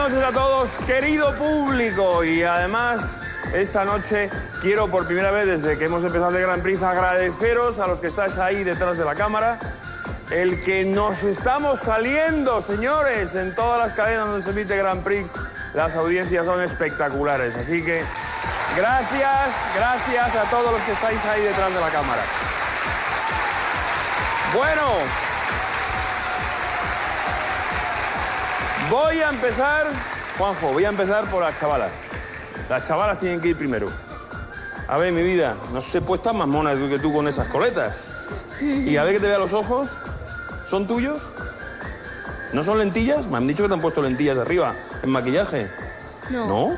noches a todos, querido público. Y además, esta noche quiero por primera vez desde que hemos empezado el Grand Prix agradeceros a los que estáis ahí detrás de la cámara el que nos estamos saliendo, señores, en todas las cadenas donde se emite Grand Prix. Las audiencias son espectaculares, así que gracias a todos los que estáis ahí detrás de la cámara. Bueno, voy a empezar, Juanjo, voy a empezar por las chavalas. Las chavalas tienen que ir primero. A ver, mi vida, no sé, pues estás más mona que tú con esas coletas. Y a ver que te vea los ojos. ¿Son tuyos? ¿No son lentillas? Me han dicho que te han puesto lentillas de arriba, en maquillaje. No. ¿No?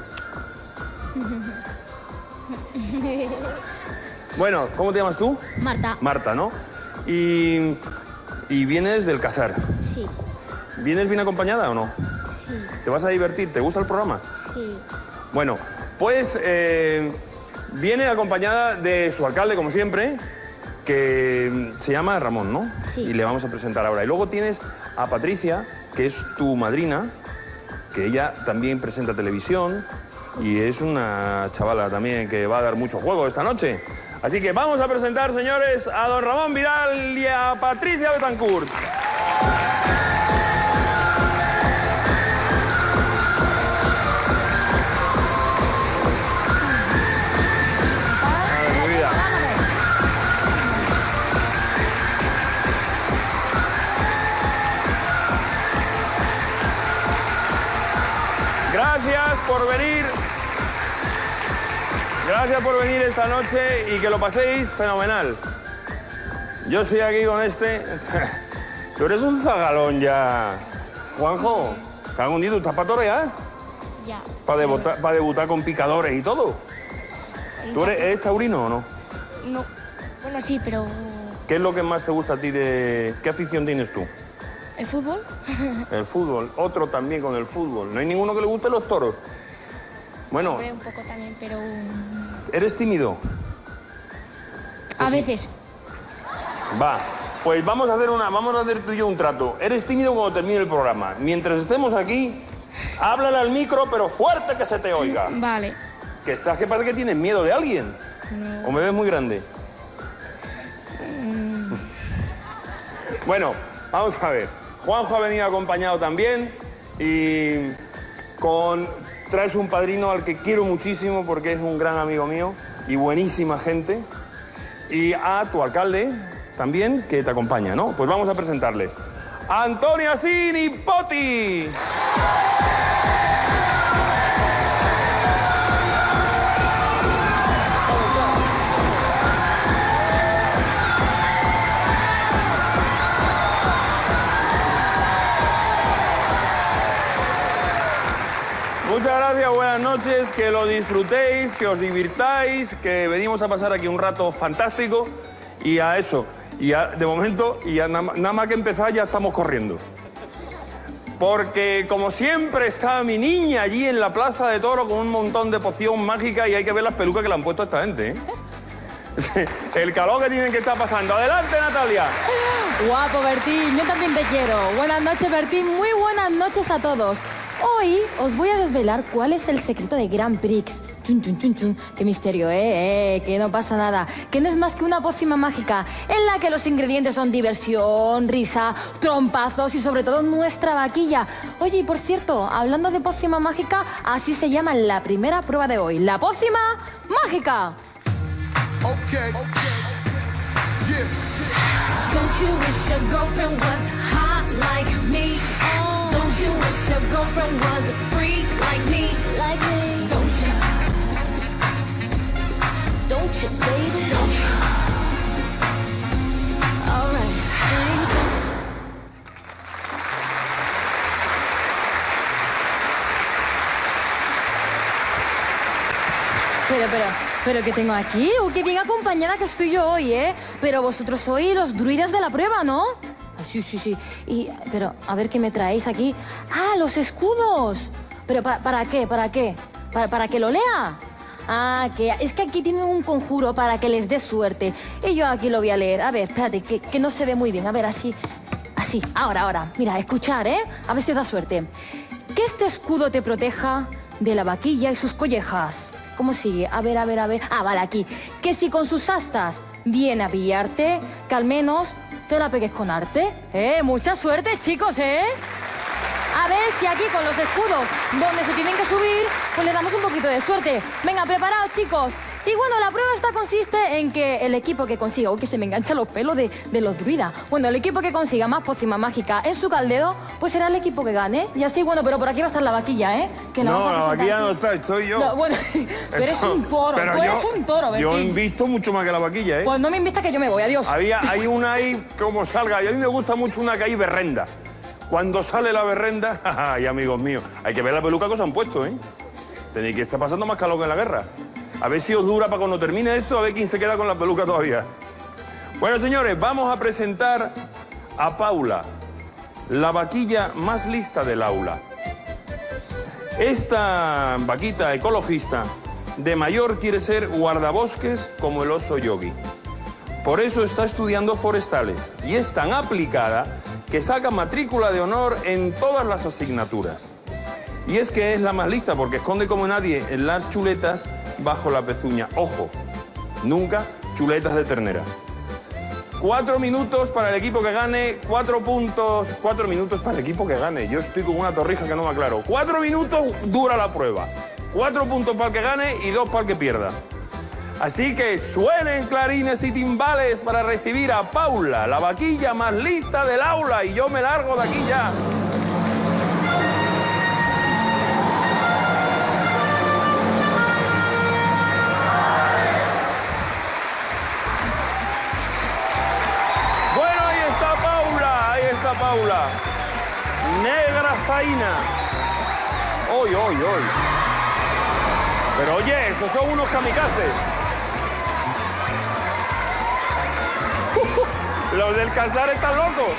Bueno, ¿cómo te llamas tú? Marta. Marta, ¿no? Y vienes del Casar. Sí. ¿Vienes bien acompañada o no? Sí. ¿Te vas a divertir? ¿Te gusta el programa? Sí. Bueno, pues viene acompañada de su alcalde, como siempre, que se llama Ramón, ¿no? Sí. Y le vamos a presentar ahora. Y luego tienes a Patricia, que es tu madrina, que ella también presenta televisión y es una chavala también que va a dar mucho juego esta noche. Así que vamos a presentar, señores, a don Ramón Vidal y a Patricia Betancourt. Gracias por venir. Gracias por venir esta noche y que lo paséis fenomenal. Yo estoy aquí con este. Tú eres un zagalón ya. Juanjo, cago en Dios, ¿tú estás para torear? Ya. Para debutar con picadores y todo. ¿Tú eres taurino o no? No. Bueno, sí, pero... ¿Qué es lo que más te gusta a ti de... ¿Qué afición tienes tú? ¿El fútbol? El fútbol. Otro también con el fútbol. ¿No hay ninguno que le guste los toros? Bueno... Hombre, un poco también, pero... ¿Eres tímido? A veces. Va. Pues vamos a hacer tú y yo un trato. Eres tímido cuando termine el programa. Mientras estemos aquí, háblale al micro, pero fuerte que se te oiga. Vale. Que estás que parece que tienes miedo de alguien. No. ¿O me ves muy grande? Bueno, vamos a ver. Juanjo ha venido acompañado también y traes un padrino al que quiero muchísimo porque es un gran amigo mío y buenísima gente. Y a tu alcalde también, que te acompaña, ¿no? Pues vamos a presentarles. Antonio Asini Poti. Muchas gracias, buenas noches, que lo disfrutéis, que os divirtáis, que venimos a pasar aquí un rato fantástico y a eso. Y de momento, nada más que empezar ya estamos corriendo. Porque como siempre está mi niña allí en la Plaza de Toro con un montón de poción mágica y hay que ver las pelucas que le han puesto a esta gente, ¿eh? El calor que tienen que estar pasando. Adelante, Natalia. Guapo, Bertín, yo también te quiero. Buenas noches, Bertín, muy buenas noches a todos. Hoy os voy a desvelar cuál es el secreto de Grand Prix. Chun, chun, chun, chun. Qué misterio, que no pasa nada. Que no es más que una pócima mágica en la que los ingredientes son diversión, risa, trompazos y sobre todo nuestra vaquilla. Oye, y por cierto, hablando de pócima mágica, así se llama la primera prueba de hoy. ¡La pócima mágica! Okay. Yeah. Don't you wish your girlfriend was hot like me? Oh. Don't you wish your girlfriend was a freak like me? Like me. Don't you? Don't you, baby? Don't you? All right. Pero ¿qué tengo aquí? ¡Qué bien acompañada que estoy yo hoy, eh! Pero vosotros sois los druidas de la prueba, ¿no? Ah, sí, sí, sí. Pero, a ver qué me traéis aquí. ¡Ah, los escudos! ¿Pero para qué? ¿Para qué? ¿Para que lo lea? Ah, que es que aquí tienen un conjuro para que les dé suerte. Y yo aquí lo voy a leer. A ver, espérate, que no se ve muy bien. A ver, así. Así, ahora. Mira, escuchar, ¿eh? A ver si os da suerte. que este escudo te proteja de la vaquilla y sus collejas. ¿Cómo sigue? A ver. Ah, vale, aquí. Que si con sus astas viene a pillarte, que al menos te la pegues con arte. Mucha suerte, chicos, A ver si aquí con los escudos donde se tienen que subir, pues les damos un poquito de suerte. Venga, preparados, chicos. Y bueno, la prueba esta consiste en que el equipo que consiga... Uy, que se me enganchan los pelos de los druidas. Bueno, el equipo que consiga más pócimas mágicas en su caldero, pues será el equipo que gane. Y así, bueno, pero por aquí va a estar la vaquilla, Que la No, vamos a la presentar vaquilla aquí. no está, estoy yo. No, bueno, tú eres un toro, Pero tú eres un toro, Yo Bertín. invisto mucho más que la vaquilla, Pues no me invistas que yo me voy, adiós. Hay una ahí, como salga, y a mí me gusta mucho una que hay berrenda. Cuando sale la berrenda, ay, amigos míos, hay que ver la peluca que os han puesto, Tenéis que estar pasando más calor que en la guerra. A ver si os dura para cuando termine esto, a ver quién se queda con la peluca todavía. Bueno, señores, vamos a presentar a Paula, la vaquilla más lista del aula. Esta vaquita ecologista de mayor quiere ser guardabosques como el oso Yogi. Por eso está estudiando forestales y es tan aplicada que saca matrícula de honor en todas las asignaturas. Y es que es la más lista porque esconde como nadie en las chuletas bajo la pezuña. Ojo, nunca chuletas de ternera. 4 minutos para el equipo que gane, 4 puntos. 4 minutos para el equipo que gane. Yo estoy con una torrija que no me aclaro. 4 minutos dura la prueba. 4 puntos para el que gane y 2 para el que pierda. Así que suenen clarines y timbales para recibir a Paula, la vaquilla más lista del aula. Y yo me largo de aquí ya. Paula, negra zaina. Hoy. Pero oye, esos son unos kamikazes. Los del Casar están locos.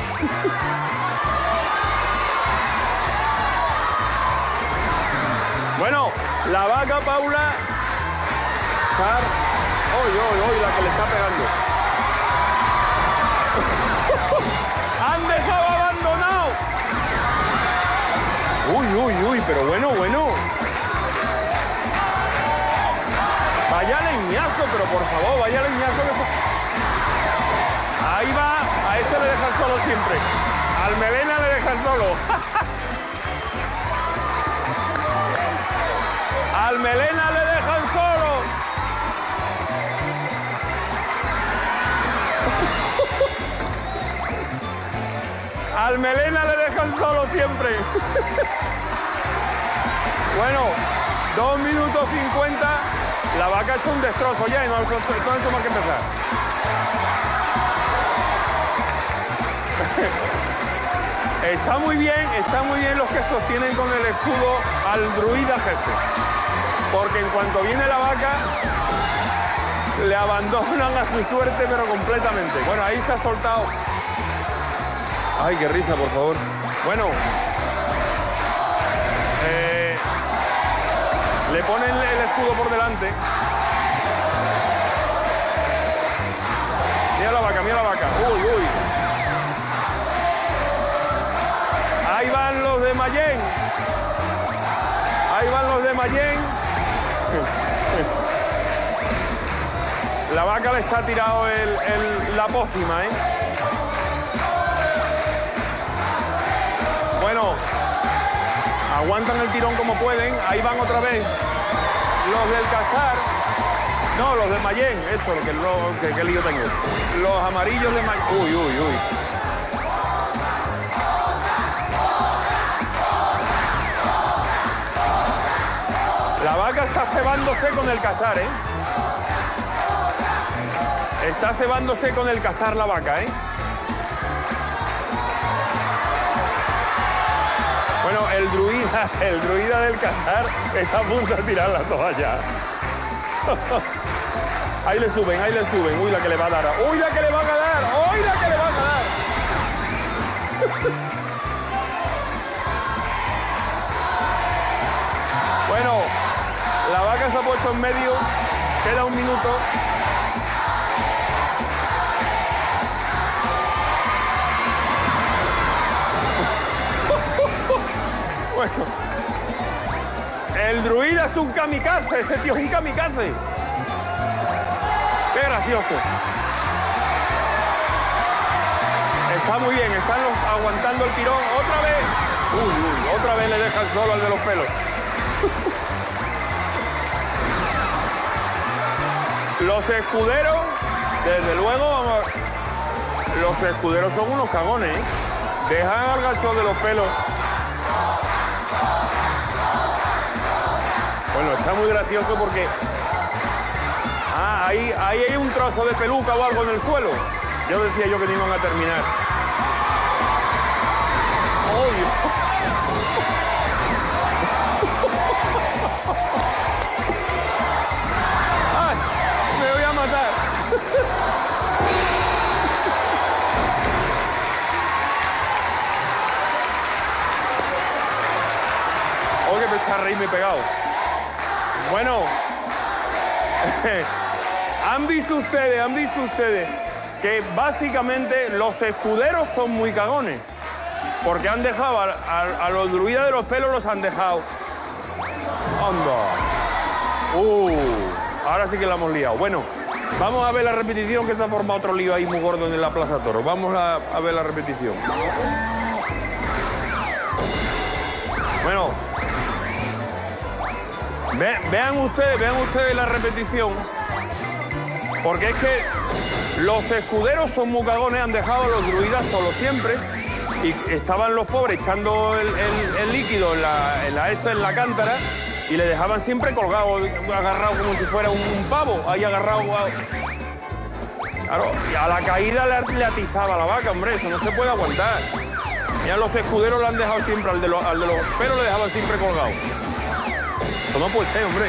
Bueno, la vaca Paula. Hoy, la que le está pegando. ¡Han dejado abandonado! Uy, pero bueno. Vaya leñazo, pero por favor, vaya leñazo que eso... Ahí va, a ese le dejan solo siempre. Al Melena le dejan solo. Al Melena le dejan solo. Al Melena le dejan solo siempre. Bueno, 2 minutos 50. La vaca ha hecho un destrozo ya y no ha hecho más que empezar. Está muy bien los que sostienen con el escudo al druida jefe. Porque en cuanto viene la vaca, le abandonan a su suerte, pero completamente. Bueno, ahí se ha soltado. Ay, qué risa, por favor. Bueno. Le ponen el escudo por delante. Mira la vaca. Uy. Ahí van los de Mayén. La vaca les ha tirado la pócima, Bueno, aguantan el tirón como pueden. Ahí van otra vez los del Casar. No, los de Mayén. Eso, que lío tengo. Los amarillos de Mayén. Uy. La vaca está cebándose con el Casar, Está cebándose con el Casar la vaca, Bueno, el druida del Casar está a punto de tirar la toalla. Ahí le suben. Uy, la que le va a dar. Uy, la que le van a dar. Bueno, la vaca se ha puesto en medio. Queda 1 minuto. Bueno, El druida es un kamikaze, ese tío es un kamikaze. Qué gracioso. Está muy bien, están aguantando el tirón. Otra vez. Uy, otra vez le deja el solo al de los pelos. Los escuderos, desde luego, vamos a... Los escuderos son unos cagones, ¿eh? Dejan al gacho de los pelos. Bueno, está muy gracioso porque... Ah, ahí hay un trozo de peluca o algo en el suelo. Yo decía yo que no iban a terminar. ¡Oh, Dios! ¡Ay! ¡Me voy a matar! ¡Oh, que me echa a reírme pegado! Bueno... ¿Han visto ustedes que básicamente los escuderos son muy cagones? Porque han dejado a los druidas de los pelos, los han dejado. ¡Anda! Ahora sí que la hemos liado. Bueno, vamos a ver la repetición, que se ha formado otro lío ahí muy gordo en la Plaza Toro. Vamos a ver la repetición. Bueno. Vean ustedes la repetición. Porque es que los escuderos son muy cagones, han dejado a los druidas solos siempre. Y estaban los pobres echando el líquido en la cántara y le dejaban siempre colgado, agarrado como si fuera un pavo, ahí agarrado. Claro, y a la caída le atizaba la vaca, hombre, eso no se puede aguantar. Ya los escuderos le han dejado siempre, al de los pelos le dejaban siempre colgado. Eso no puede ser, hombre.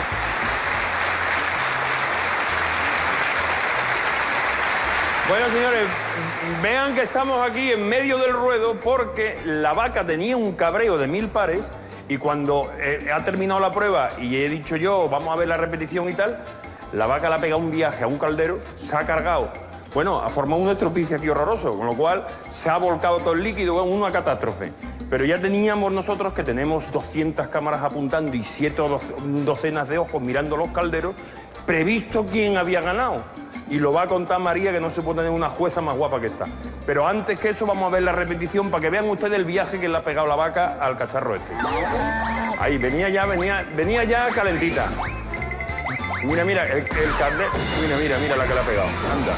Bueno, señores, vean que estamos aquí en medio del ruedo porque la vaca tenía un cabreo de 1000 pares y cuando ha terminado la prueba y he dicho yo, vamos a ver la repetición y tal, la vaca le ha pegado un viaje a un caldero, se ha cargado, bueno, ha formado un estropicio aquí horroroso, con lo cual se ha volcado todo el líquido, en una catástrofe. Pero ya teníamos nosotros, que tenemos 200 cámaras apuntando y 7 docenas de ojos mirando los calderos, previsto quién había ganado. Y lo va a contar María, que no se puede tener una jueza más guapa que esta. Pero antes que eso vamos a ver la repetición para que vean ustedes el viaje que le ha pegado la vaca al cacharro este. Ahí, venía ya calentita. Mira, el caldero. Mira la que le ha pegado. Anda.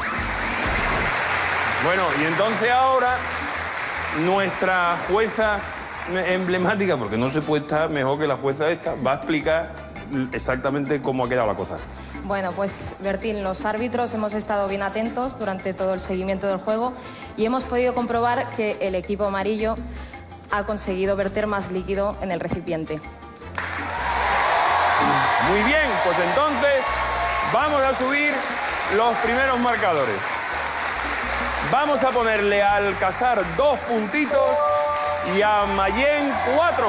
Bueno, y entonces ahora nuestra jueza emblemática, porque no se puede estar mejor que la jueza esta, va a explicar exactamente cómo ha quedado la cosa. Bueno, pues Bertín, los árbitros hemos estado bien atentos durante todo el seguimiento del juego y hemos podido comprobar que el equipo amarillo ha conseguido verter más líquido en el recipiente. Muy bien, pues entonces vamos a subir los primeros marcadores. Vamos a ponerle al Alcázar 2 puntitos y a Mayén 4.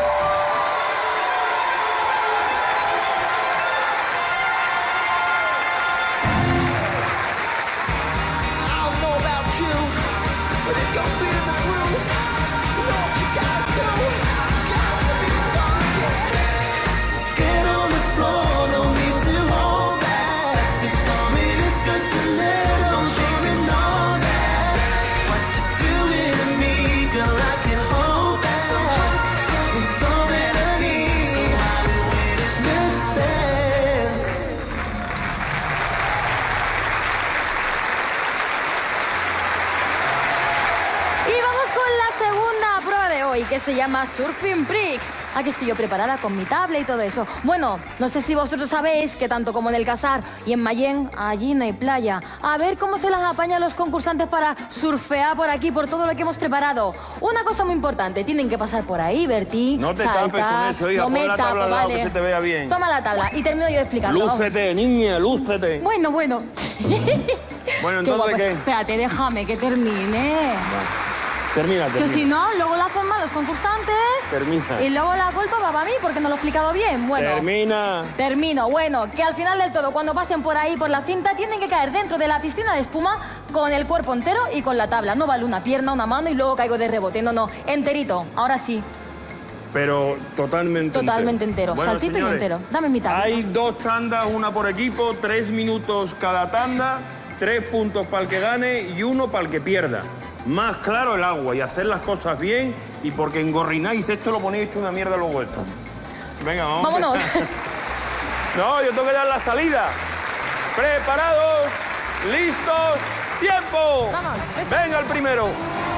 Que se llama Surfing Prix. Aquí estoy yo preparada con mi tabla y todo eso. Bueno, no sé si vosotros sabéis que tanto como en el Alcázar y en Mayén, allí no hay playa. A ver cómo se las apañan los concursantes para surfear por aquí, por todo lo que hemos preparado. Una cosa muy importante, tienen que pasar por ahí, Bertín. No te tapes con eso, hija, pon la tabla al lado, que se te vea bien. Toma la tabla y termino yo de explicarlo. Lúcete, niña, lúcete. Bueno. Bueno, entonces, ¿qué? Espérate, déjame que termine. Bueno. Termina. Que si no, luego lo hacen mal los concursantes. Termina. Y luego la culpa va para mí porque no lo he explicado bien. Bueno. Termino. Bueno, que al final del todo, cuando pasen por ahí, por la cinta, tienen que caer dentro de la piscina de espuma con el cuerpo entero y con la tabla. No vale una pierna, una mano y luego caigo de rebote. No, enterito. Ahora sí. pero totalmente entero. Bueno, Saltito señores, y entero. Dame mi tabla. Hay 2 tandas, una por equipo, 3 minutos cada tanda, 3 puntos para el que gane y 1 para el que pierda. Más claro el agua y hacer las cosas bien, y porque engorrináis esto lo ponéis hecho una mierda luego esto. Venga, vamos. Vámonos. No, yo tengo que dar la salida. Preparados, listos, tiempo. Vamos, eso. Venga el primero.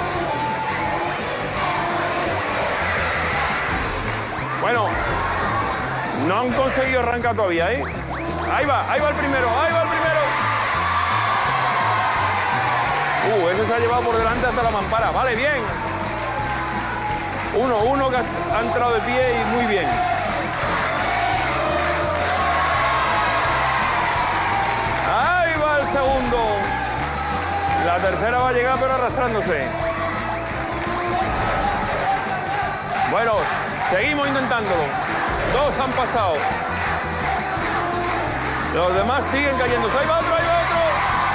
Bueno, no han conseguido arrancar todavía, ¿eh? Ahí va el primero, ahí va el primero. Ese se ha llevado por delante hasta la mampara. Vale, bien. Uno que ha entrado de pie y muy bien. Ahí va el segundo. La tercera va a llegar pero arrastrándose. Bueno, seguimos intentándolo. 2 han pasado. Los demás siguen cayendo. Ahí va otro, ahí va otro.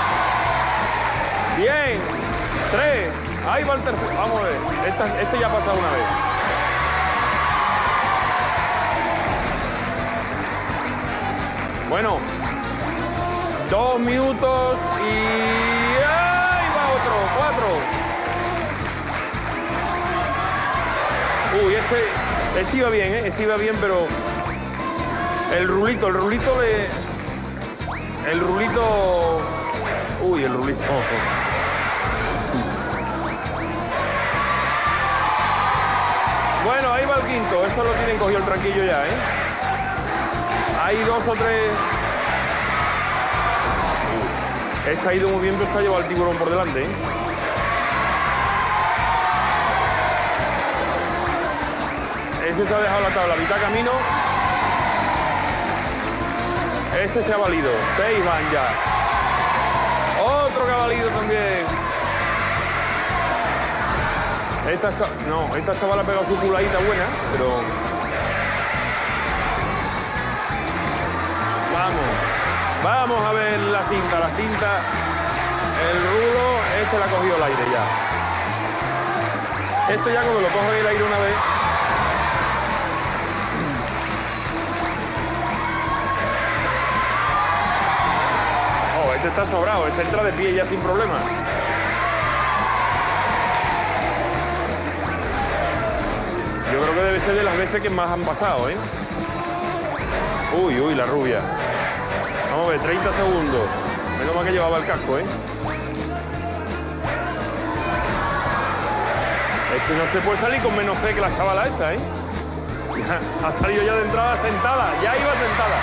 Bien. 3. Ahí va el tercero. Vamos a ver. Este ya ha pasado una vez. Bueno. 2 minutos y... ¡ahí va otro! 4. Este iba bien, ¿eh? Este iba bien, pero... El rulito... El rulito... Uy, el rulito... Bueno, ahí va el quinto. Esto lo tienen cogido el tranquillo ya, ¿eh? Hay 2 o 3... Este ha ido muy bien, pero se ha llevado el tiburón por delante, ¿eh? Ese se ha dejado la tabla a mitad camino. Ese se ha valido. 6 van ya. Otro que ha valido también. Esta chavala ha pegado su culadita buena, pero... Vamos a ver la cinta. El rulo, este la ha cogido el aire ya. Esto ya cuando lo coge el aire una vez... Oh, este está sobrado, este entra de pie ya sin problema. Yo creo que debe ser de las veces que más han pasado, ¿eh? Uy, la rubia. Vamos a ver, 30 segundos. Menos mal que llevaba el casco, ¿eh? Este no se puede salir con menos fe que la chavala esta, ¿eh? Ha salido ya de entrada sentada. Ya iba sentada.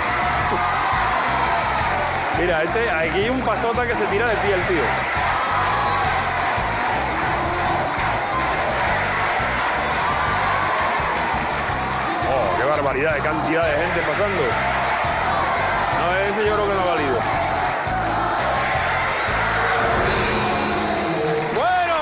Mira, aquí hay un pasota que se tira de pie el tío. Oh, qué barbaridad, qué cantidad de gente pasando. No, ese yo creo que no ha valido. ¡Bueno!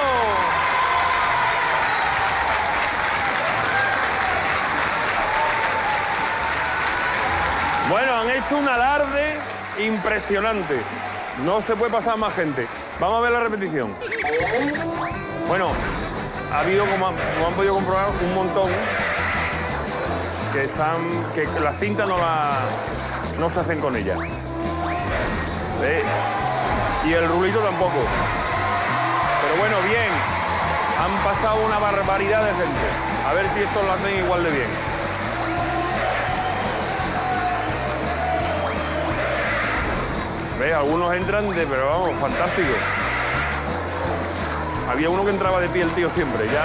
Bueno, han hecho un alarde impresionante. No se puede pasar más gente. Vamos a ver la repetición. Bueno, ha habido, como han podido comprobar, un montón que la cinta no se hacen con ella. Y el rulito tampoco. Pero bueno, bien. Han pasado una barbaridad de gente. A ver si estos lo hacen igual de bien. ¿Ves? Algunos entran pero vamos, fantástico. Había uno que entraba de pie el tío siempre. Ya...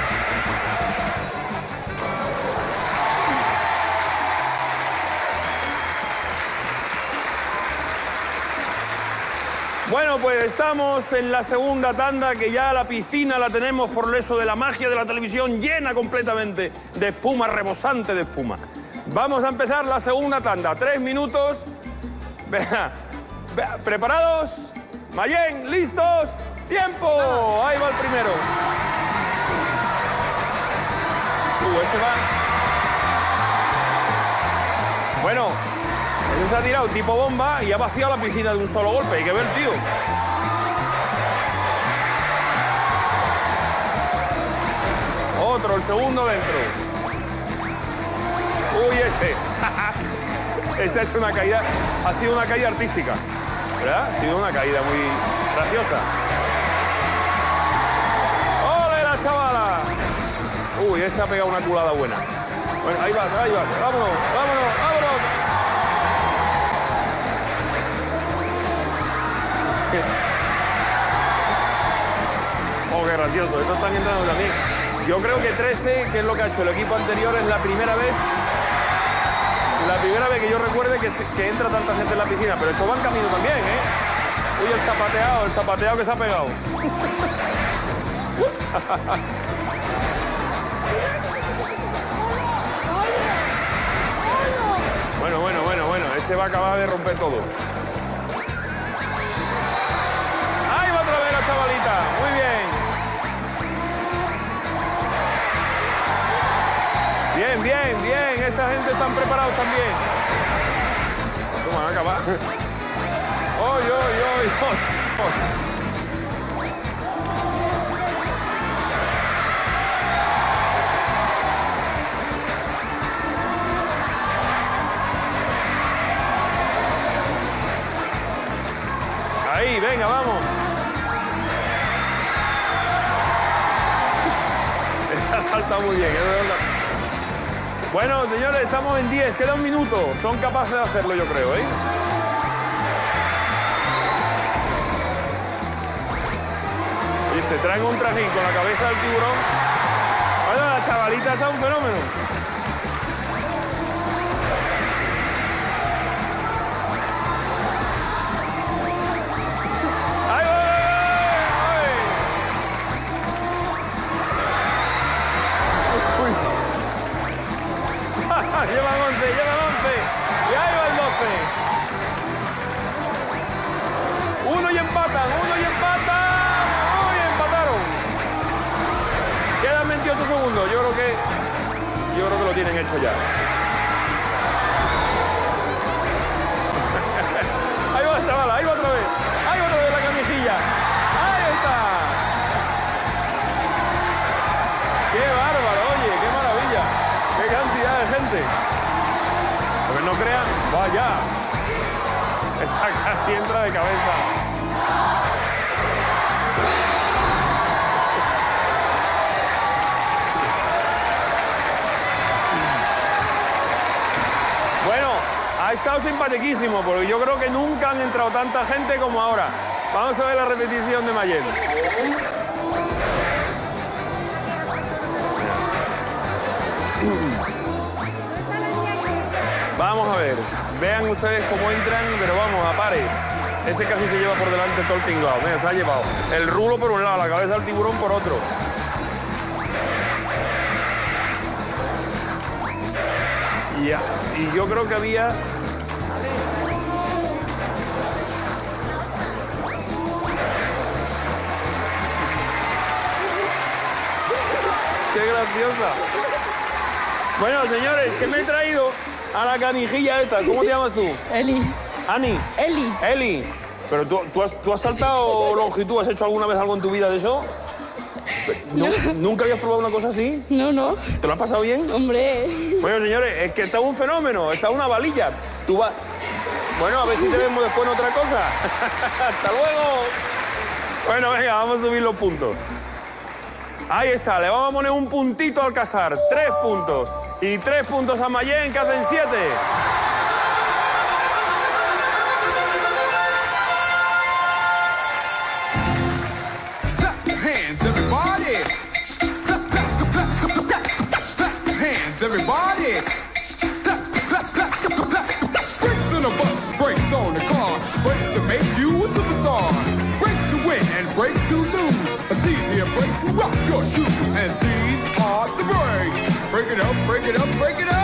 Bueno, pues estamos en la segunda tanda, que ya la piscina la tenemos por eso de la magia de la televisión llena completamente de espuma, rebosante de espuma. Vamos a empezar la segunda tanda. 3 minutos. ¿Preparados? Mayén, ¿listos? ¡Tiempo! Ahí va el primero. Este va. Bueno. Se ha tirado tipo bomba y ha vaciado la piscina de un solo golpe. Hay que ver, tío. Otro, el segundo dentro. Uy, Esa es una caída, ha sido una caída artística, ¿verdad? Ha sido una caída muy graciosa. ¡Ole la chavala! Uy, esa ha pegado una culada buena. Bueno, ahí va, vámonos, vámonos, vámonos. Oh, qué gracioso, estos están entrando también. Yo creo que 13, que es lo que ha hecho el equipo anterior, es la primera vez que yo recuerde que entra tanta gente en la piscina, pero estos van camino también, ¿eh? Uy, el zapateado que se ha pegado. Bueno, este va a acabar de romper todo. ¡Ahí va otra vez la chavalita! Muy bien. Bien, esta gente están preparados también. ¿Cómo van a acabar? ¡Oy! Ahí, venga, vamos. Esta salta muy bien, es de verdad. Bueno, señores, estamos en 10, queda un minuto. Son capaces de hacerlo, yo creo, ¿eh? Y se traen un trajín con la cabeza del tiburón. Bueno, la chavalita esa es un fenómeno. Llevan 11. Y ahí va el 12. Uno y empatan. Uy, empataron. Quedan 28 segundos. Yo creo que lo tienen hecho ya. Ahí va, chaval, ahí va otra vez la camijilla. Ahí está. Qué bárbaro, oye, qué maravilla. ¡Qué cantidad de gente! Porque no crean, vaya. Esta casi entra de cabeza. Bueno, ha estado simpaticísimo, porque yo creo que nunca han entrado tanta gente como ahora. Vamos a ver la repetición de Mayen. Vamos a ver, vean ustedes cómo entran, pero vamos, a pares. Ese casi se lleva por delante todo el tinglado. Mira, se ha llevado el rulo por un lado, la cabeza del tiburón por otro. Y yo creo que había... ¡Qué graciosa! Bueno, señores, ¿qué me he traído? A la canijilla esta. ¿Cómo te llamas tú? Eli. ¿Ani? Eli. ¿Pero tú has saltado longitud? ¿Has hecho alguna vez algo en tu vida de eso? ¿Nunca habías probado una cosa así? No. ¿Te lo has pasado bien? Hombre. Bueno, señores, es que está un fenómeno. Está una valilla. Tú vas... Bueno, a ver si te vemos después en otra cosa. ¡Hasta luego! Bueno, venga, vamos a subir los puntos. Ahí está, le vamos a poner un puntito al Alcázar. 3 puntos. Y 3 puntos a Mayen, que hacen 7. Hands, everybody. Hands, everybody. Brakes on the bus, brakes on the car. Brakes to make you a superstar. Brakes to win and brakes to lose. These here brakes will rock your shoes. And these are the brakes. Break it up, break it up, break it up.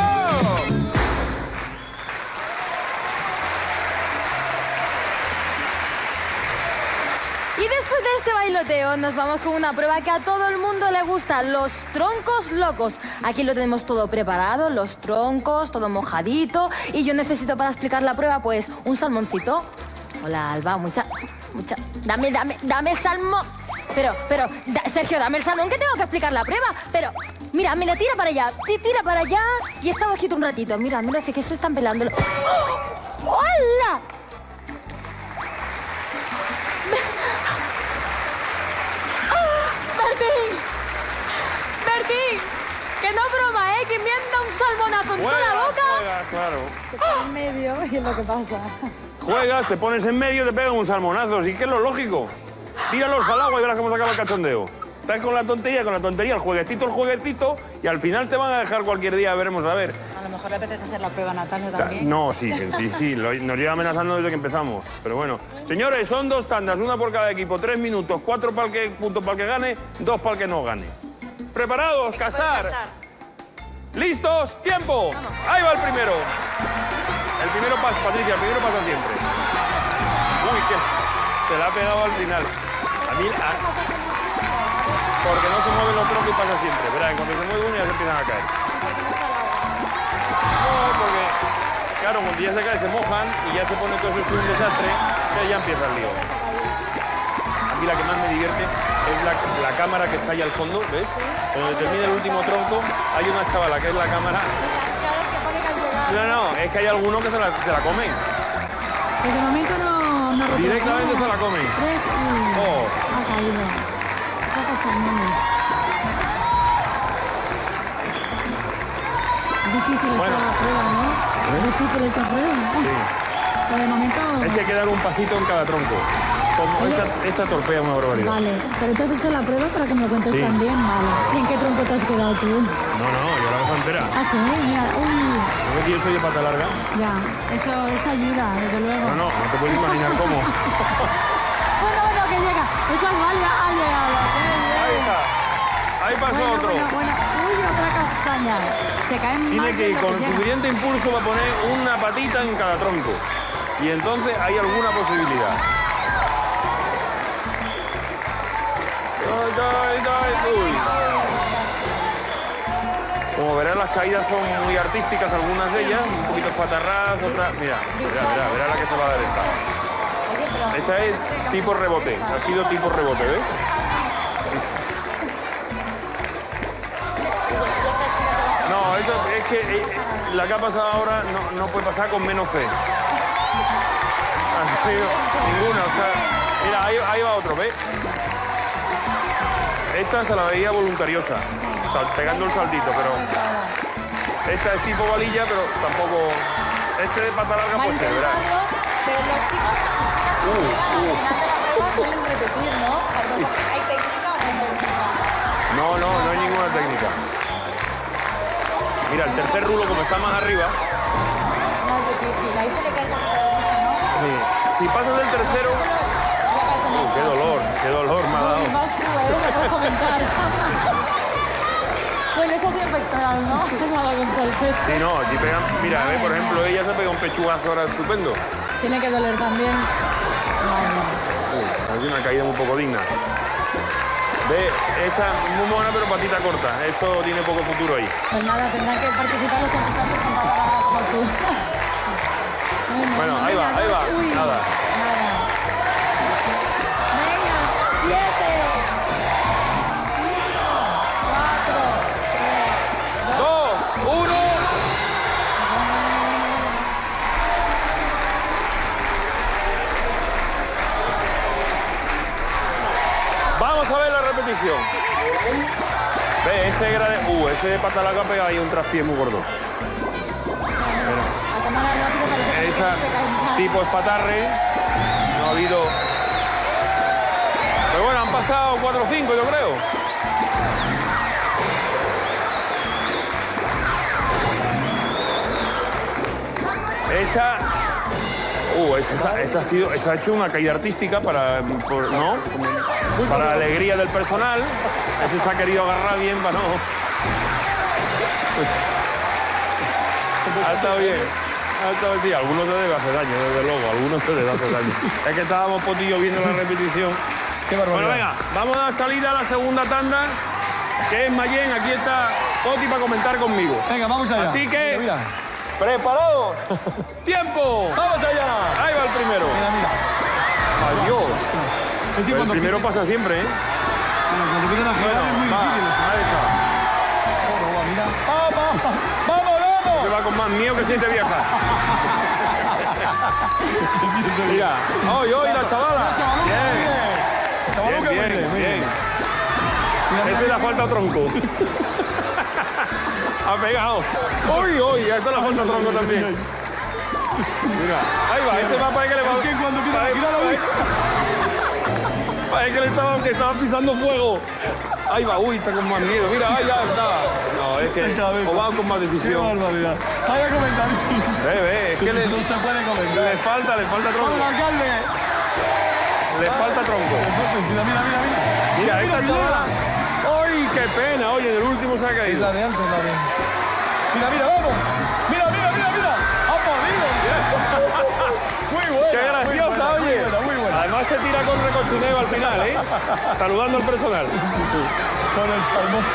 Y después de este bailoteo nos vamos con una prueba que a todo el mundo le gusta, los troncos locos. Aquí lo tenemos todo preparado, los troncos, todo mojadito. Y yo necesito para explicar la prueba, pues, un salmoncito. Hola, Alba, mucha... Dame salmón. Sergio, dame el salón que tengo que explicar la prueba. Pero, mira, tira para allá. Tira para allá. Y he estado quieto un ratito. Mira, si que se están pelando. ¡Oh! ¡Hola! Bertín, que no es broma, que me anda un salmonazo en toda la boca. Juegas, claro. En medio, y es lo que pasa. Juegas, te pones en medio, te pegan un salmonazo. Sí que es lo lógico. Tíralos al agua y verás cómo se acaba el cachondeo. Estás con la tontería, el jueguecito, y al final te van a dejar cualquier día, veremos a ver. A lo mejor le apetece hacer la prueba a Natalia también. No, sí, nos lleva amenazando desde que empezamos. Pero bueno. Señores, son 2 tandas, una por cada equipo, 3 minutos, 4 puntos para el que gane, 2 para el que no gane. ¿Preparados? ¡Casar! ¿Listos? ¡Tiempo! Ahí va el primero. El primero pasa, Patricia, el primero pasa siempre. Uy, que se la ha pegado al final. Porque no se mueven los troncos y pasa siempre. Verá, en cuanto se mueve uno ya se empiezan a caer. No, porque, claro, cuando ya se cae se mojan y ya se pone todo eso hecho un desastre, ya empieza el lío. A mí la que más me divierte es la cámara que está ahí al fondo, ¿ves? Cuando termina el último tronco, hay una chavala que es la cámara. No, es que hay algunos que se la comen. Pues de momento no Directamente se la comen. Oh. Ha caído. Va a pasar menos. Difícil esta prueba, ¿no? Difícil esta prueba. Sí. Pero de momento... Es que hay que dar un pasito en cada tronco. Como esta torpea una barbaridad. Vale, pero tú has hecho la prueba para que me lo cuentes Sí. también, vale. ¿Y en qué tronco te has quedado tú? No, yo la hago entera. Ah, sí, mira, uy. ¿No ves que yo soy de pata larga? Ya, eso ayuda, desde luego. No te puedes imaginar cómo. Bueno, que llega. Esa es válida, ha llegado. Ahí está. Ahí pasó otro. Bueno. Uy, otra castaña. Se caen más Tiene que de ir lo con llega. suficiente impulso para poner una patita en cada tronco. Y entonces hay alguna posibilidad. Uy. Como verás, las caídas son muy artísticas, algunas de ellas, un poquito patarrás, otras... Mira la que se va a dar esta. Esta es tipo rebote, ha sido tipo rebote, ¿ves? No, esto es que la que ha pasado ahora no puede pasar con menos fe. Ninguna, o sea... Mira, ahí va otro, ¿ves? Esta se la veía voluntariosa, o sea, pegando el saltito, pero... Esta es tipo balilla, pero tampoco... Este de pata larga puede ser, ¿verdad? Pero los chicos y chicas que llegan al final de la prueba suelen repetir, ¿no? ¿Hay técnica o no hay técnica? No hay ninguna técnica. Mira, el tercer rulo, como está más arriba... No es difícil, ahí suele caer casi todo el mundo, ¿no? Sí. Si pasas del tercero... Ya parece más qué dolor me ha dado. Y más tú, no puedo comentar. Bueno, eso ha sido pectoral, ¿no? Eso va contra el pecho. Sí, no, aquí pegan... Mira, por ejemplo, ella se pega un pechugazo ahora estupendo. Tiene que doler también. Hay una caída un poco digna. Ve, esta muy buena pero patita corta. Eso tiene poco futuro ahí. Pues nada, tendrán que participar los concursantes con pata larga como tú. Bueno, ahí va. Uy, Nada. Venga, 7, 5, 4, 3, 2, 2, 1... Vamos a ver la repetición. Ve, ese de pata larga pega ahí un traspié muy gordo. Esa tipo espatarre. No ha habido... Pero bueno, han pasado 4 o 5, yo creo. Esta... esa ha hecho una caída artística para la alegría del personal. Ese se ha querido agarrar bien para no... Ha estado bien. Sí, algunos se debe hacer daño, desde luego. Algunos se debe hacer daño. Es que estábamos potillo viendo la repetición. Qué barbaridad. Bueno, venga, vamos a dar salida a la segunda tanda, que es Mayen. Aquí está Poti para comentar conmigo. Venga, vamos allá. Así que... Mira. ¿Preparados? ¡Tiempo! ¡Vamos allá! Ahí va el primero. Mira. ¡Adiós! Es El primero pasa siempre, ¿eh? Cuando empiezan a girar es muy difícil. Ahí está. Mira. ¡Vamos! ¡Vamos, vamos! Se va con más miedo que siete viejas. Mira. ¡Hoy, la chavala! Bien. Ese le falta tronco. Ha pegado. ¡Uy! Esto le falta tronco también. Mira. Ahí va. Este va para que le va. Es que cuando empieza a girar Parece que estaba pisando fuego. Ahí va, está con más miedo. Mira, ahí ya está. No, es que o van con más ¡Qué decisión. barbaridad! Vaya comentar. Es que no se puede comentar. le falta tronco. ¡Vamos, alcalde! Le falta tronco. Mira. Mira, esta chavala. ¡Ay, qué pena! Oye, en el último se ha Es caído. la de antes, la de... Mira, vamos. Mira. Ha podido. Muy buena. ¡Qué graciosa, oye! Muy buena. Además se tira con recochineo al final, ¿eh? Saludando al personal. Con el salmón.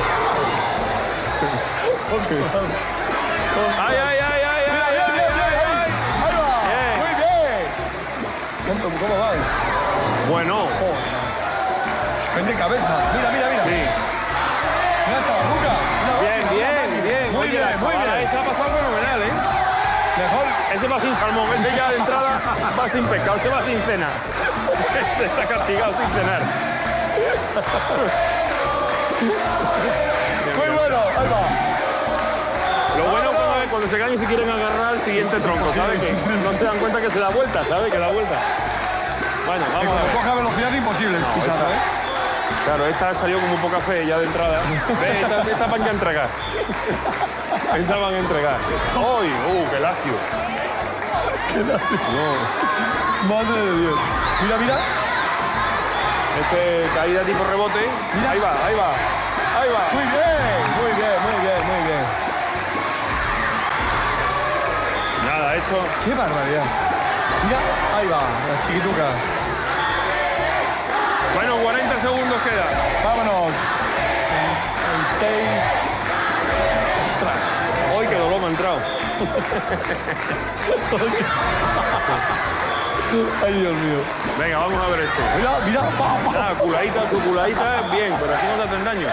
Ostras. ¡Ay! Ahí va. Bien. Muy bien. ¿Cómo va? Bueno, Vende cabeza. Mira. sí. Mira esa barruca. Bien. Muy Oye, bien, la muy chavala bien. esa ha pasado fenomenal, ¿eh? Mejor. Ese va sin salmón, ese ya de entrada va sin pescado, ese va sin cena. Este está castigado sin cenar. Muy bueno. Ahí va. Lo bueno es cuando se caen y se quieren agarrar al siguiente tronco, ¿sabes? Que no se dan cuenta que se da vuelta, ¿sabes? Que da vuelta. Bueno, vamos a Cuando ver. coja velocidad es imposible pisarla, ¿eh? Claro, esta salió como poca fe ya de entrada. ¿Ves? Esta van a entregar. Esta van a entregar. ¡Uy! ¡Qué lacio! Madre de Dios. Mira. Ese caída tipo rebote. Mira. Ahí va. Muy bien. Nada, esto... Qué barbaridad. Mira, ahí va, la chiquituca. Bueno, 40 segundos queda. Vámonos. El 6. Ostras. ¡Uy, qué dolor me ha entrado! Ay, Dios mío. Venga, vamos a ver esto. Mira. Nada, su culadita, bien, pero aquí no te hacen daño.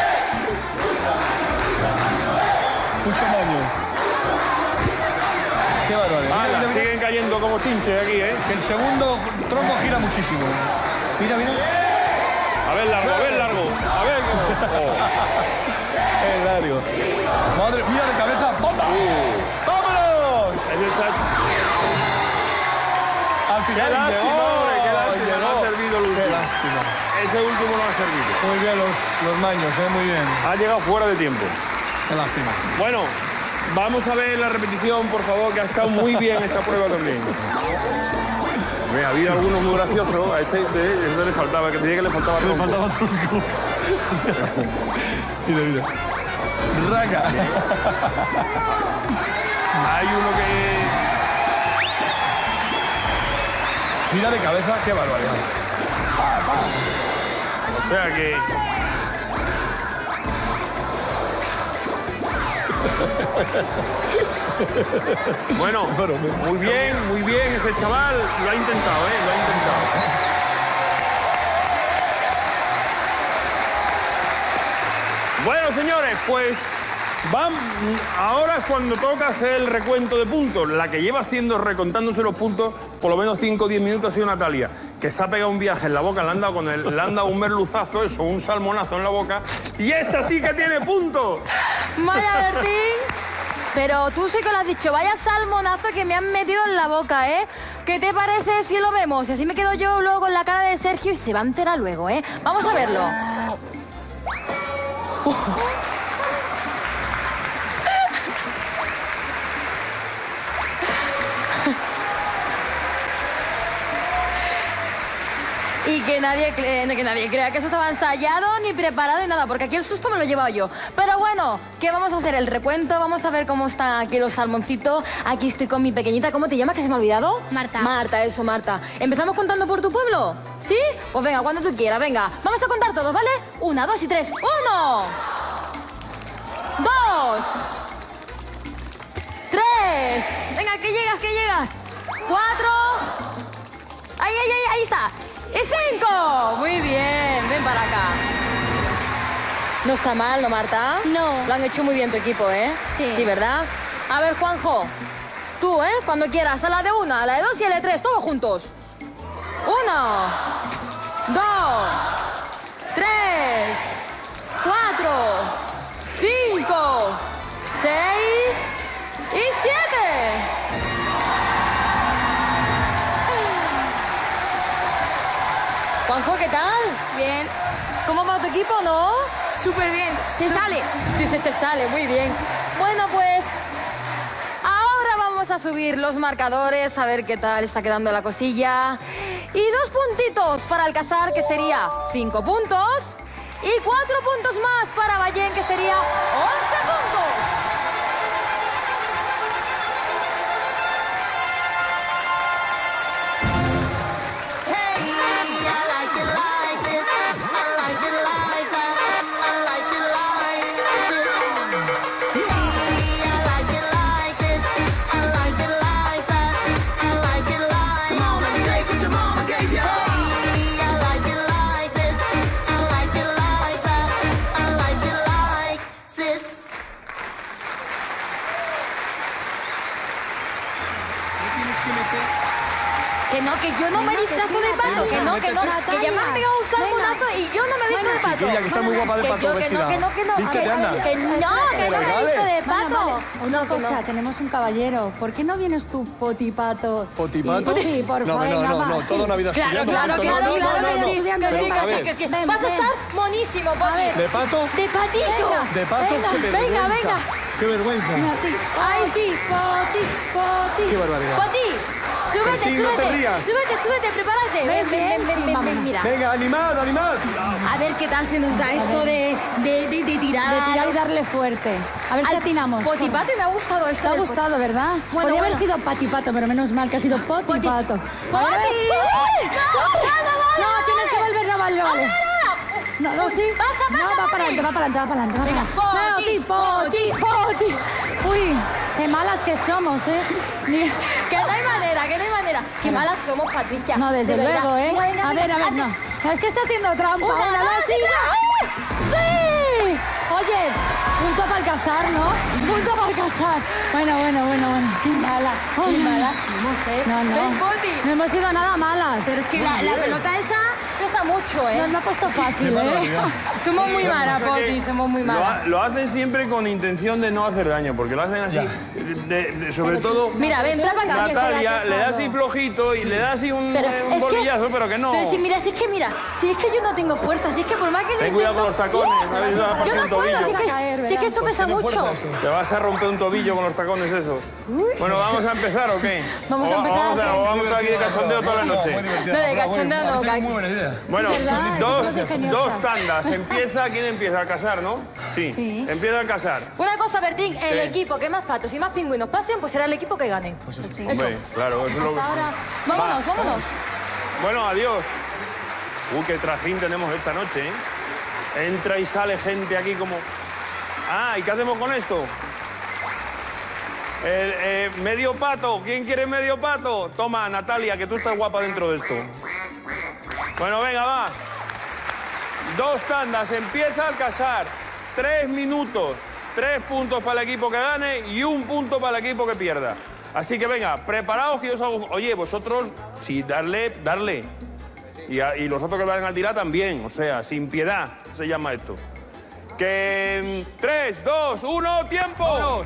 Mucho daño. Qué barbaridad. Ala, Mira. siguen cayendo como chinches aquí, ¿eh? Que el segundo tronco gira muchísimo. Mira. A ver largo. A ver cómo... Es largo. Madre, mira de cabeza. ¡Vámonos! Al ¡Qué final lástima, hombre! ¡Qué lástima! No ha servido el último. Qué lástima. Ese último no ha servido. Muy bien los maños, muy bien. Ha llegado fuera de tiempo. Qué lástima. Bueno, vamos a ver la repetición, por favor, que ha estado muy bien esta prueba también. Mira, había algunos muy graciosos. A ese le faltaba, que tenía que le faltaba Le tronco. faltaba tronco. Mira. Raca. Hay uno que... Mira de cabeza, qué barbaridad. O sea que... Bueno, muy bien ese chaval. Lo ha intentado, Lo ha intentado. Bueno, señores, pues ahora es cuando toca hacer el recuento de puntos. La que lleva haciendo, recontándose los puntos, por lo menos 5 o 10 minutos ha sido Natalia, que se ha pegado un viaje en la boca, le han dado un merluzazo, eso, un salmonazo en la boca, y esa sí que tiene puntos. Vaya, Bertín. Pero tú sí que lo has dicho, vaya salmonazo que me han metido en la boca, ¿eh? ¿Qué te parece si lo vemos? Y así me quedo yo luego con la cara de Sergio y se va a enterar luego, ¿eh? Vamos a verlo. Y que nadie crea que eso estaba ensayado, ni preparado, ni nada, porque aquí el susto me lo he llevado yo. Pero bueno, ¿qué vamos a hacer? El recuento, vamos a ver cómo están aquí los salmoncitos. Aquí estoy con mi pequeñita. ¿Cómo te llamas? ¿Que se me ha olvidado? Marta. Marta, eso, Marta. ¿Empezamos contando por tu pueblo? ¿Sí? Pues venga, cuando tú quieras, venga. Vamos a contar todos, ¿vale? 1, 2 y 3. 1, 2, 3. Venga, que llegas. 4. Ahí está. Y 5. Muy bien, ven para acá. No está mal, ¿no, Marta? No. Lo han hecho muy bien tu equipo, ¿eh? Sí. Sí, ¿verdad? A ver, Juanjo, tú, cuando quieras, a la de 1, a la de 2 y a la de 3, todos juntos. 1, 2, 3, 4, 5, 6 y 7. Juanjo, ¿qué tal? Bien. ¿Cómo va tu equipo, no? Súper bien. Se sale. Dices, se sale, muy bien. Bueno, pues ahora vamos a subir los marcadores, a ver qué tal está quedando la cosilla. Y 2 puntitos para Alcázar, que sería 5 puntos. Y 4 puntos más para Ballén, que sería 11 puntos. Que yo no me disfrazo de pato, que ya me han pegado un salmonazo y yo no me visto de pato. Chiquilla, que está muy guapa de pato vestida. Que no. Vístete, anda. Que no me he visto de pato. Una cosa, tenemos un caballero. ¿Por qué no vienes tú, Potipato? ¿Potipato? Sí, por favor, No, todo Navidad Claro, que sí. Vas a estar monísimo, Poti. ¿De pato? De patito. ¿De pato? Venga. ¡Qué vergüenza! Poti. ¡Qué barbaridad! Poti, Bertín, no te rías. súbete, prepárate. Ven, mira. Venga, animad. A ver qué tal se nos da esto de tirar. De tirar y darle fuerte. A ver si atinamos. Potipato, y me ha gustado esto. Te ha gustado, ¿verdad? Podría haber sido Patipato, pero menos mal que ha sido Potipato. ¡Poti! No, tienes que volver, no vale. No, sí. Pasa, no, va para adelante. Venga, Poti. Uy, qué malas que somos, ¿eh? Que no hay manera. Qué malas somos, Patricia. No, desde De luego, verdad. ¿eh? A ver, no. Es que está haciendo trampa. Una, Venga, dos, sí. ¡Sí! Oye, punto para Alcázar, ¿no? Punto para Alcázar. Bueno. Qué mala. Qué malas somos, ¿eh? No. Ven, Poti. No hemos sido nada malas. Pero es que la pelota esa pesa mucho, ¿eh? Nos lo ha puesto fácil, ¿eh? Somos muy malas, Pasa que Poti, somos muy malas. Lo hacen siempre con intención de no hacer daño, porque lo hacen así, sobre todo... Mira, ven, trae para acá. Natalia, le da así flojito y le da así un bolillazo, pero que no. Pero si mira, si es que yo no tengo fuerza, si es que por más que Ten cuidado con los tacones, a ver si vas a partir yo un no puedo, tobillo. si es que esto pesa mucho. ¿Te vas a romper un tobillo con los tacones esos? Bueno, ¿vamos a empezar o qué? Vamos a empezar. O vamos a estar aquí de cachondeo toda la noche. No, de cachondeo no, Muy buena idea. Bueno, ¿verdad? Somos ingeniosas. dos tandas. ¿Quién empieza? ¿A casar, no? Sí. Empieza a casar. Una cosa, Bertín, el equipo que más patos y más pingüinos pasen, pues será el equipo que gane. Hombre, claro, eso es lo que... Vámonos. Bueno, adiós. Qué trajín tenemos esta noche, ¿eh? Entra y sale gente aquí como... ¿Y qué hacemos con esto? Medio pato. ¿Quién quiere medio pato? Toma, Natalia, que tú estás guapa dentro de esto. Bueno, venga, va. 2 tandas. Empieza Alcázar. 3 minutos. 3 puntos para el equipo que gane y 1 punto para el equipo que pierda. Así que venga, preparaos que yo os hago... Oye, vosotros, sí, darle. Y los otros que vayan a tirar también. O sea, sin piedad se llama esto. Que... 3, 2, 1, ¡tiempo! ¡Vamos!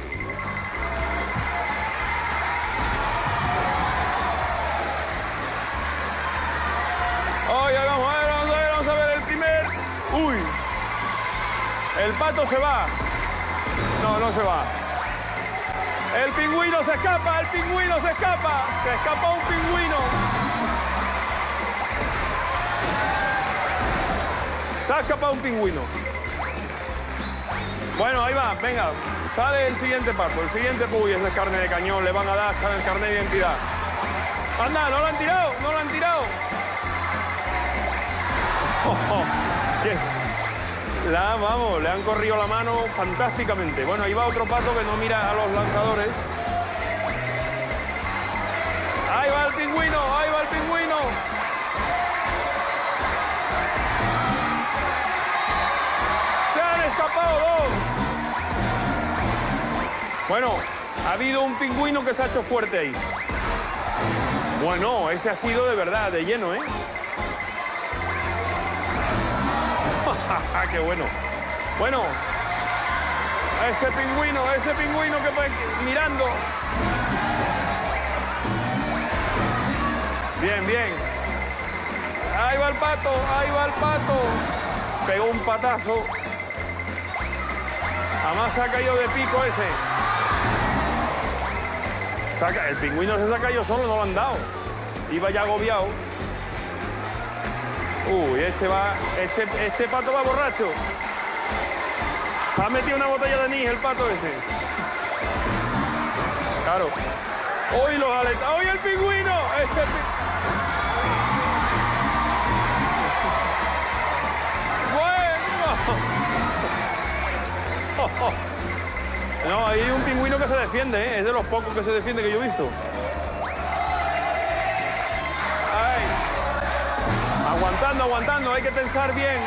Oye, vamos a ver el primer... ¡Uy! El pato se va. No se va. El pingüino se escapa, Se escapa un pingüino. Se ha escapado un pingüino. Bueno, ahí va, venga. Sale el siguiente pato. El siguiente, uy, ese es carne de cañón. Le van a dar el carnet de identidad. Anda, no lo han tirado. Le han corrido la mano fantásticamente. Bueno, ahí va otro pato que no mira a los lanzadores. Ahí va el pingüino. Se han Bueno, ha habido un pingüino que se ha hecho fuerte ahí. Bueno, ese ha sido de verdad, de lleno, ¿eh? ¡Qué bueno! Bueno, ese pingüino que mirando. Bien, bien. Ahí va el pato, ahí va el pato. Pegó un patazo. Además se ha caído de pico ese. El pingüino se ha caído solo, no lo han dado. Iba ya agobiado. Uy, este pato va borracho. Se ha metido una botella de anís el pato ese. Claro. Hoy los aletas. ¡Hoy el pingüino! ¡Bueno! No, hay un pingüino que se defiende, ¿eh? Es de los pocos que se defiende que yo he visto. Ay. Aguantando, aguantando, hay que tensar bien.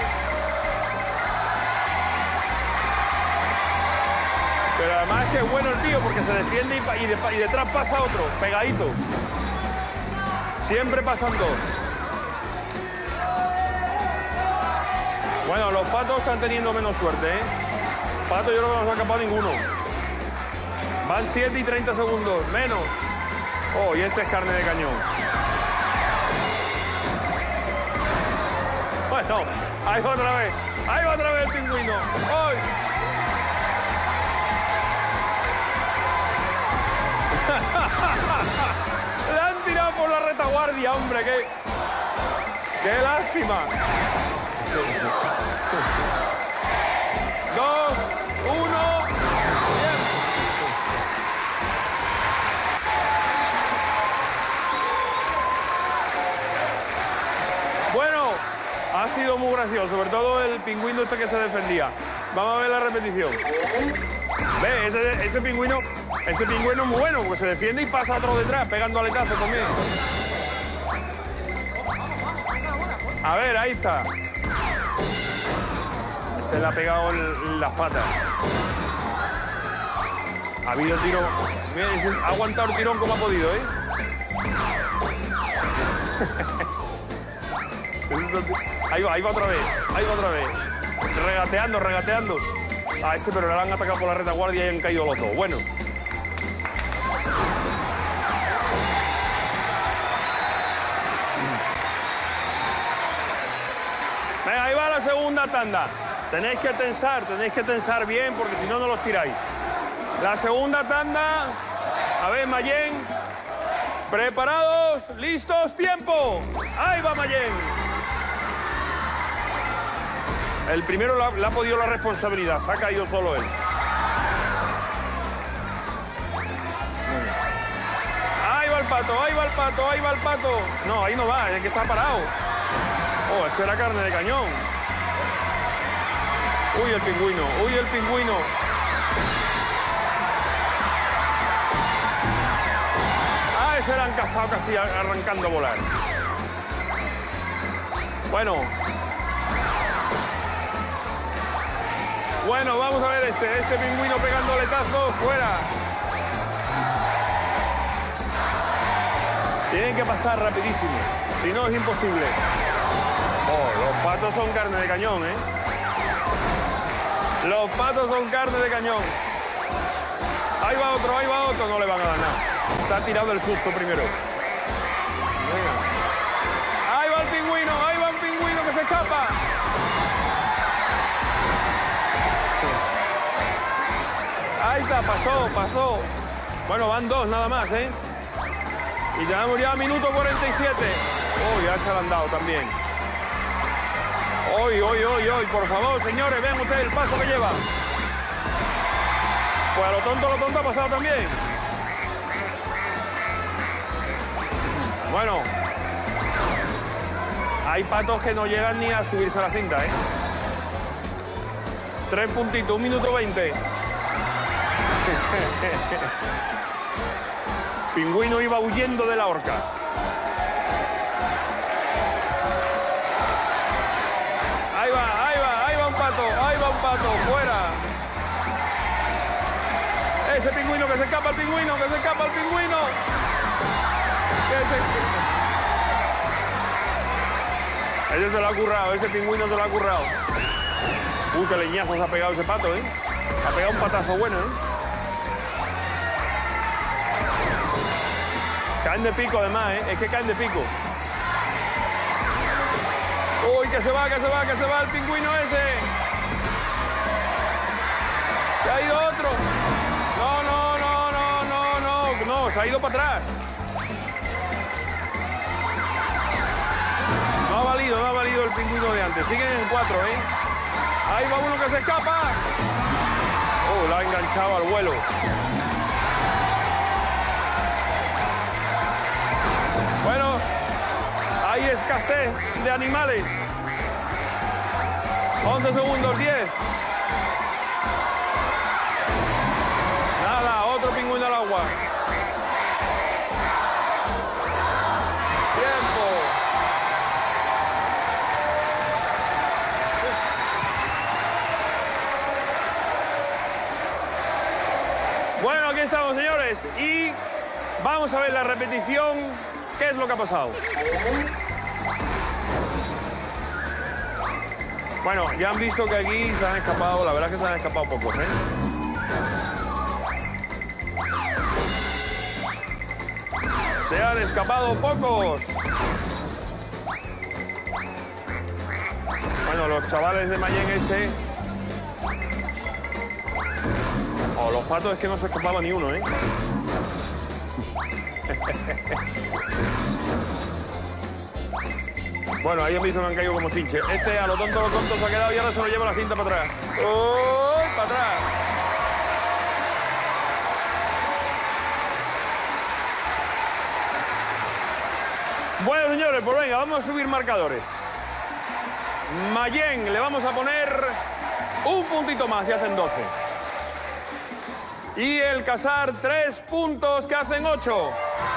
Pero además es que es bueno el tío porque se defiende y detrás pasa otro, pegadito. Siempre pasan dos. Bueno, los patos están teniendo menos suerte, ¿eh? Pato yo creo que no se ha escapado ninguno. Van 7 y 30 segundos, menos. Oh, y este es carne de cañón. Bueno, ahí va otra vez el pingüino. ¡Ay! Le han tirado por la retaguardia, hombre, qué lástima. 2, 1, bien. Bueno, ha sido muy gracioso, sobre todo el pingüino este que se defendía. Vamos a ver la repetición. Ve, ese pingüino es muy bueno, porque se defiende y pasa otro detrás, pegando aletazos también. A ver, ahí está. Se le ha pegado en las patas. Ha habido tiro. Mira, ha aguantado el tirón como ha podido, ¿eh? Ahí va otra vez. Regateando. A ese, pero le han atacado por la retaguardia y han caído los dos. Bueno. Venga, ahí va la segunda tanda. Tenéis que tensar bien porque si no, no los tiráis. La segunda tanda. A ver, Mayén. ¿Preparados? ¿Listos? ¡Tiempo! ¡Ahí va Mayén! El primero le ha podido la responsabilidad, se ha caído solo él. Ahí va el pato. No, ahí no va, es que está parado. Oh, eso era carne de cañón. Uy, el pingüino. Ah, ese era encajado casi arrancando a volar. Bueno, vamos a ver este pingüino pegando aletazos, fuera. Tienen que pasar rapidísimo, si no es imposible. Oh, los patos son carne de cañón, ¿eh? Los patos son carne de cañón. Ahí va otro, no le van a dar nada. Está tirado el susto primero. Venga. Ahí va un pingüino que se escapa. Ahí está, pasó. Bueno, van dos nada más, ¿eh? Y tenemos ya minuto 47. Oh, ya se lo han dado también. Hoy, por favor, señores, vean ustedes el paso que lleva. Pues a lo tonto ha pasado también. Bueno. Hay patos que no llegan ni a subirse a la cinta, ¿eh? 3 puntitos, 1 minuto 20. Pingüino iba huyendo de la horca. Ahí va un pato, fuera. ese pingüino, que se escapa el pingüino, que se escapa el pingüino. Ese se lo ha currado, ese pingüino se lo ha currado. Qué leñazo se ha pegado ese pato, ¿eh? Ha pegado un patazo bueno, ¿eh? Caen de pico, además, ¿eh? Es que caen de pico. ¡Uy, que se va el pingüino ese! ¡Se ha ido otro! No, se ha ido para atrás. No ha valido el pingüino de antes. Siguen en 4, ¿eh? Ahí va uno que se escapa. Oh, lo ha enganchado al vuelo. Bueno, hay escasez de animales. 11 segundos, 10. Nada, otro pingüino al agua. Tiempo. Bueno, aquí estamos, señores, y vamos a ver la repetición. ¿Qué es lo que ha pasado? Bueno, ya han visto que aquí se han escapado, la verdad es que se han escapado pocos, ¿eh? Se han escapado pocos. Bueno, los chavales de Mayén ese... Oh, los patos es que no se escapaba ni uno, ¿eh? Bueno, ahí han visto que han caído como chinche. Este a lo tonto se ha quedado y ahora se lo lleva la cinta para atrás. ¡Oh! ¡Para atrás! Bueno, señores, pues venga, vamos a subir marcadores. Mayén le vamos a poner un puntito más y hacen 12. Y el Casar 3 puntos que hacen 8.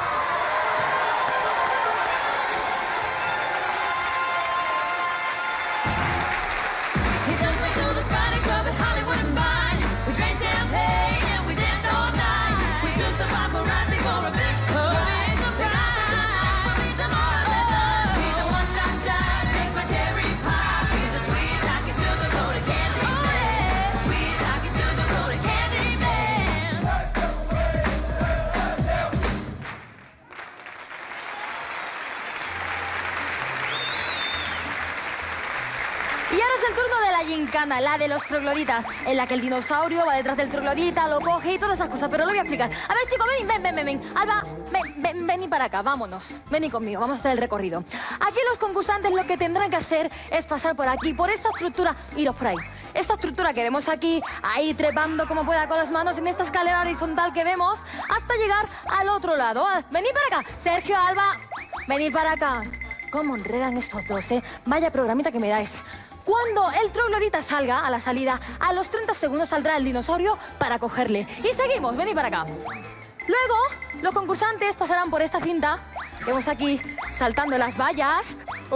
Gincana, la de los trogloditas, en la que el dinosaurio va detrás del troglodita, lo coge y todas esas cosas, pero lo voy a explicar. A ver, chicos, ven. Alba, ven para acá, vámonos. Vení conmigo, vamos a hacer el recorrido. Aquí los concursantes lo que tendrán que hacer es pasar por aquí, por esta estructura, iros por ahí. Esta estructura que vemos aquí, ahí trepando como pueda con las manos en esta escalera horizontal que vemos, hasta llegar al otro lado. Vení para acá, Sergio, Alba, vení para acá. ¿Cómo enredan estos dos, eh? Vaya programita que me dais. Cuando el troglodita salga a la salida, a los 30 segundos saldrá el dinosaurio para cogerle. Y seguimos, vení para acá. Luego, los concursantes pasarán por esta cinta que vemos aquí, saltando las vallas.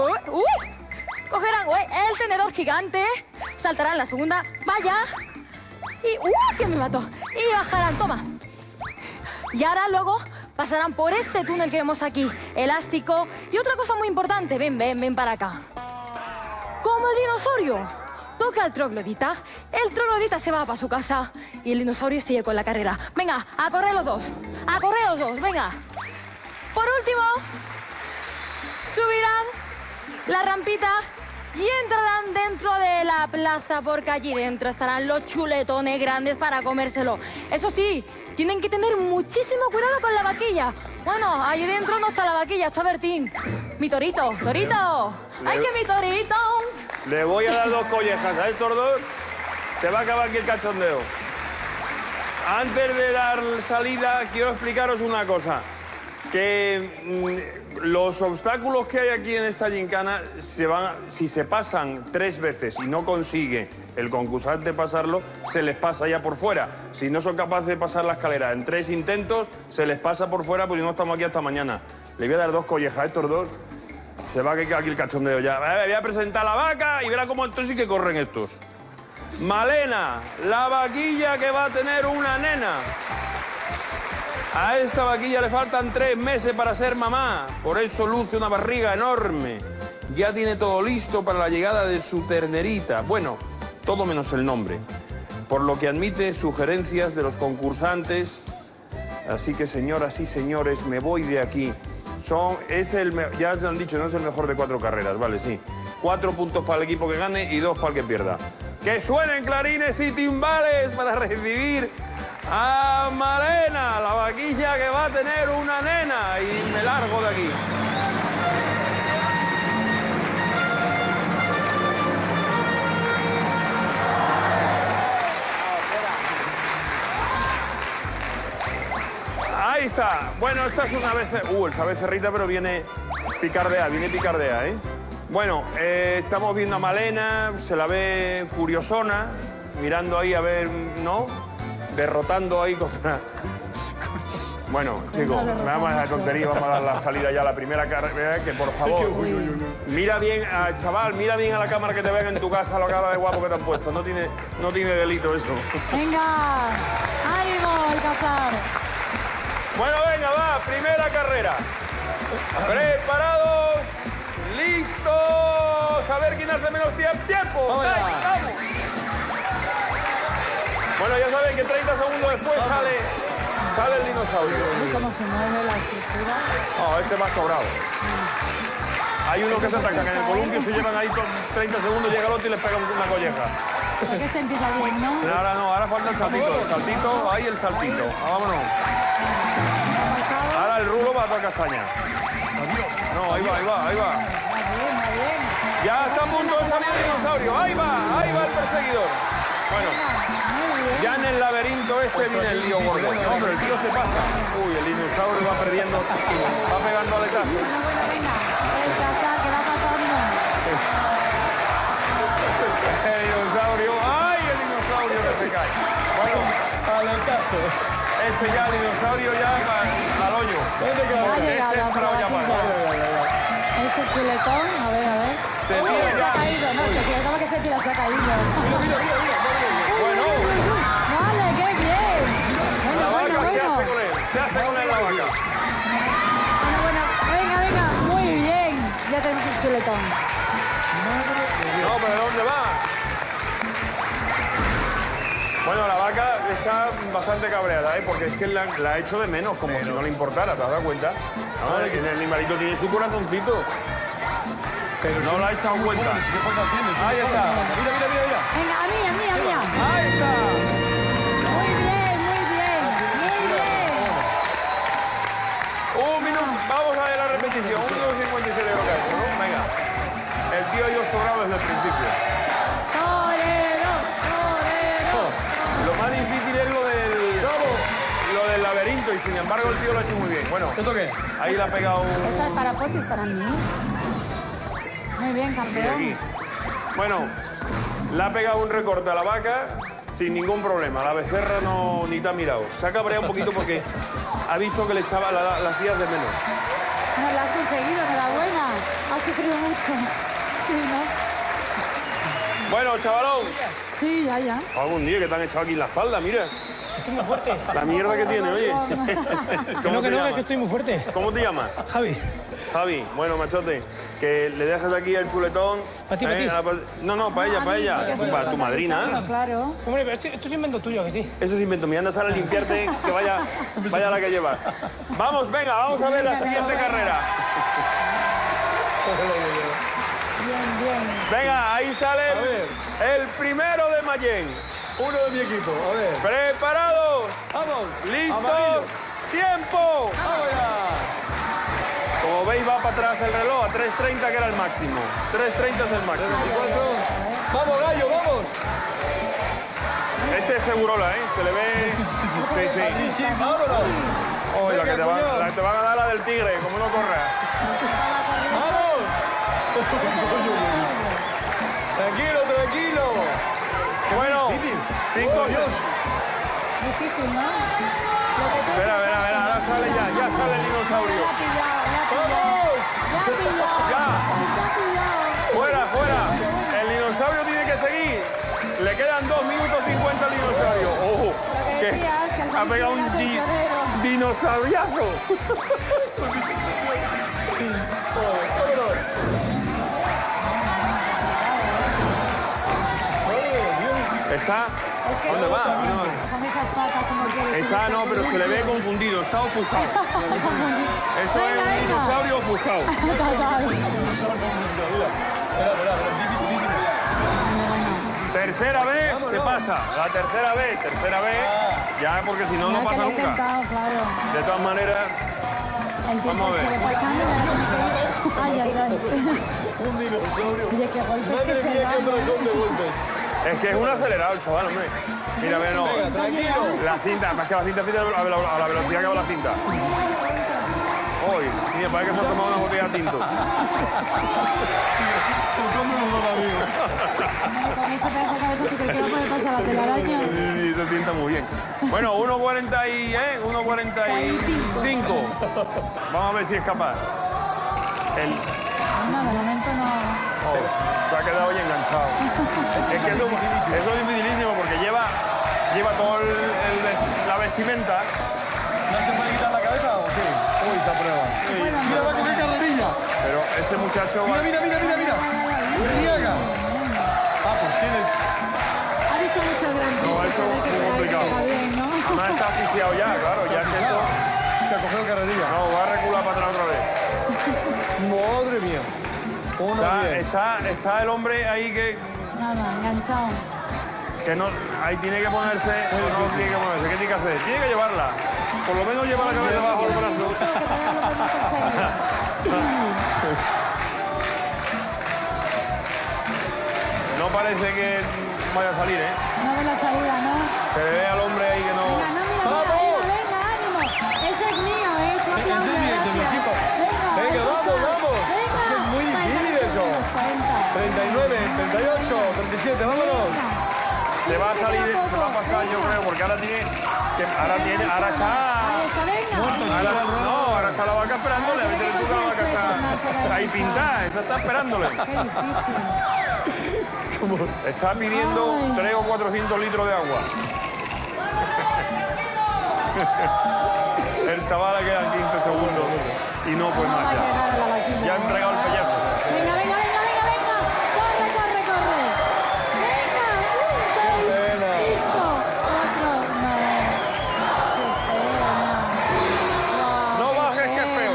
Cogerán el tenedor gigante, saltarán la segunda valla y... ¡que me mató! Y bajarán, toma. Y ahora luego pasarán por este túnel que vemos aquí, elástico. Y otra cosa muy importante, ven para acá. Como el dinosaurio toca al troglodita, el troglodita se va para su casa y el dinosaurio sigue con la carrera. Venga, a correr los dos, venga. Por último, subirán la rampita y entrarán dentro de la plaza, porque allí dentro estarán los chuletones grandes para comérselo. Eso sí, tienen que tener muchísimo cuidado con la vaquilla. Bueno, allí dentro no está la vaquilla, está Bertín. Mi torito. ¡Ay, que mi torito! Le voy a dar 2 collejas a estos dos. Se va a acabar aquí el cachondeo. Antes de dar salida, quiero explicaros una cosa. Que los obstáculos que hay aquí en esta gincana, si se pasan 3 veces y no consigue el concursante pasarlo, se les pasa ya por fuera. Si no son capaces de pasar la escalera en 3 intentos, se les pasa por fuera, porque no estamos aquí hasta mañana. Le voy a dar 2 collejas a estos dos. Se va a quedar aquí el cachondeo ya. Voy a presentar a la vaca y verá cómo entonces sí que corren estos. Malena, la vaquilla que va a tener una nena. A esta vaquilla le faltan 3 meses para ser mamá. Por eso luce una barriga enorme. Ya tiene todo listo para la llegada de su ternerita. Bueno, todo menos el nombre. Por lo que admite sugerencias de los concursantes. Así que, señoras y señores, me voy de aquí. Ya te han dicho, no es el mejor de 4 carreras, vale, sí. 4 puntos para el equipo que gane y 2 para el que pierda. ¡Que suenen clarines y timbales para recibir a Malena, la vaquilla que va a tener una nena! Y me largo de aquí. Ahí está. Bueno, esta es una esa becerrita, pero viene picardea, ¿eh? Bueno, estamos viendo a Malena, se la ve curiosona, mirando ahí a ver, ¿no? Derrotando ahí contra... Bueno, chicos, vamos a la tontería, vamos a dar la salida ya a la primera carrera, que por favor, mira bien, chaval, mira bien a la cámara que te vean en tu casa la cara de guapo que te han puesto. No tiene delito eso. Venga, ánimo, Alcázar. Bueno, venga, va, primera carrera. ¿Preparados? ¡Listos! A ver quién hace menos tiempo. ¡Vamos! Bueno, ya saben que 30 segundos después sale el dinosaurio. ¿Cómo se mueve la estructura? No, este va sobrado. Hay unos que se atacan en el columpio, se llevan ahí 30 segundos, llega el otro y les pega una colleja. Pero que este empieza bien, ¿no? Ahora no, ahora falta el saltito. El saltito, ahí el saltito. Vámonos. Ahora el rulo va a toda castaña. No, ahí va. Ya está a punto de salir el dinosaurio. Ahí va el perseguidor. Bueno, ya en el laberinto ese viene el lío gordo. No, pero el tío se pasa. Uy, el dinosaurio va perdiendo, va pegando aletazo. Venga, Alcázar, ¿qué va pasando? El dinosaurio. ¡Ay, el dinosaurio que se cae! Bueno, aletazo. Ese ya, el dinosaurio ya al hoyo. Ese entrado ya para. Ese chuletón, a ver. Se tira se ya. ha caído, no, ¿cómo que se tira? Se ha caído. Mira. Bueno. Vale, qué bien. La vaca se hace con él. Se hace con él la vaca. Bueno, venga. Muy bien. Ya tenemos un chuletón. No, pero ¿de dónde va? Bueno, la vaca está bastante cabreada, ¿eh? Porque es que la ha hecho de menos, como si no le importara, ¿te has dado cuenta? No, es que el animalito tiene su corazoncito. Pero no la ha echado cuenta. Ahí está. Mira. Venga, a mí. Ahí está. Muy bien. Un minuto. Vamos a ver la repetición. 1 minuto 57 creo que ha hecho, ¿no? Venga. El tío ha ido sobrado desde el principio. Torero. Lo más difícil es lo del laberinto y sin embargo el tío lo ha hecho muy bien. Bueno, ¿esto qué? Ahí le ha pegado un... Esta es para Poti, para mí. Muy bien, campeón. Aquí. Bueno, le ha pegado un recorte a la vaca sin ningún problema. La becerra ni te ha mirado. Se ha cabreado un poquito porque ha visto que le echaba las días de menos. No, lo has conseguido, enhorabuena. Has sufrido mucho. Sí, ¿no? Bueno, chavalón. Sí, ya. Algún día que te han echado aquí en la espalda, mira. Estoy muy fuerte. La mierda que tiene, oye. Que que estoy muy fuerte. ¿Cómo te llamas? Javi, bueno, machote, que le dejas aquí el chuletón. ¿Para ti? No, para ella. Para tu madrina. Claro. Hombre, pero esto es invento tuyo, que sí. Eso es invento mío. Anda a limpiarte, que vaya la que llevas. Vamos a ver la siguiente carrera. Bien. Venga, ahí sale el primero de Mayén. Uno de mi equipo, a ver. ¿Preparados? ¡Vamos! ¡Listos! Amarillo. ¡Tiempo! ¡Vamos ya! Como veis, va para atrás el reloj a 3:30, que era el máximo. 3:30 es el máximo. 24. ¡Vamos, gallo, vamos! Este es Segurola, ¿eh? Se le ve... Sí, vámonos. Oh, la que te van a dar la del tigre, como no corra. ¡Vamos! Tranquilo. Bueno, 5 segundos. Difícil, ¿no? Espera, ahora sale ya sale el dinosaurio. ¡Fuera! El dinosaurio tiene que seguir. Le quedan 2 minutos 50 al dinosaurio. ¡Ojo! Que ha pegado un ¡Dinosauriazo! Está... ¿Dónde va? Con esas patas como quieres. Está, no, pero se le ve confundido, está ofuscado. Eso es un dinosaurio ofuscado. Tercera vez se pasa. La tercera vez, ya porque si no, no pasa nunca. De todas maneras, vamos a ver. Ay, ay, ay. Un dinosaurio. Oye, qué golpes Madre que se mía, qué dan, trocón de golpes. Es que es un acelerado el chaval, hombre. Mira, ve, no. Venga, tranquilo. La cinta, más que la cinta a la velocidad que va la cinta. Uy, mira, parece que se ha tomado una botella de tinto. Trocón de los dos amigos. Con ese pedazo de cabeza, ¿tú crees que no puede pasar la telaraña? Sí, se sienta muy bien. Bueno, 1.45. Vamos a ver si es capaz. No, de momento no. Se ha quedado ya enganchado. Es que eso es dificilísimo porque lleva toda la vestimenta. ¿No se puede quitar la cabeza o sí? Uy, esa prueba. Sí. Mira, va a coger carrerilla. Pero ese muchacho va... Mira. Riega. Ah, pues tiene... Ha visto mucho grande. No, eso es muy complicado. Está bien, ¿no? Además está asfixiado ya, claro. Ya es que esto... Se ha cogido carrerilla. No, va a recular para atrás otra vez. Madre mía. Está el hombre ahí que Nada, enganchado. no... Ahí tiene que ponerse... No tiene que ponerse. ¿Qué tiene que hacer? Tiene que llevarla. Por lo menos lleva la cabeza bajo el brazo. No parece que vaya a salir, ¿eh? No ve la salida, ¿no? Se le ve al hombre ahí que no... Venga, no, mira, venga, ánimo. Ese es mío, ¿eh? Tú Es de aplaude, mi gracias. equipo. Venga, Venga, vamos. Venga. Es que es muy difícil eso. 39, 38, 37, vámonos. Se va a salir, se va a pasar, yo creo, porque ahora tiene... Ahora está... Ahí está, venga. Ahora está la vaca esperándole. A ver si tú la vaca está ahí pintada, esa está esperándole. Qué difícil. Está pidiendo 300 o 400 litros de agua. El chaval le quedan 15 segundos y no puede más ya. Ya ha entregado el pellejo. Venga. Corre. Venga, 6, 5, 4, No bajes, que es feo.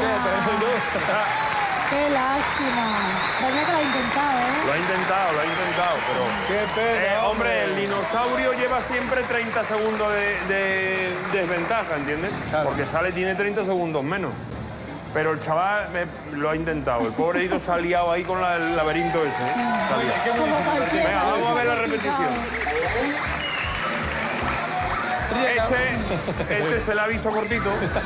Qué lástima. Pero mira que lo ha intentado, ¿eh? Lo ha intentado, pero... Qué pena, hombre, el dinosaurio lleva siempre 30 segundos de desventaja, ¿entiendes? Claro. Porque tiene 30 segundos menos. Pero el chaval lo ha intentado. El pobrecito se ha liado ahí con el laberinto ese. Oye, qué muy difícil. Venga, vamos a ver la repetición. Este se la ha visto cortito.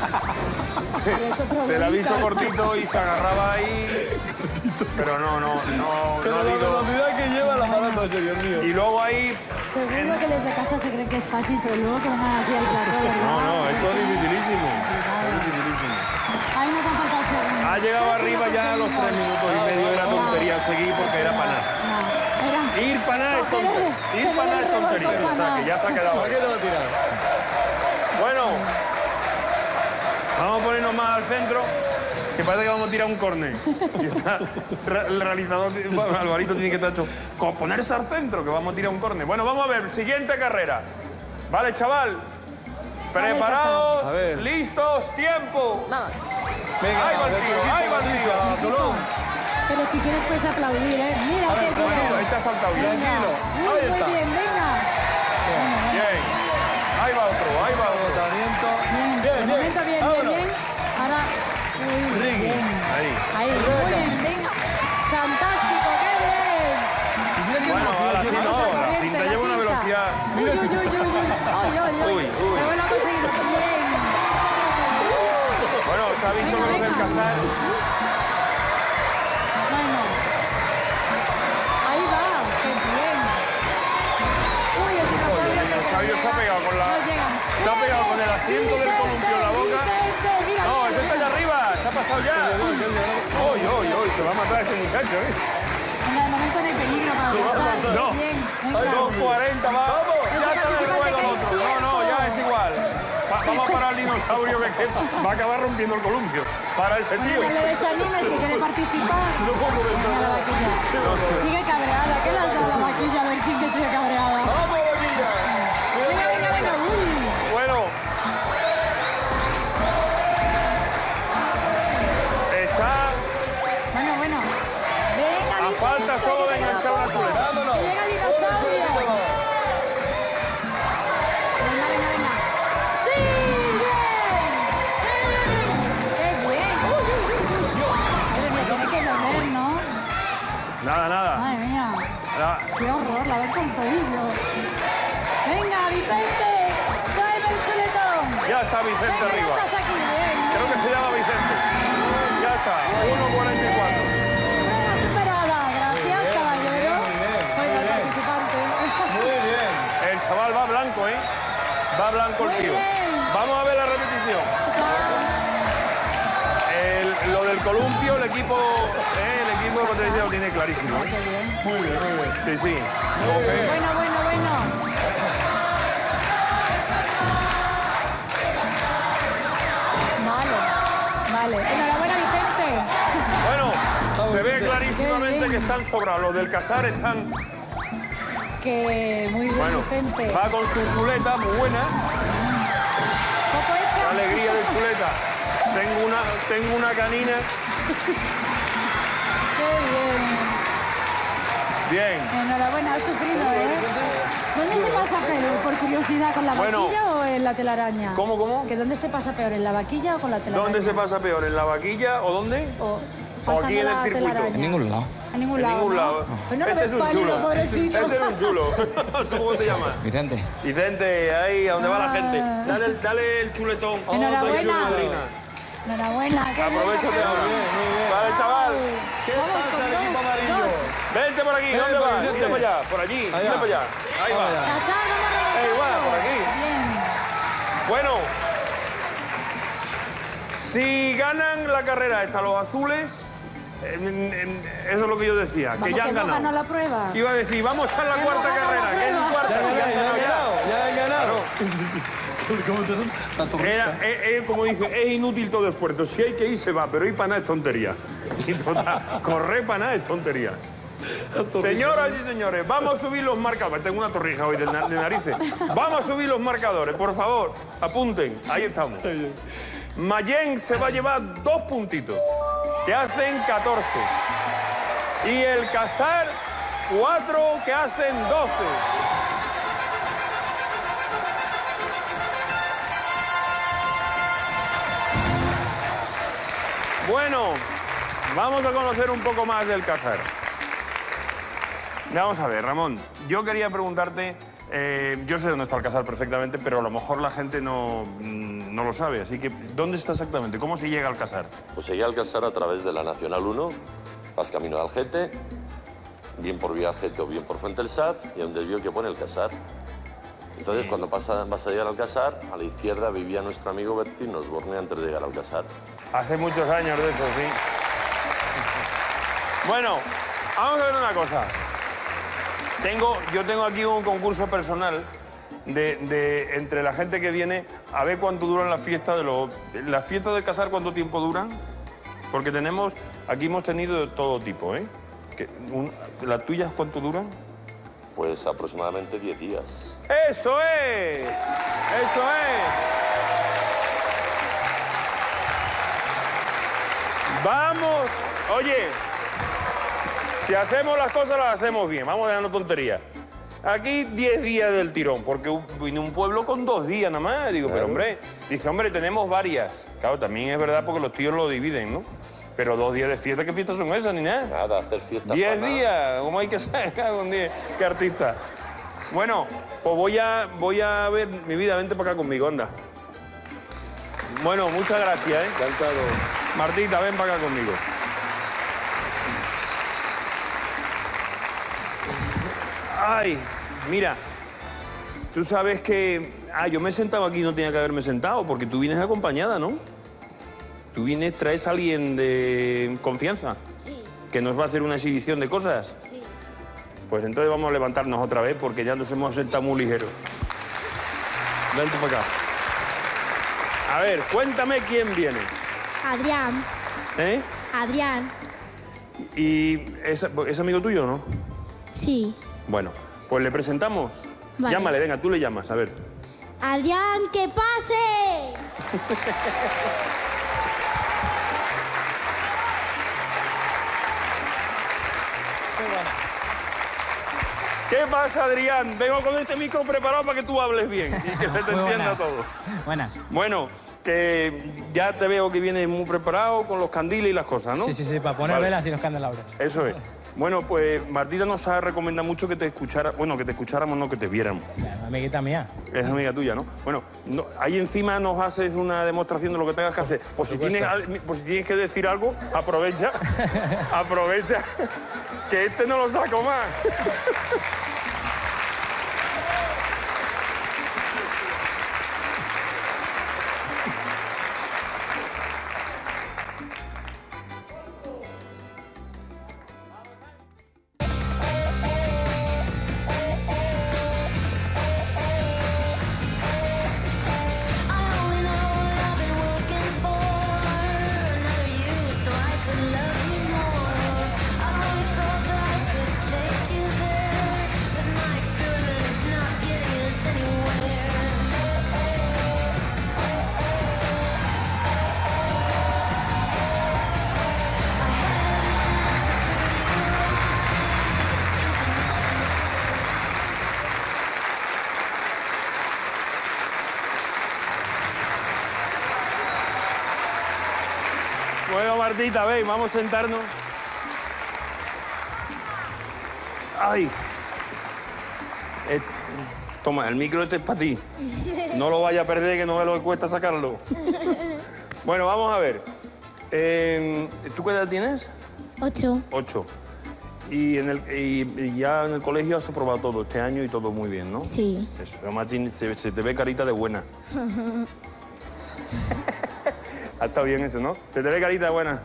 Se la ha visto cortito y se agarraba ahí. Pero no Pero ha la habido... velocidad que lleva el aparato ese, Dios mío. Y luego ahí... Seguro que desde casa se creen que es fácil, pero luego que vengan aquí al plató, ¿verdad? No, esto es dificilísimo. Ahí nos han faltado segundos. Ha llegado arriba ya a los 3 minutos y medio de la tontería seguir porque era para nada. Ir para nada es tontería. Ir para nada es tontería. O sea, que ya se ha quedado. ¿Para qué te va a tirar? Bueno, vamos a ponernos más al centro, que parece que vamos a tirar un córner. Y está el realizador, bueno, Alvarito tiene que estar hecho, ponerse al centro, que vamos a tirar un córner. Bueno, vamos a ver, siguiente carrera. Vale, chaval. ¿Preparados? A ver. ¿Listos? ¡Tiempo! Vamos. Venga, Ahí va el tío. Tolón. Pero si quieres puedes aplaudir, ¿eh? Mira qué bien. Ahí está saltado bien. Tranquilo. Muy Ahí está. bien, venga. Bien. Ahí va otro. Agotamiento. Bien, de momento bien. Vámonos. Ahora, muy Ring. bien. Ahí. Muy bien, venga. Fantástico, qué bien. Bueno, ahora sí no, la cinta lleva una velocidad. Uy. Pero bueno, ha conseguido. Bien. Bueno, se ha visto Venga, que venga. el casar. Bueno. Ahí va, qué bien. Uy, el dinosaurio. El dinosaurio se ha pegado con la... No llega. Se ha pegado con el asiento del columpio en la boca. No, ese está allá arriba, se ha pasado ya. Uy, se va a matar ese muchacho, ¿eh? Venga, de momento no hay peligro para pasar. No. Bien, venga. 2.40, va. Ya está en el ruedo el otro. No, ya es igual. Vamos Vamos a parar al dinosaurio que va a acabar rompiendo el columpio. Para ese tío. No le desanimes, que quiere participar. No puedo Venga, la vaquilla. Sigue cabreada. ¿Qué le has dado a la vaquilla, Bertín, que sigue cabreada? ¡Vamos, vaquilla! Venga, venga, venga. Uy. Bueno. Está Bueno. Venga, a Vicente, falta solo de que te lo enganchar una pongo. chuleta. ¡Vámonos! Que llega el dinosaurio. Venga. ¡Sí! ¡Bien! ¡Qué bien! Madre mía, tiene que mover, ¿no? Nada. Madre mía. Nada. ¡Qué horror! La del conjodillo. Venga, Vicente. Tráeme el chuletón. Ya está Vicente Venga, ya arriba. estás aquí. Bien. Creo que se llama Vicente. Ya está. 1.44. Prueba superada. Gracias, caballero. Oiga, el participante. Muy bien. El chaval va blanco, ¿eh? Va blanco el Muy tío. bien. Vamos a ver la repetición. O sea, Lo del columpio, el equipo de Potencia lo tiene clarísimo. ¿eh? qué bien. Muy bien. Sí. Bueno. Vale. Enhorabuena, Vicente. Bueno, se ve Vicente. clarísimamente Qué bien. que están sobrados. Los del Casar están... Que muy bien, Bueno, Vicente. va con su chuleta muy buena. Poco hecha. Qué alegría de chuleta. Tengo una canina. Qué bien. Bien. Enhorabuena, has sufrido, ¿eh? ¿Dónde se pasa peor? ¿Por curiosidad, con la Bueno. vaquilla o en la telaraña? ¿Cómo? ¿Que dónde se pasa peor, en la vaquilla o con la telaraña? ¿Dónde se pasa peor? ¿En la vaquilla o dónde? O O aquí en el pasando la circuito. telaraña. En ningún lado. A ningún En lado. ningún ¿no? lado. Pues no lo Este ves es un pálido, chulo. pobrecito. Este es un chulo. ¿Tú cómo te llamas? Vicente. Vicente, ahí, a donde va la gente. Dale el chuletón. Enhorabuena. Ahí su madrina. Enhorabuena. qué bien, Aprovechate campeón. ahora. Vale, chaval. ¿Qué Vamos pasa con el equipo dos, amarillo? dos. Vente por aquí. Ven, ¿Dónde vas? Vicente. Mira para allá. Por allí. Allá. Mira para allá. Ahí Vamos va. allá. Casar, vamos a Igual, por aquí. Bien. Bueno. Si ganan la carrera esta los azules, eso es lo que yo decía, Vamos, que ya han no ganado. ganó la prueba. Iba a decir, vamos a echar la Que cuarta hemos ganado carrera, la que es prueba. cuarta. Ya han ganado. ¿Cómo te son? Tanto Como dice, es inútil todo esfuerzo. Si hay que ir, se va, pero ir para nada es tontería. Y total, correr para nada es tontería. Señoras y señores, vamos a subir los marcadores. Tengo una torrija hoy de narices. Vamos a subir los marcadores, por favor. Apunten, ahí estamos. Mayen se va a llevar 2 puntitos, que hacen 14. Y el Casar, 4, que hacen 12. Bueno, vamos a conocer un poco más del Casar. Vamos a ver, Ramón, yo quería preguntarte, yo sé dónde está el Casar perfectamente, pero a lo mejor la gente no lo sabe, así que ¿dónde está exactamente? ¿Cómo se llega al Casar? Pues se llega al Casar a través de la Nacional 1, vas camino de Algete, bien por vía Algete o bien por Fuente del Saz, y hay un desvío que pone el Casar. Entonces, cuando vas a llegar al Casar, a la izquierda vivía nuestro amigo Bertín Osborne antes de llegar al Casar. Hace muchos años de eso, sí. Bueno, vamos a ver una cosa. Yo tengo aquí un concurso personal entre la gente que viene a ver cuánto duran las fiestas ¿Las fiestas del Casar cuánto tiempo duran? Porque aquí hemos tenido de todo tipo, ¿eh? ¿Las tuyas cuánto duran? Pues aproximadamente 10 días. ¡Eso es! ¡Eso es! ¡Vamos! Oye, si hacemos las cosas, las hacemos bien. Vamos dejando tonterías. Aquí 10 días del tirón, porque vine un pueblo con 2 días nada más. Digo, pero hombre, dice, hombre, tenemos varias. Claro, también es verdad porque los tíos lo dividen, ¿no? Pero 2 días de fiesta, ¿qué fiestas son esas ni nada? Nada, hacer fiesta. 10 días, ¿cómo hay que ser? Cago en 10, qué artista. Bueno, pues voy a ver mi vida, vente para acá conmigo, anda. Bueno, muchas gracias, ¿eh? Encantado. Martita, ven para acá conmigo. Ay, mira, tú sabes que... yo me he sentado aquí, no tenía que haberme sentado, porque tú vienes acompañada, ¿no? Tú vienes, traes a alguien de confianza. Sí. Que nos va a hacer una exhibición de cosas. Sí. Pues entonces vamos a levantarnos otra vez, porque ya nos hemos sentado muy ligeros. Vente para acá. A ver, cuéntame quién viene. Adrián. ¿Eh? Adrián. ¿Y es amigo tuyo o no? Sí. Bueno, pues le presentamos. Vale. Llámale, venga, tú le llamas, a ver. Adrián, ¡que pase! ¿Qué pasa, Adrián? Vengo con este micro preparado para que tú hables bien y que se te entienda todo. Buenas. Bueno, que ya te veo que vienes muy preparado con los candiles y las cosas, ¿no? Sí, sí, sí, para poner velas y los candelabros. Eso es. Bueno, pues Martita nos ha recomendado mucho que te escuchara, bueno, que te escucháramos, no que te viéramos. Amiguita mía. Es amiga tuya, ¿no? Bueno, ahí encima nos haces una demostración de lo que tengas que hacer. Pues si tienes que decir algo, aprovecha, aprovecha, que este no lo saco más. Bueno, Martita, ven, vamos a sentarnos. ¡Ay! Toma, el micro este es para ti. No lo vaya a perder, que no ve lo que cuesta sacarlo. Bueno, vamos a ver. ¿Tú qué edad tienes? 8. 8. Y ya en el colegio has aprobado todo este año y todo muy bien, ¿no? Sí. Eso, además se te ve carita de buena. Ha estado bien eso, ¿no? Se te ve carita buena.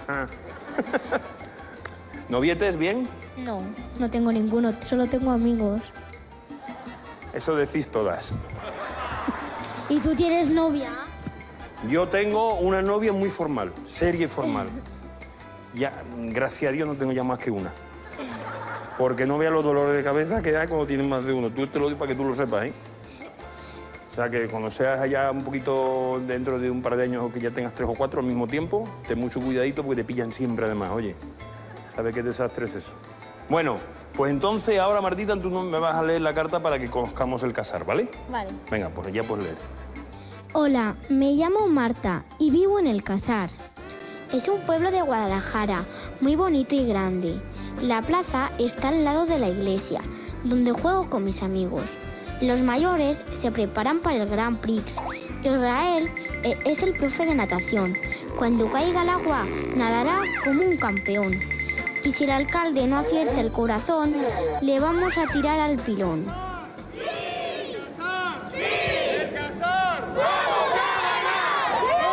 ¿Novietes bien? No, no tengo ninguno, solo tengo amigos. Eso decís todas. ¿Y tú tienes novia? Yo tengo una novia muy formal, seria y formal. Ya, gracias a Dios, no tengo ya más que una. Porque no veas los dolores de cabeza que hay cuando tienes más de uno. Tú te lo digo para que tú lo sepas, ¿eh? O sea, que cuando seas allá un poquito dentro de un par de años o que ya tengas 3 o 4 al mismo tiempo, ten mucho cuidadito porque te pillan siempre además, oye. ¿Sabes qué desastre es eso? Bueno, pues entonces ahora, Martita, tú me vas a leer la carta para que conozcamos el casar, ¿vale? Vale. Venga, pues ya puedes leer. Hola, me llamo Marta y vivo en El Casar. Es un pueblo de Guadalajara, muy bonito y grande. La plaza está al lado de la iglesia, donde juego con mis amigos. Los mayores se preparan para el Grand Prix. Israel es el profe de natación. Cuando caiga al agua, nadará como un campeón. Y si el alcalde no acierta el corazón, le vamos a tirar al pilón. ¡Sí! ¡Sí! ¡El Casar! ¡Vamos a ganar!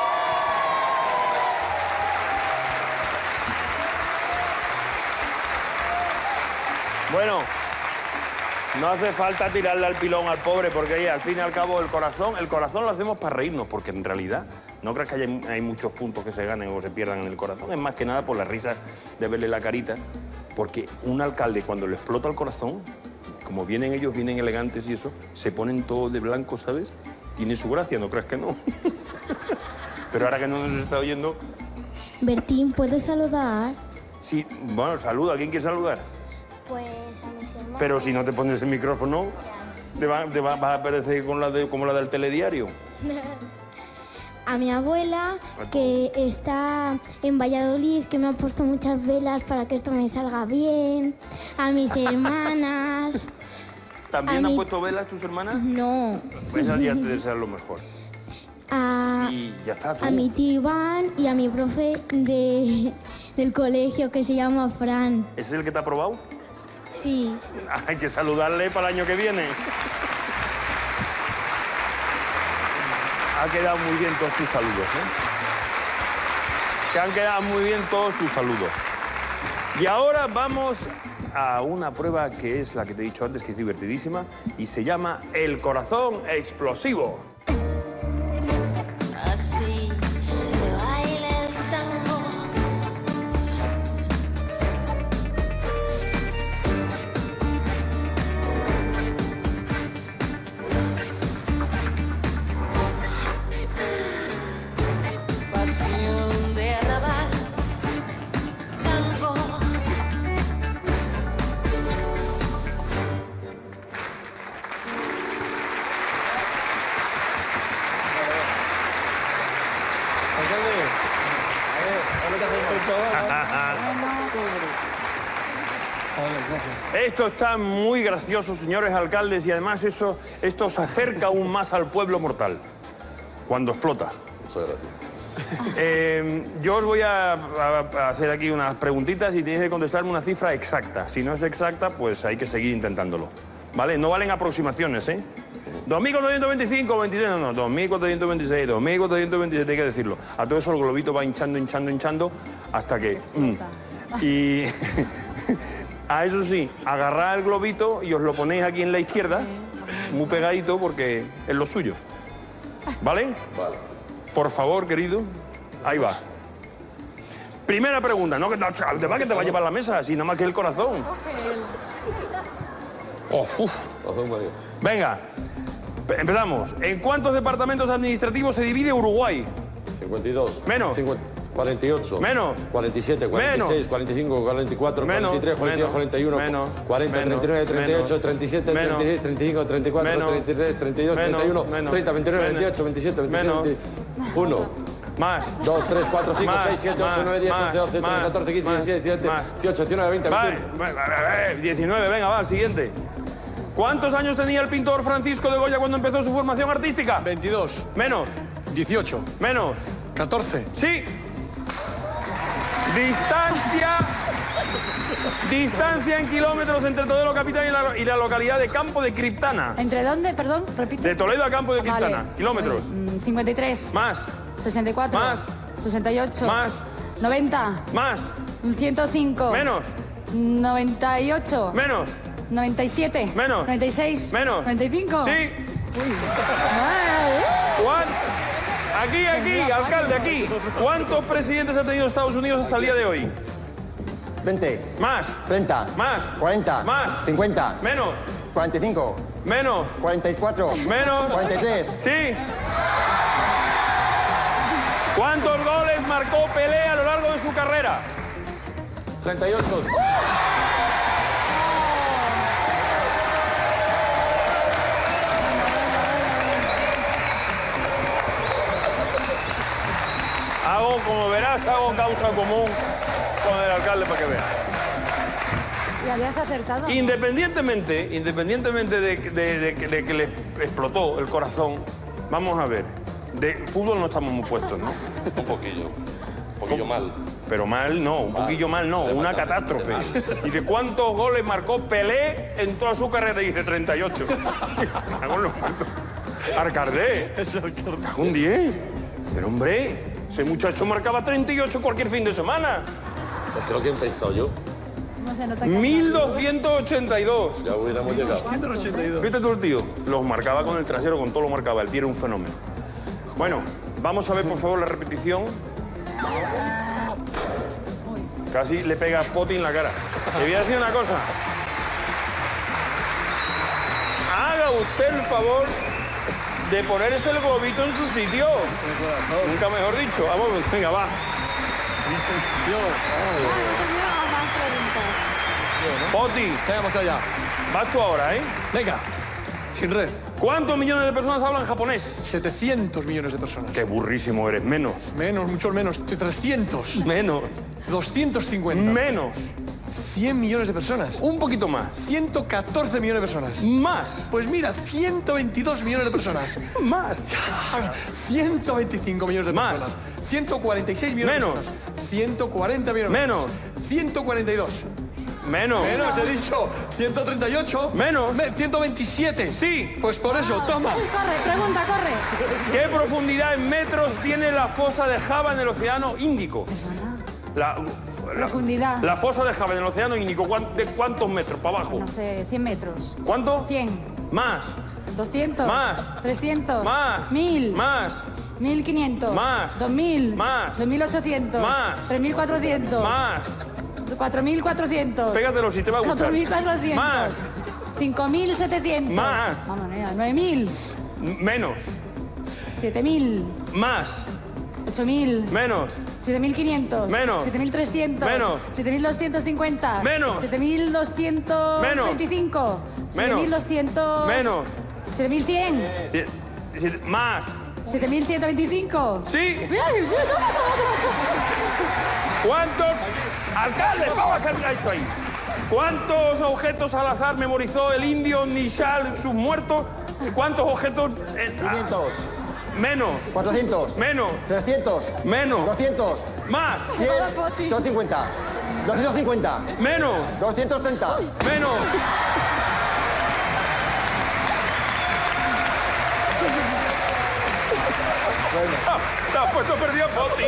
Bueno, no hace falta tirarle al pilón al pobre, porque oye, al fin y al cabo el corazón lo hacemos para reírnos, porque en realidad no creas que hay muchos puntos que se ganen o se pierdan en el corazón, es más que nada por la risa de verle la carita, porque un alcalde cuando le explota el corazón, como vienen ellos, vienen elegantes y eso, se ponen todos de blanco, ¿sabes? Tiene su gracia, no creas que no. Pero ahora que no nos está oyendo... Bertín, ¿puedo saludar? Sí, bueno, saluda, ¿a quién quiere saludar? Pues a mis hermanos. Pero si no te pones el micrófono, vas a aparecer como la del telediario. A mi abuela, que está en Valladolid, que me ha puesto muchas velas para que esto me salga bien. A mis hermanas. ¿También han puesto velas tus hermanas? No. Pues esas ya te desean lo mejor. Y ya está, tú. A mi tío Iván y a mi profe del colegio, que se llama Fran. ¿Ese es el que te ha aprobado? Sí. Hay que saludarle para el año que viene. Ha quedado muy bien todos tus saludos, ¿eh? Que han quedado muy bien todos tus saludos. Y ahora vamos a una prueba que es la que te he dicho antes, que es divertidísima, y se llama El Corazón Explosivo. Esto está muy gracioso, señores alcaldes, y además esto se acerca aún más al pueblo mortal cuando explota. Muchas gracias. Yo os voy a hacer aquí unas preguntitas y tenéis que contestarme una cifra exacta. Si no es exacta, pues hay que seguir intentándolo. ¿Vale? No valen aproximaciones, ¿eh? 2.425, 26, no, 2.426, 2.427, hay que decirlo. A todo eso el globito va hinchando, hasta que... Y a eso sí, agarrad el globito y os lo ponéis aquí en la izquierda, muy pegadito, porque es lo suyo. ¿Vale? Vale. Por favor, querido. Ahí va. Primera pregunta. No, que te va a llevar la mesa, sino más que el corazón. Venga. Empezamos. ¿En cuántos departamentos administrativos se divide Uruguay? 52. Menos. 48. Menos. 47, 46, menos. 45, 44, menos. 43, 42, 41, menos. 40, menos. 39, 38, menos. 37, menos. 36, 35, 34, menos. 33, 32, menos. 31, menos. 30, 29, menos. 28, 27, 26, menos. 1. Más. 2, 3, 4, 5, Más. 6, 7, 8, 9, 10, 11, 12, 13, 14, 15, 16, 17, 18, 19, 20, 21. Vale. 19, venga, va, siguiente. ¿Cuántos años tenía el pintor Francisco de Goya cuando empezó su formación artística? 22. Menos. 18. Menos. 14. Sí. Distancia en kilómetros entre Toledo capital y la localidad de Campo de Criptana. ¿Entre dónde? Perdón, repite. De Toledo a Campo de Criptana. Vale. Kilómetros. 53. Más. 64. Más. 68. Más. 90. Más. 105. Menos. 98. Menos. 97. Menos. 96. Menos. 95. Sí. Uy. Aquí, alcalde, aquí. ¿Cuántos presidentes ha tenido Estados Unidos hasta el día de hoy? 20. Más. 30. Más. 40. Más. 50. Menos. 45. Menos. 44. Menos. 43. Sí. ¿Cuántos goles marcó Pelé a lo largo de su carrera? 38. Como verás, hago causa común con el alcalde para que vea. ¿Y habías acertado? Independientemente de que le explotó el corazón, vamos a ver, de fútbol no estamos muy puestos, ¿no? Un poquillo mal. Pero mal no, un poquillo mal no, una catástrofe. ¿Y de cuántos goles marcó Pelé en toda su carrera? Dice 38. Arcardé. Un 10. Pero hombre, ese muchacho marcaba 38 cualquier fin de semana. Pues creo que he pensado yo. No se nota que 1282. Ya hubiéramos llegado. 182. Fíjate tú el tío, los marcaba con el trasero, con todo lo marcaba. El tío era un fenómeno. Bueno, vamos a ver por favor la repetición. Casi le pega a Poti en la cara. Le voy a decir una cosa. Haga usted el favor de poner ese globito en su sitio. Nunca mejor dicho. Vamos, venga, va. Poti. Vamos allá. Vas tú ahora, ¿eh? Venga. Sin red. ¿Cuántos millones de personas hablan japonés? 700 millones de personas. Qué burrísimo eres. Menos. Menos, muchos menos. 300. Menos. 250. Menos. 100 millones de personas. Un poquito más. 114 millones de personas. Más. Pues mira, 122 millones de personas. Más. 125 millones de Más. personas. 146 millones Menos. de personas. 140 millones. Menos. 142. Menos. Menos, he dicho. 138. Menos. 127. Sí. Pues por eso, toma. Corre, pregunta, corre. ¿Qué profundidad en metros tiene la fosa de Java en el Océano Índico? Profundidad. La fosa de Java en el Océano Índico, ¿de cuántos metros para abajo? No sé, 100 metros. ¿Cuánto? 100. Más. 200. Más. 300. Más. 1000. Más. 1500. Más. 2000. Más. 2800. Más. 3400. Más. 4400. Pégatelo si te va a gustar. 4400. Más. 5700. Más. Vamos, 9000. Menos. 7000. Más. 8000. Menos. 7500. Menos. 7300. Menos. 7250. Menos. 7225. Menos. 7200. Menos. 7100. Más. 7125. Sí. Mira, toma. ¿Cuánto? Alcalde, vamos a hacer esto ahí. ¿Cuántos objetos al azar memorizó el indio Nishal, sus muertos? ¿Cuántos objetos? 500. Menos. 400. Menos. 300. Menos. 200. Más. 100. 250. 250. Menos. 230. Menos. Te has puesto perdido Poti.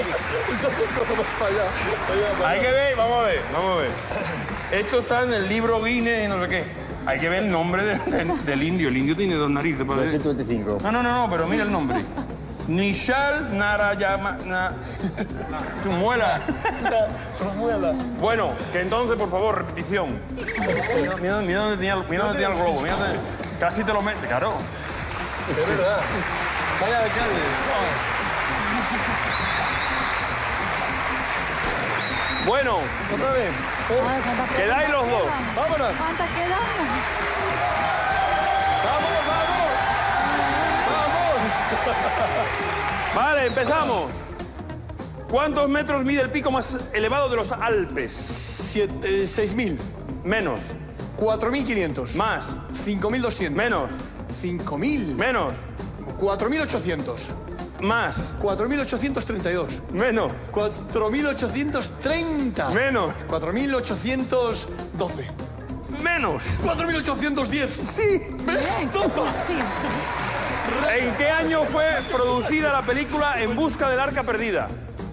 Hay que ver, vamos a ver. Esto está en el libro Guinness y no sé qué. Hay que ver el nombre del indio. El indio tiene 2 narices. 225. No, pero mira el nombre. Nishal Narayama... Tu muela. Bueno, que entonces, por favor, repetición. Mira dónde tenía el globo. Casi te lo metes, claro. Es verdad. Vaya alcalde. Bueno. Otra vez. Quedáis los dos. Vámonos. ¿Cuántas quedan? Vale, empezamos. ¿Cuántos metros mide el pico más elevado de los Alpes? 6.000. Menos. 4.500. Más. 5.200. Menos. 5.000. Menos. 4.800. Más. 4.832. Menos. 4.830. Menos. 4.812. Menos. 4.810. Sí. ¿Ves? Toma. Sí. ¿En qué año fue producida la película En busca del arca perdida?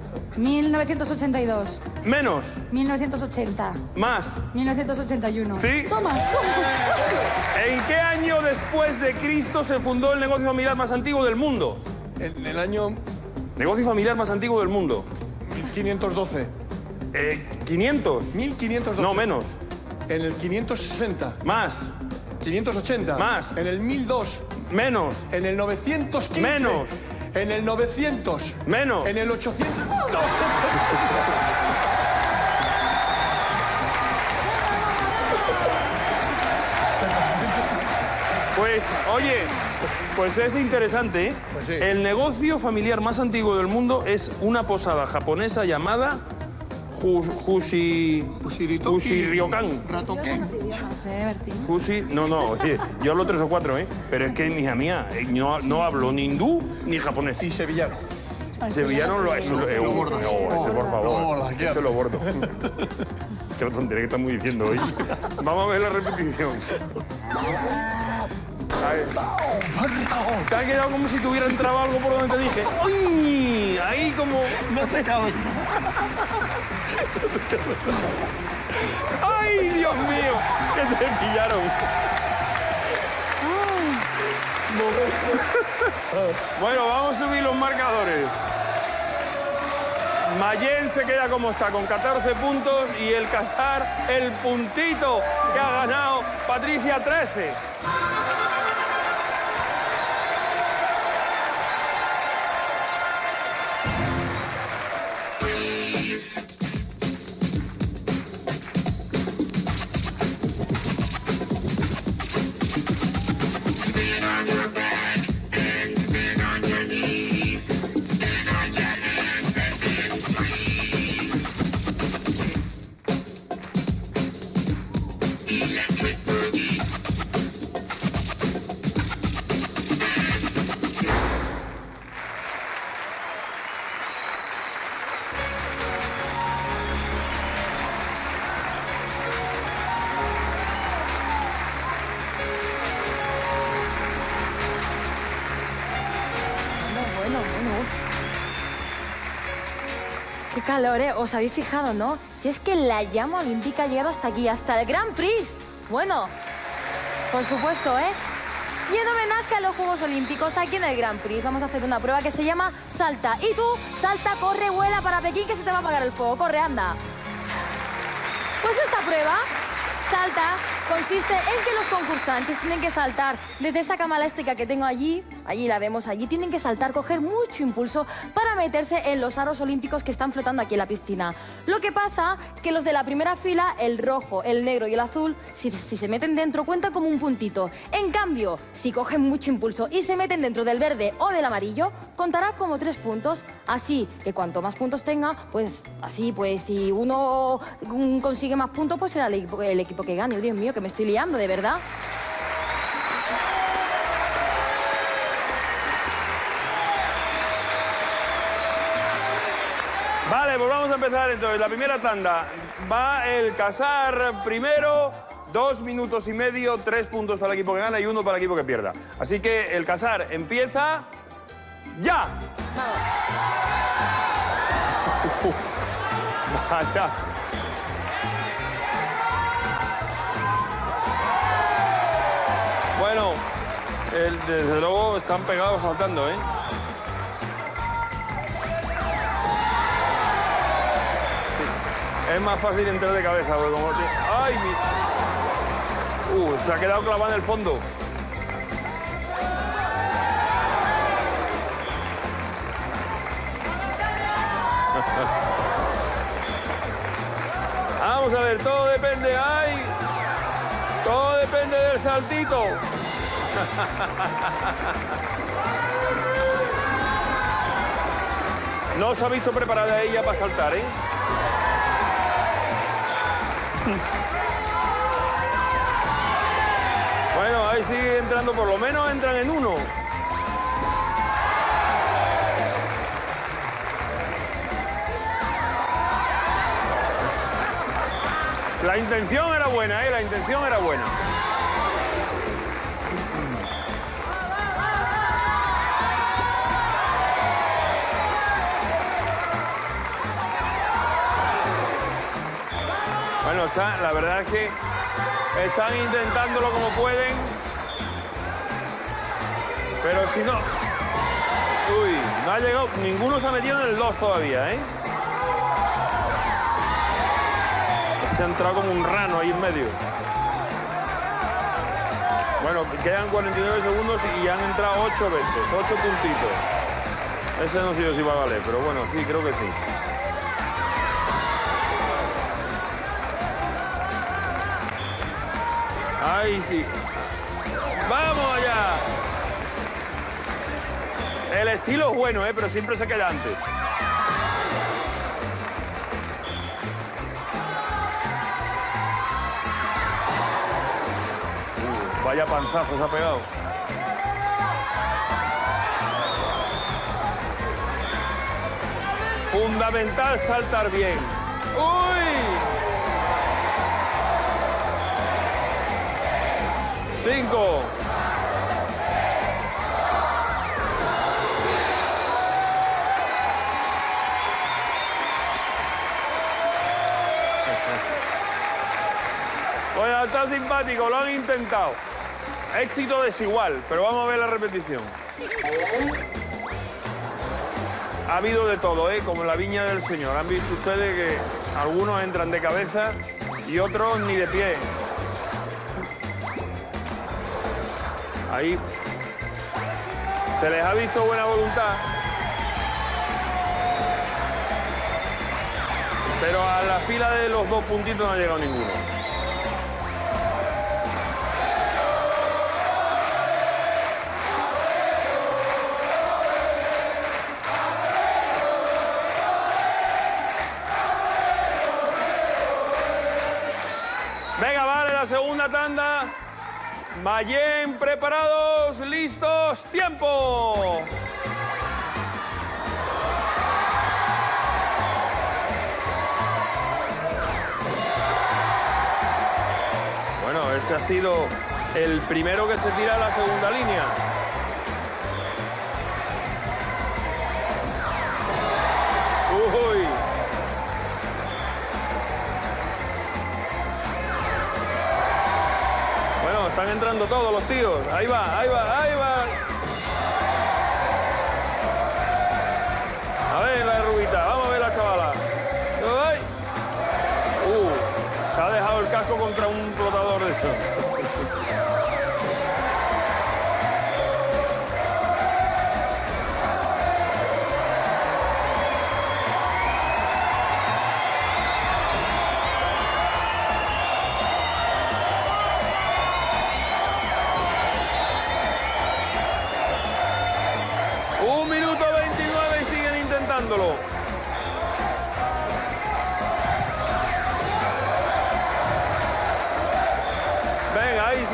1982. Menos. 1980. Más. 1981. ¿Sí? Toma. ¿En qué año después de Cristo se fundó el negocio familiar más antiguo del mundo? En el año Negocio familiar más antiguo del mundo. 1512. 500. 1512. No, menos. En el 560. Más. 580. Más. En el 1002. Menos. En el 915. Menos. En el 900. Menos. En el 800. Pues, oye, pues es interesante, ¿eh? Pues sí. El negocio familiar más antiguo del mundo es una posada japonesa llamada Hushiryokan. Ratoken. No, oye, yo hablo 3 o 4, ¿eh? Pero es que, hija mía, no hablo ni hindú ni japonés. Y sevillano. Sevillano eso lo bordo. No, ese por favor. Eso lo bordo. Qué tontería que estamos diciendo hoy. Vamos a ver la repetición. Te ha quedado como si te hubiera entrado algo por donde te dije. ¡Uy! Ahí como... No te cabe. ¡Ay, Dios mío! Que te pillaron. Bueno, vamos a subir los marcadores. Mayen se queda como está, con 14 puntos, y el Casar, el puntito que ha ganado Patricia, 13. Qué calor, ¿eh? ¿Os habéis fijado, no? Si es que la llama olímpica ha llegado hasta aquí, hasta el Grand Prix. Bueno, por supuesto, ¿eh? Y en homenaje a los Juegos Olímpicos, aquí en el Grand Prix vamos a hacer una prueba que se llama Salta. Y tú, salta, corre, vuela para Pekín, que se te va a apagar el fuego. Corre, anda. Pues esta prueba, Salta, consiste en que los concursantes tienen que saltar desde esa cama elástica que tengo allí allí la vemos, allí tienen que saltar, coger mucho impulso para meterse en los aros olímpicos que están flotando aquí en la piscina. Lo que pasa que los de la primera fila, el rojo, el negro y el azul, si se meten dentro cuentan como un puntito. En cambio, si cogen mucho impulso y se meten dentro del verde o del amarillo, contará como 3 puntos. Así que cuanto más puntos tenga, pues así, pues si uno consigue más puntos, pues será el equipo que gane. Oh, Dios mío, que me estoy liando, de verdad. Vale, pues vamos a empezar entonces. La primera tanda va el Casar primero, 2 minutos y medio, 3 puntos para el equipo que gana y 1 para el equipo que pierda. Así que el Casar empieza ya. Vaya. Bueno, desde luego están pegados saltando, ¿eh? Es más fácil entrar de cabeza, porque como... ¡Ay! Se ha quedado clavada en el fondo. Vamos a ver, todo depende. ¡Ay! Todo depende del saltito. No se ha visto preparada ella para saltar, ¿eh? Bueno, ahí sigue entrando, por lo menos entran en 1. La intención era buena, ¿eh? La intención era buena. Bueno, la verdad es que están intentándolo como pueden. Pero si no... Uy, no ha llegado... Ninguno se ha metido en el 2 todavía, ¿eh? Se ha entrado como un rano ahí en medio. Bueno, quedan 49 segundos y han entrado 8 veces, 8 puntitos. Ese no sé yo si va a valer, pero bueno, sí, creo que sí. Ahí sí. ¡Vamos allá! El estilo es bueno, pero siempre se queda antes. Vaya panzazo se ha pegado. Fundamental saltar bien. ¡Uy! 5. Bueno, está simpático, lo han intentado. Éxito desigual, pero vamos a ver la repetición. Ha habido de todo, como en la viña del Señor. Han visto ustedes que algunos entran de cabeza y otros ni de pie. Ahí se les ha visto buena voluntad, pero a la fila de los 2 puntitos no ha llegado ninguno. Venga, vale, la segunda tanda. Mayén, preparados, listos, tiempo. Bueno, ese ha sido el primero que se tira a la segunda línea. Uy. Bueno, están entrando todos los tíos. Ahí va, ahí va, ahí va. A ver la rubita, vamos a ver la chavala. ¡Ay! Se ha dejado el casco contra un flotador de eso.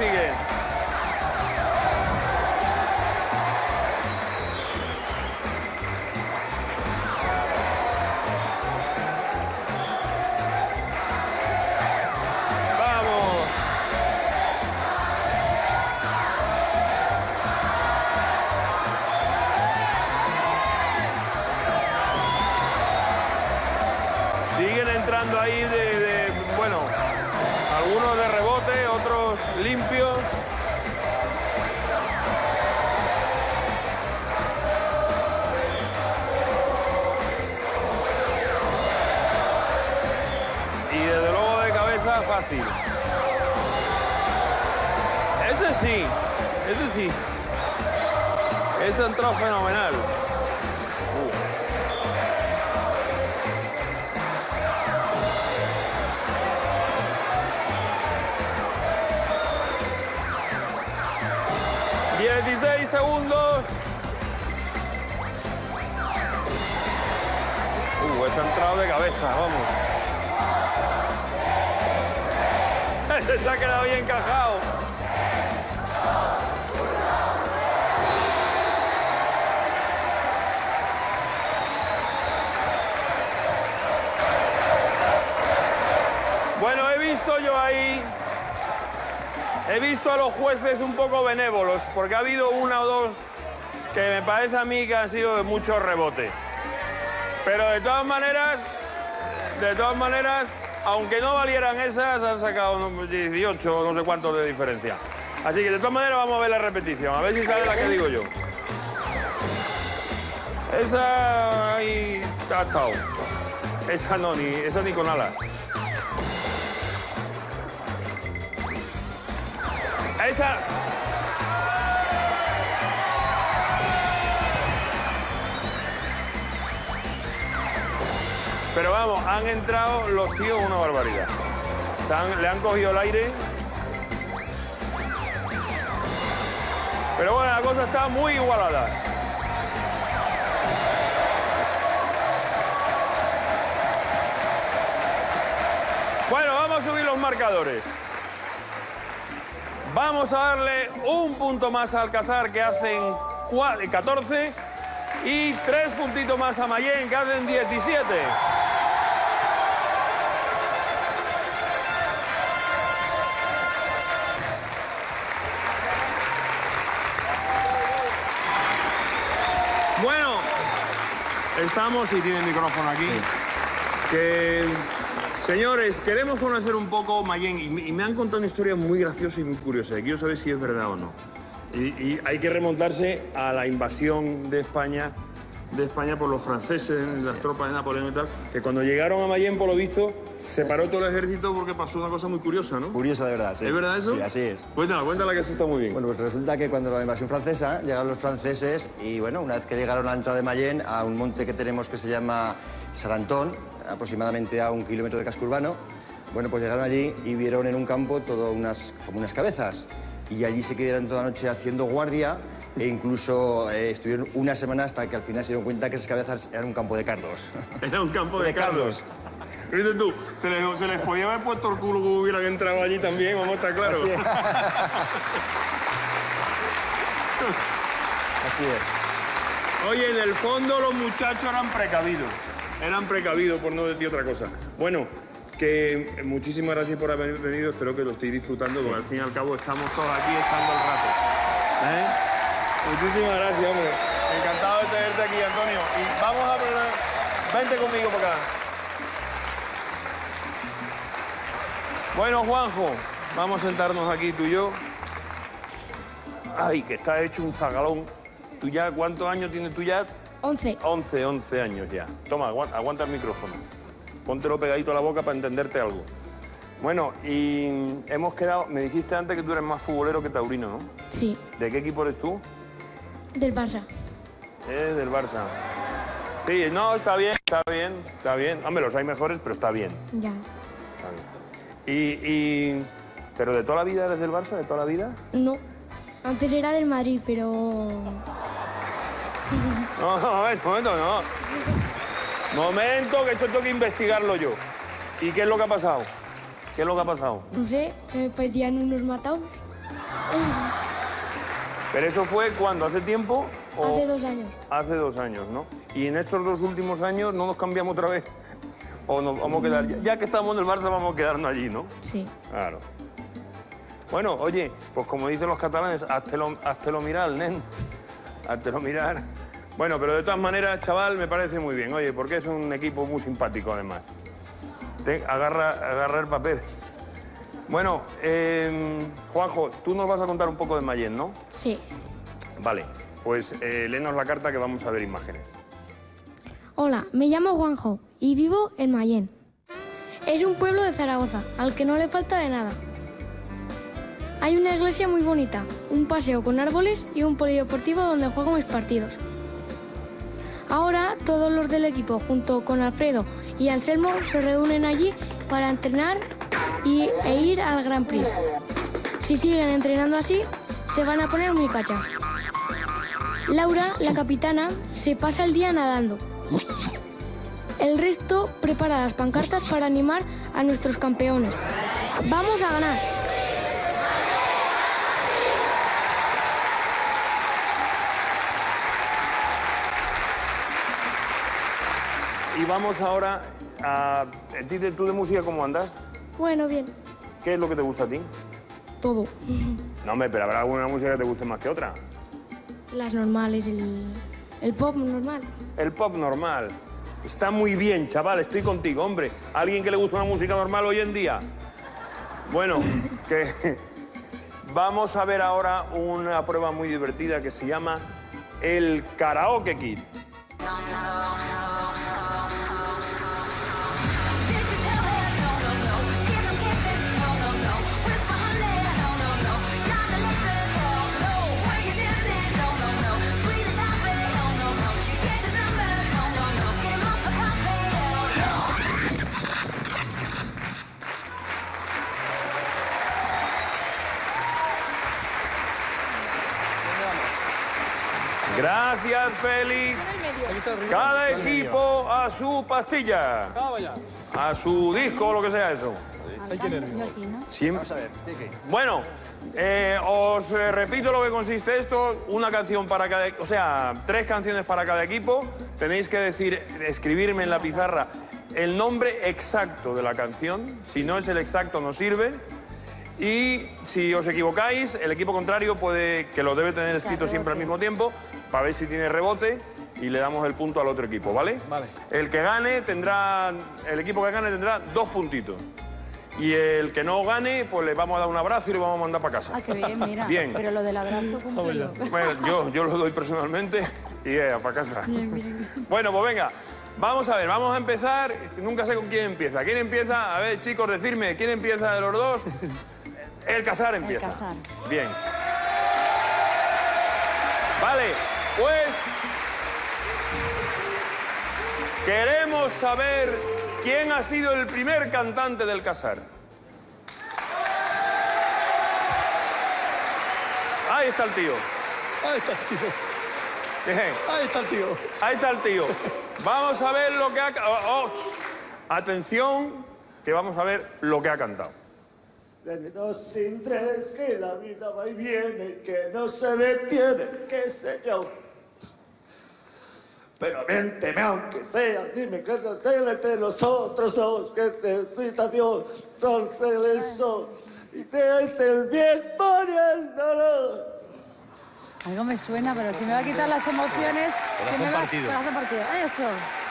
sigue. Vamos. Siguen entrando ahí bueno, algunos de rebote, otros limpios. Y desde luego de cabeza fácil. Ese sí, ese sí. Ese ha entrado fenomenal. 16 segundos. Está entrado de cabeza, vamos. Se ha quedado bien encajado. Bueno, he visto yo ahí... He visto a los jueces un poco benévolos, porque ha habido una o dos que me parece a mí que han sido de mucho rebote. Pero de todas maneras, aunque no valieran esas, han sacado 18 o no sé cuántos de diferencia. Así que de todas maneras vamos a ver la repetición, a ver si sale la que digo yo. Esa ahí ha estado. Esa no, esa ni con alas. Esa... Pero vamos, han entrado los tíos una barbaridad. Le han cogido el aire. Pero bueno, la cosa está muy igualada. Bueno, vamos a subir los marcadores. Vamos a darle un punto más a Alcázar, que hacen 14, y 3 puntitos más a Mayén, que hacen 17. Bueno, estamos, y tiene el micrófono aquí, que... Señores, queremos conocer un poco Mayén y me han contado una historia muy graciosa y muy curiosa. Quiero saber si es verdad o no. Y hay que remontarse a la invasión de España por los franceses, las tropas de Napoleón y tal, que cuando llegaron a Mayén, por lo visto, se paró todo el ejército porque pasó una cosa muy curiosa, ¿no? Curiosa de verdad, sí. ¿Es verdad eso? Sí, así es. Cuéntala que eso está muy bien. Bueno, pues resulta que cuando la invasión francesa, llegaron los franceses y, bueno, una vez que llegaron a la entrada de Mayén, a un monte que tenemos que se llama Sarantón, aproximadamente a 1 kilómetro de casco urbano, bueno, pues llegaron allí y vieron en un campo todo como unas cabezas. Y allí se quedaron toda la noche haciendo guardia e incluso estuvieron una semana hasta que al final se dieron cuenta que esas cabezas eran un campo de cardos. Era un campo de cardos. Pero dices tú, se les podía haber puesto el culo que hubieran entrado allí también, vamos a estar claros. Así es. Así es. Oye, en el fondo los muchachos eran precavidos. Eran precavidos, por no decir otra cosa. Bueno, que muchísimas gracias por haber venido. Espero que lo estéis disfrutando, porque al fin y al cabo estamos todos aquí echando el rato. Muchísimas gracias, hombre. Encantado de tenerte aquí, Antonio. Y vamos a poner... Vente conmigo por acá. Bueno, Juanjo, vamos a sentarnos aquí tú y yo. Ay, que está hecho un zagalón. ¿Tú ya cuántos años tienes tú ya? 11. 11 años ya. Toma, aguanta el micrófono. Póntelo pegadito a la boca para entenderte algo. Bueno, y hemos quedado... Me dijiste antes que tú eres más futbolero que taurino, ¿no? Sí. ¿De qué equipo eres tú? Del Barça. Es del Barça. Sí, no, está bien, está bien, está bien. Hombre, los hay mejores, pero está bien. Ya. Está bien. ¿Pero de toda la vida eres del Barça? ¿De toda la vida? No. Antes era del Madrid, pero... No, momento, no. Momento, que esto tengo que investigarlo yo. ¿Y qué es lo que ha pasado? ¿Qué es lo que ha pasado? No sé, me parecían unos matados. Pero eso fue cuando, ¿hace tiempo? O... Hace 2 años. Hace 2 años, ¿no? Y en estos 2 últimos años no nos cambiamos otra vez. O nos vamos a quedar, ya que estamos en el Barça, vamos a quedarnos allí, ¿no? Sí. Claro. Bueno, oye, pues como dicen los catalanes, háztelo mirar, nen. Háztelo mirar. Bueno, pero de todas maneras, chaval, me parece muy bien. Oye, porque es un equipo muy simpático, además. Agarra el papel. Bueno, Juanjo, tú nos vas a contar un poco de Mayén, ¿no? Sí. Vale, pues léenos la carta que vamos a ver imágenes. Hola, me llamo Juanjo y vivo en Mayén. Es un pueblo de Zaragoza, al que no le falta de nada. Hay una iglesia muy bonita, un paseo con árboles y un polideportivo donde juego mis partidos. Ahora todos los del equipo, junto con Alfredo y Anselmo, se reúnen allí para entrenar e ir al Grand Prix. Si siguen entrenando así, se van a poner muy cachas. Laura, la capitana, se pasa el día nadando. El resto prepara las pancartas para animar a nuestros campeones. ¡Vamos a ganar! Y vamos ahora a... ¿Tú de música cómo andas? Bueno, bien. ¿Qué es lo que te gusta a ti? Todo. No, hombre, pero habrá alguna música que te guste más que otra. Las normales, el pop normal. El pop normal. Está muy bien, chaval, estoy contigo, hombre. ¿Alguien que le gusta una música normal hoy en día? Bueno, que vamos a ver ahora una prueba muy divertida que se llama el Karaoke Kid. Gracias, Félix. Cada equipo a su pastilla. A su disco o lo que sea eso. Siempre. Bueno, os repito lo que consiste esto. Una canción para cada... O sea, 3 canciones para cada equipo. Tenéis que escribirme en la pizarra el nombre exacto de la canción. Si no es el exacto, no sirve. Y si os equivocáis, el equipo contrario puede, que lo debe tener escrito siempre al mismo tiempo, para ver si tiene rebote y le damos el punto al otro equipo, ¿vale? Vale. El que gane tendrá, el equipo que gane tendrá 2 puntitos. Y el que no gane, pues le vamos a dar un abrazo y le vamos a mandar para casa. Ah, qué bien, mira. Bien. Pero lo del abrazo cumplido. Bueno, yo lo doy personalmente y para casa. Bien, bien. Bueno, pues venga. Vamos a ver, vamos a empezar. Nunca sé con quién empieza. ¿Quién empieza? A ver, chicos, decirme, ¿quién empieza de los dos? El Casar empieza. El Casar. Bien. Vale, pues... queremos saber quién ha sido el primer cantante del Casar. Ahí está el tío. Ahí está el tío. Bien. Ahí está el tío. Ahí está el tío. Vamos a ver lo que ha... Atención, que vamos a ver lo que ha cantado. De 2 sin 3, que la vida va y viene, que no se detiene, qué sé yo. Pero miénteme aunque sea, dime que no tiene entre nosotros dos, que te grita Dios, entonces son, y te el bien poniéndolo. Algo me suena, pero que me va a quitar las emociones. Que me va... Corazón partido. Eso.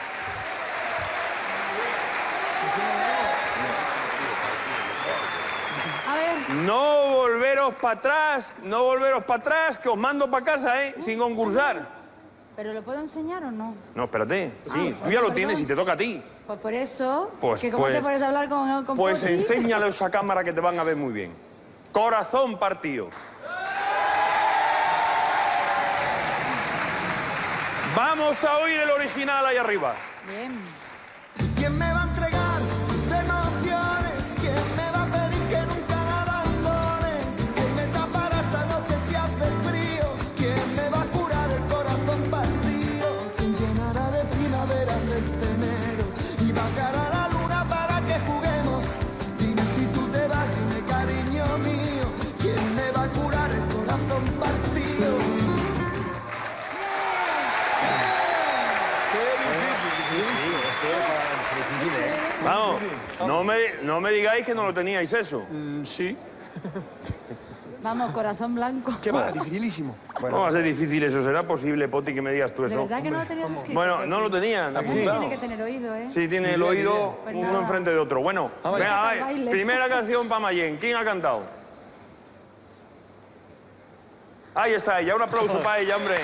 A ver. No volveros para atrás, no volveros para atrás, que os mando para casa, sin concursar. ¿Pero lo puedo enseñar o no? No, espérate. Sí, tú ya lo tienes y te toca a ti. Pues por eso, Pues, que ¿cómo te pones a hablar con Pues Poti? enséñale a esa cámara que te van a ver muy bien. Corazón partido. Vamos a oír el original ahí arriba. Bien. ¿Quién me va a entregar sus emociones? ¿Quién me va a pedir que nunca la abandone? ¿Quién me tapará esta noche si hace frío? ¿Quién me va a curar el corazón partido? ¿Quién llenará de primaveras este enero? Y bajará la luna para que juguemos. Dime si tú te vas, dime cariño mío. ¿Quién me va a curar No me digáis que no lo teníais eso. Sí. Vamos, corazón blanco. ¿Qué va? Dificilísimo. No va a ser difícil eso. ¿Será posible, Poti, que me digas tú ¿De eso? verdad que no lo tenías escrito? Bueno, no lo tenía. Tiene que tener oído, ¿eh? Sí, tiene el oído Pues uno nada. enfrente de otro. Bueno, venga, Baile. vai. Primera canción para Mayén. ¿Quién ha cantado? Ahí está ella. Un aplauso para ella, hombre.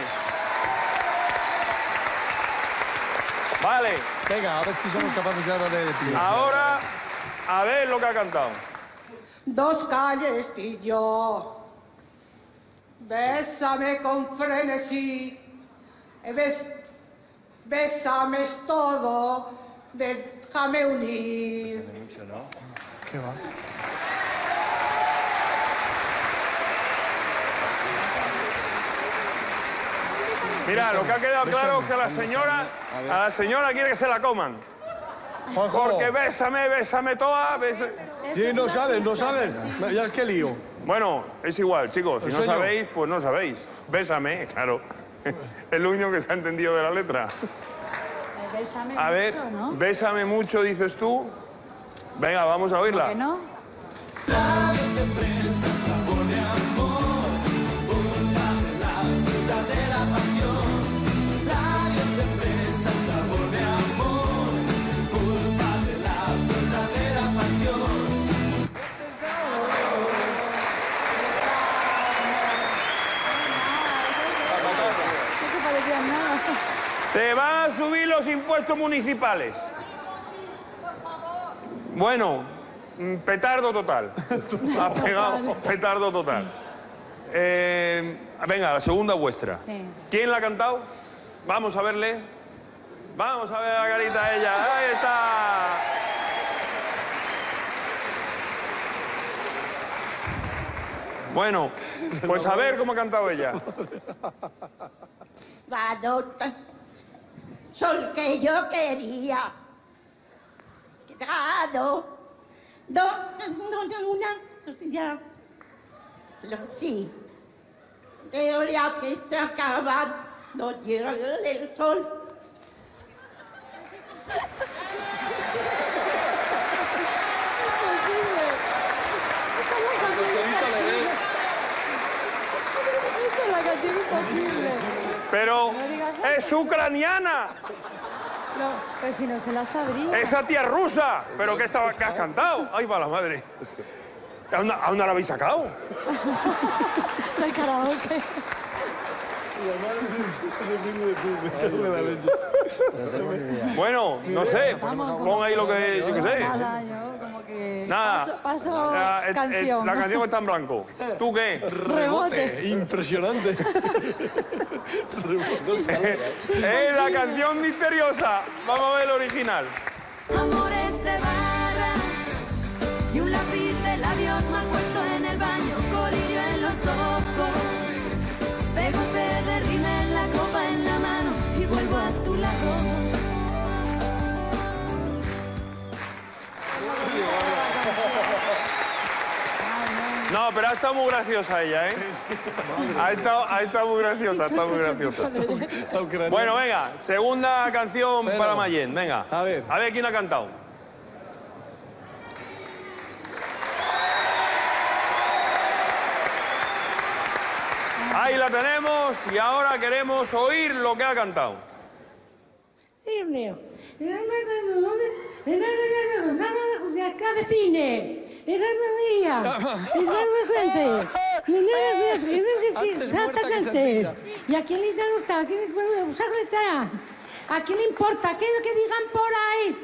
Vale. Venga, a ver si somos capaces ahora de decir. Ahora, a ver lo que ha cantado. Dos calles y yo. Bésame con frenesí. Bésame es todo. Déjame unir. Mucho, ¿no? ¿Qué va? Mira, lo que ha quedado claro es que a la señora quiere que se la coman. Porque bésame toda. Sí, no saben. Ya es que lío. Bueno, es igual, chicos. Si no Enseño. sabéis, pues no sabéis. Bésame, claro. Es lo único que se ha entendido de la letra. Bésame A ver, mucho, ¿no? bésame mucho, dices tú. Venga, vamos a oírla. ¿Por qué no? No se parecía en nada. Te van a subir los impuestos municipales. Bueno, petardo total. Ha pegado petardo total. Venga, la segunda vuestra. Sí. ¿Quién la ha cantado? Vamos a verle. Vamos a ver la carita de ella. Ahí está. Bueno, pues a ver cómo ha cantado ella. Badota, sol que yo quería. Quedado. Ya. Sí. Teoría que está acabando. Llega el sol. Esta es la canción imposible. Pero No digas eso. es ucraniana. No, pero si no se la sabría. Esa tía rusa. ¿Pero qué has cantado? Ay, va la madre. ¿Aún no la habéis sacado? Del karaoke. Bueno, no sé. Pon ahí lo que yo que sé. Nada, yo como que... Nada. Paso canción. La canción está en blanco. ¿Tú qué? Rebote. Impresionante. Es la canción misteriosa. Vamos a ver el original. Amores de barra y un lápiz de labios mal puesto en el baño, colirio en los ojos, pegote de rímel, la copa en la mano y vuelvo a tu lado. No, pero ha estado muy graciosa ella, ¿eh? Ha estado muy graciosa, Bueno, venga, segunda canción para Mayén, venga. A ver quién ha cantado. Ahí la tenemos y ahora queremos oír lo que ha cantado. Dios mío. De acá de cine. Era María. Es muy gente. ¿Y a quién le gusta? ¿A quién le importa? ¿Qué es lo que digan por ahí?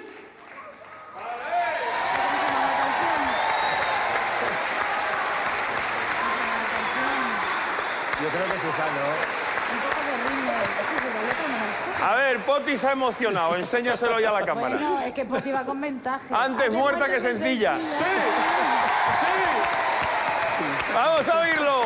Yo creo que es esa, ¿no? Un poco de rímel. Eso se lo voy a poner así. A ver, Poti se ha emocionado, enséñaselo ya a la cámara. Bueno, es que Poti va con ventaja. Antes muerta que sencilla. Vamos a oírlo.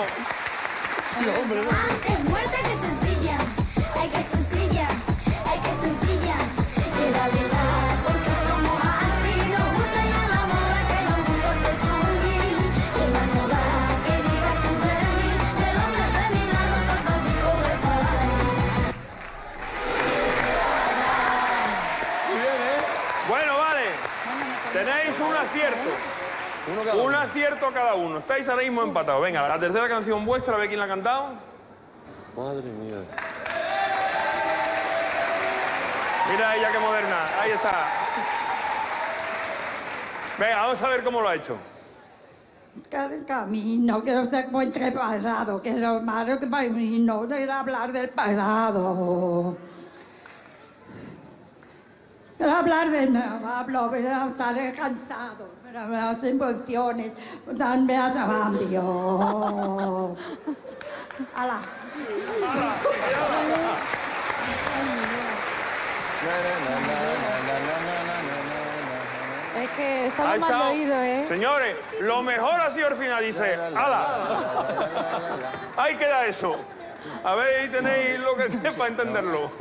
Antes muerta que sencilla, ay que sencilla, ay que sencilla, que la verdad, porque somos así, nos gusta ya la moda que nos gusta presumir, que la moda que digas tú de mí, del hombre de mi lado, sarcástico de país. Bueno, vale. Tenéis una Un acierto cada uno. Estáis ahora mismo empatados. Venga, la tercera canción vuestra, a ver quién la ha cantado. Madre mía. Mira ella qué moderna. Ahí está. Venga, vamos a ver cómo lo ha hecho. El camino que no se encuentre parado, que lo malo que camino no era hablar del pasado. Era hablar de nuevo, hablo, pero estaré cansado, pero las emociones danme a cambio. ¡Hala! Es que estamos Ahí mal está. oídos, ¿eh? Señores, lo mejor ha sido el final, dice. ¡Hala! Ahí queda eso. A ver, ahí tenéis lo que sea para entenderlo.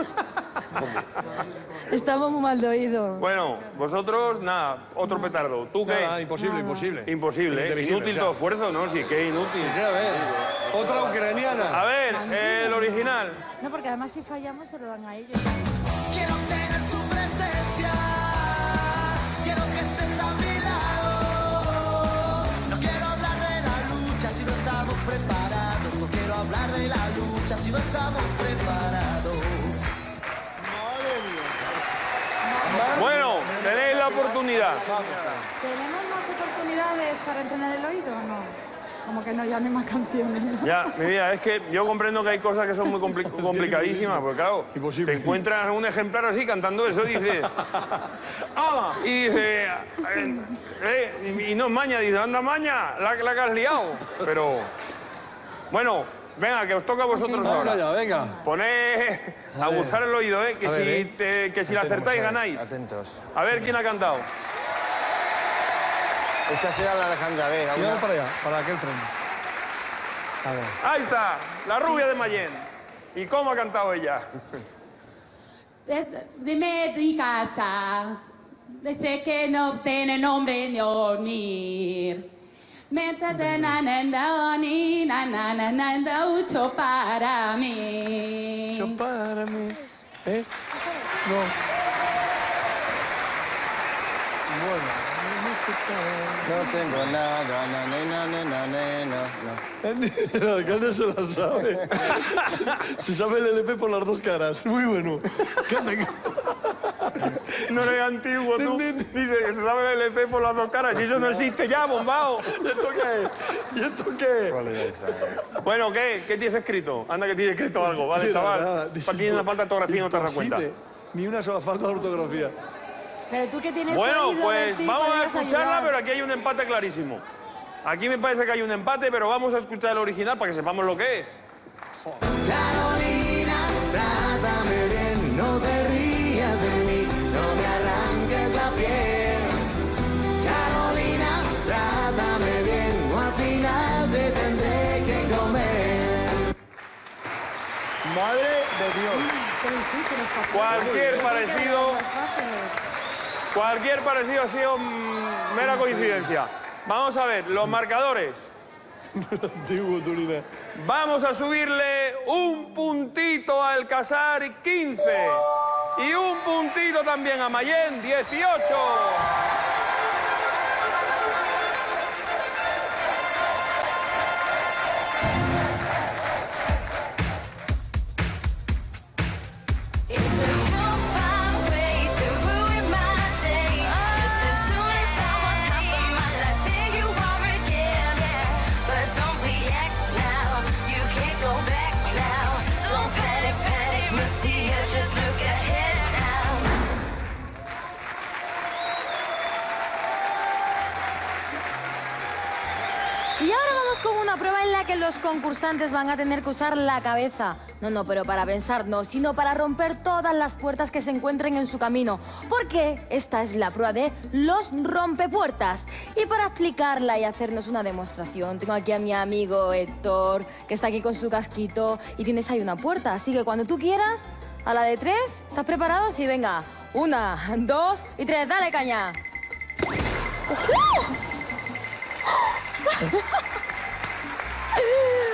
Estamos muy mal de oído. Bueno, vosotros, nada, otro petardo. ¿Tú qué? Nada, imposible, imposible. Imposible, ¿eh? Ininteligible, Inútil o sea. todo esfuerzo, ¿no? Sí, que inútil. Sí, a ver. Otra ucraniana. A ver, el original. No, porque además si fallamos se lo dan a ellos. Quiero tener tu presencia, quiero que estés a mi lado. No quiero hablar de la lucha si no estamos preparados. No quiero hablar de la lucha si no estamos preparados. Bueno, tenéis la oportunidad. ¿Tenemos más oportunidades para entrenar el oído o no? Como que no, ya no hay más canciones, ¿no? Ya, mi vida, es que yo comprendo que hay cosas que son muy complicadísimas, porque claro, te encuentras un ejemplar así cantando eso y dices... ¡Ah! Y dice... y no es maña, dice, anda maña, la que has liado. Pero... Bueno, venga, que os toca a vosotros Vamos ahora. allá, venga. Poned... Aguzar el oído, ¿eh? Que A si, ver, que si la acertáis, ganáis. Atentos. A ver quién ha cantado. Esta será la Alejandra, a ver. Tiramos para allá, para aquel frente. A ver. Ahí está, la rubia de Mayén. ¿Y cómo ha cantado ella? Dime de casa, desde que no tiene nombre ni dormir. Métete mucho para mí. Mucho para mí. ¿Eh? No. Bueno. No tengo nada, El alcalde se la sabe. Se sabe el LP por las dos caras. Muy bueno. No eres antiguo, tú. Dice que se sabe el LP por las dos caras. Y eso no existe ya, bombao. ¿Y esto qué? ¿Y esto qué? ¿Cuál es esa? Bueno, ¿qué? ¿Qué tienes escrito? Anda, que tienes escrito algo. Vale, Sí, chaval. nada. Para ti una falta de ortografía y no te das cuenta. Imposible. Ni una sola falta de ortografía. Pero tú que tienes Bueno, oído, pues Bertín, vamos a podrías escucharla, ayudar. pero aquí hay un empate clarísimo. Aquí me parece que hay un empate, pero vamos a escuchar el original para que sepamos lo que es. Carolina, trátame bien, no te rías de mí, no me arranques la piel. Carolina, trátame bien, o al final te tendré que comer. Madre de Dios. Qué difícil está. Cualquier parecido ha sido mera coincidencia. Vamos a ver, los marcadores. Antiguo, Turina. Vamos a subirle un puntito a Alcázar, 15. Y un puntito también a Mayén, 18. Y ahora vamos con una prueba en la que los concursantes van a tener que usar la cabeza. No, pero para pensar no, sino para romper todas las puertas que se encuentren en su camino. Porque esta es la prueba de los rompepuertas. Y para explicarla y hacernos una demostración, tengo aquí a mi amigo Héctor, que está aquí con su casquito, y tienes ahí una puerta. Así que cuando tú quieras, a la de 3, ¿estás preparado? Sí, venga. 1, 2 y 3, dale caña.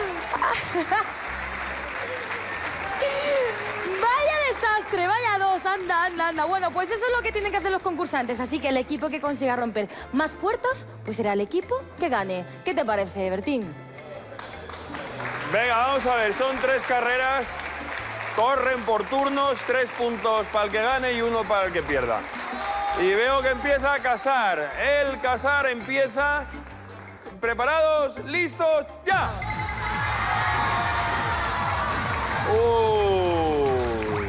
Vaya desastre, vaya dos. anda. Bueno, pues eso es lo que tienen que hacer los concursantes. Así que el equipo que consiga romper más puertas, pues será el equipo que gane. ¿Qué te parece, Bertín? Venga, vamos a ver. Son 3 carreras. Corren por turnos. 3 puntos para el que gane y 1 para el que pierda. Y veo que empieza Casar. El Casar empieza. ¿Preparados? ¿Listos? ¡Ya! Uy.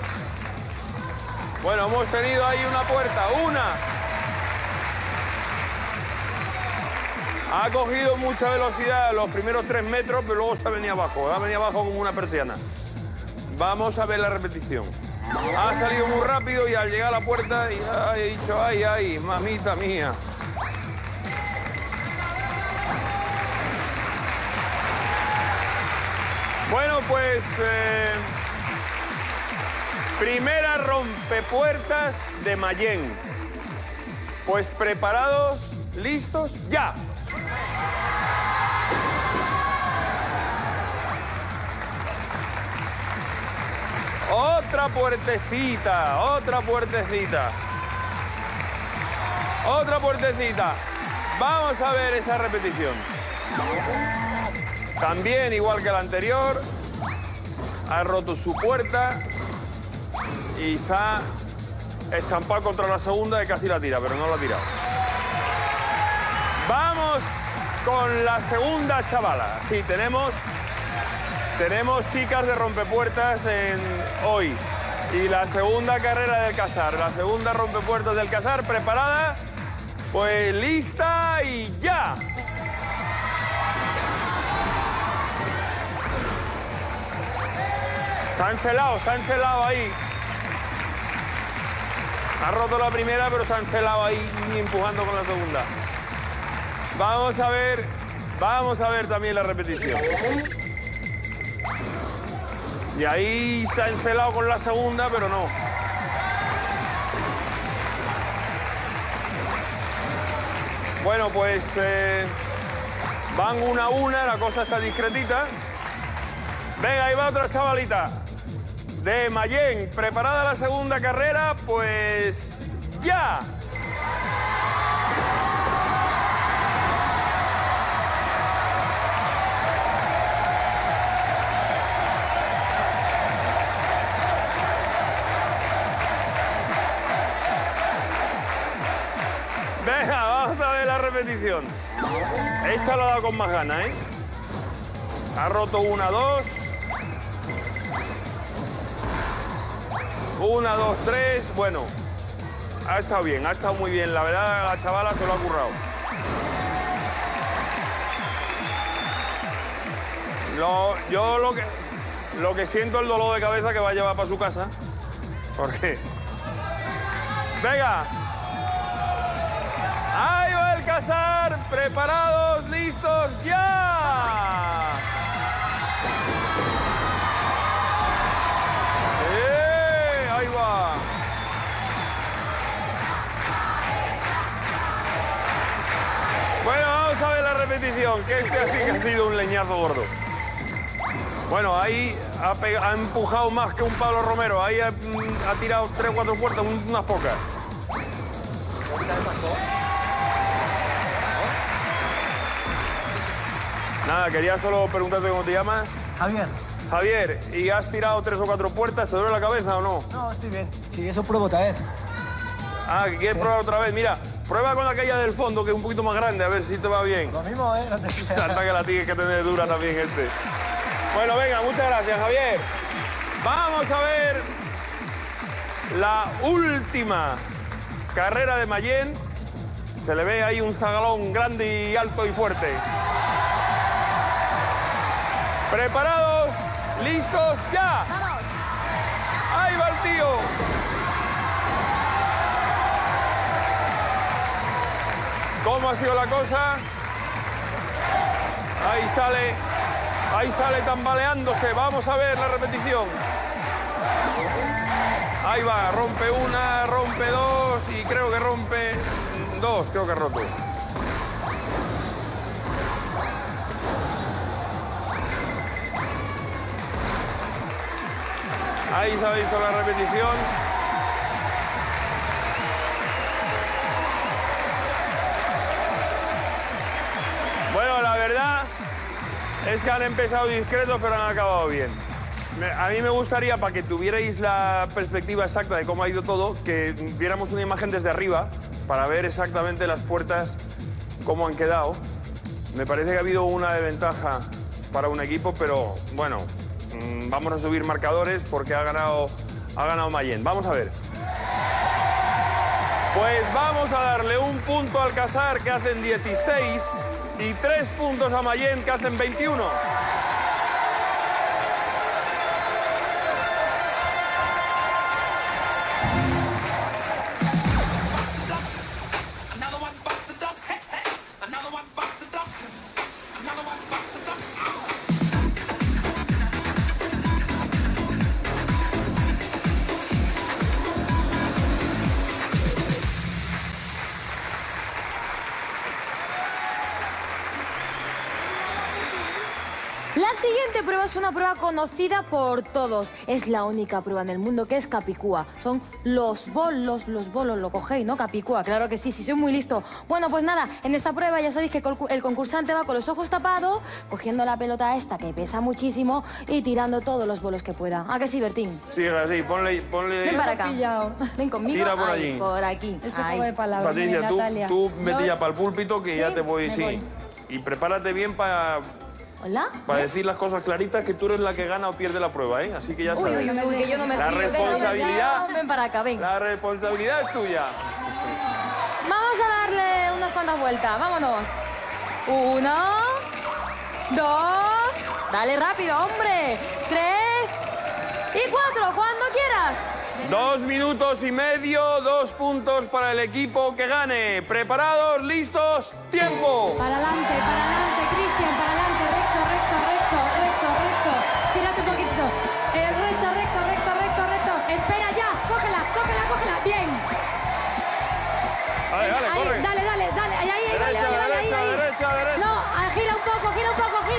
Bueno, hemos tenido ahí una puerta. Una. Ha cogido mucha velocidad los primeros 3 metros, pero luego se ha venido abajo. Ha venido abajo como una persiana. Vamos a ver la repetición. Ha salido muy rápido y al llegar a la puerta ha dicho, ay, mamita mía. Bueno, pues primera rompepuertas de Mayén. Pues preparados, listos, ya. Otra puertecita, otra puertecita. Otra puertecita. Vamos a ver esa repetición. También, igual que la anterior, ha roto su puerta y se ha estampado contra la segunda y casi la tira, pero no la ha tirado. Vamos con la segunda chavala. Sí, tenemos chicas de rompepuertas hoy. Y la segunda carrera del Casar, la segunda rompepuertas del Casar, ¿preparada? Pues lista y ya. Se ha encelado ahí. Ha roto la primera, pero se ha encelado ahí empujando con la segunda. Vamos a ver también la repetición. Y ahí se ha encelado con la segunda, pero no. Bueno, pues van 1 a 1, la cosa está discretita. Venga, ahí va otra chavalita. De Mayén, ¿preparada la segunda carrera? Pues ya. Venga, vamos a ver la repetición. Esta lo ha dado con más ganas, ¿eh? Ha roto 1, 2. 1, 2, 3. Bueno, ha estado bien, ha estado muy bien. La verdad, la chavala se lo ha currado. Yo lo que siento el dolor de cabeza que va a llevar para su casa. ¿Por qué? ¡Venga! ¡Ahí va el Casar! ¡Preparados, listos, ya! ¡Ahí va! Bueno, vamos a ver la repetición, que este así que ha sido un leñazo gordo. Bueno, ahí ha empujado más que un Pablo Romero. Ahí ha tirado 3 o 4 puertas, unas pocas. Nada, quería solo preguntarte cómo te llamas. Javier. Javier, ¿y has tirado 3 o 4 puertas? ¿Te duele la cabeza o no? No, estoy bien. Sí, eso pruebo otra vez. Ah, que quieres probar otra vez. Mira, prueba con aquella del fondo, que es un poquito más grande, a ver si te va bien. Lo mismo, ¿eh? No te Anda que la tienes que tener dura también, gente. Bueno, venga, muchas gracias, Javier. Vamos a ver la última carrera de Mayén. Se le ve ahí un zagalón grande y alto y fuerte. ¿Preparados? ¿Listos? ¡Ya! ¡Vamos! ¡Ahí va el tío! ¿Cómo ha sido la cosa? Ahí sale tambaleándose. Vamos a ver la repetición. Ahí va, rompe 1, rompe 2 y creo que rompe 2, creo que ha roto. Ahí se ha visto la repetición. verdad es que han empezado discretos, pero han acabado bien. A mí me gustaría, para que tuvierais la perspectiva exacta de cómo ha ido todo, que viéramos una imagen desde arriba para ver exactamente las puertas, cómo han quedado. Me parece que ha habido una de ventaja para un equipo, pero bueno, vamos a subir marcadores porque ha ganado Mayén. Vamos a ver. Pues vamos a darle un punto al Casar, que hacen 16, y 3 puntos a Mayén, que hacen 21. La siguiente prueba es una prueba conocida por todos. Es la única prueba en el mundo que es Capicúa. Son los bolos, lo cogéis, ¿no? Capicúa, claro que sí, soy muy listo. Bueno, pues nada, en esta prueba ya sabéis que el concursante va con los ojos tapados, cogiendo la pelota esta que pesa muchísimo y tirando todos los bolos que pueda. ¿A que sí, Bertín? Sí, así, ponle... Ven para acá. Ven conmigo. Tira por Ahí, allí. por aquí. Ese juego de palabras. Patricia, Natalia. tú vete Yo- ya para el púlpito, que ¿Sí? ya te voy... Me Sí. voy. Y prepárate bien para ¿Hola? decir las cosas claritas, que tú eres la que gana o pierde la prueba, ¿eh? Así que ya Uy, sabes. uy, uy, que yo no me La fío, que no me responsabilidad... fío. Ven para acá, ven. La responsabilidad es tuya. Vamos a darle unas cuantas vueltas. Vámonos. 1, 2. Dale rápido, hombre. 3 y 4. Cuando quieras. 2 minutos y medio, 2 puntos para el equipo que gane. ¿Preparados? ¿Listos? ¡Tiempo! Para adelante, Cristian, para adelante, recto. Tírate un poquito. Recto. Espera ya, cógela. Bien. Dale, corre. Dale. Ahí, Derecha, vale. derecha. No, gira un poco, gira.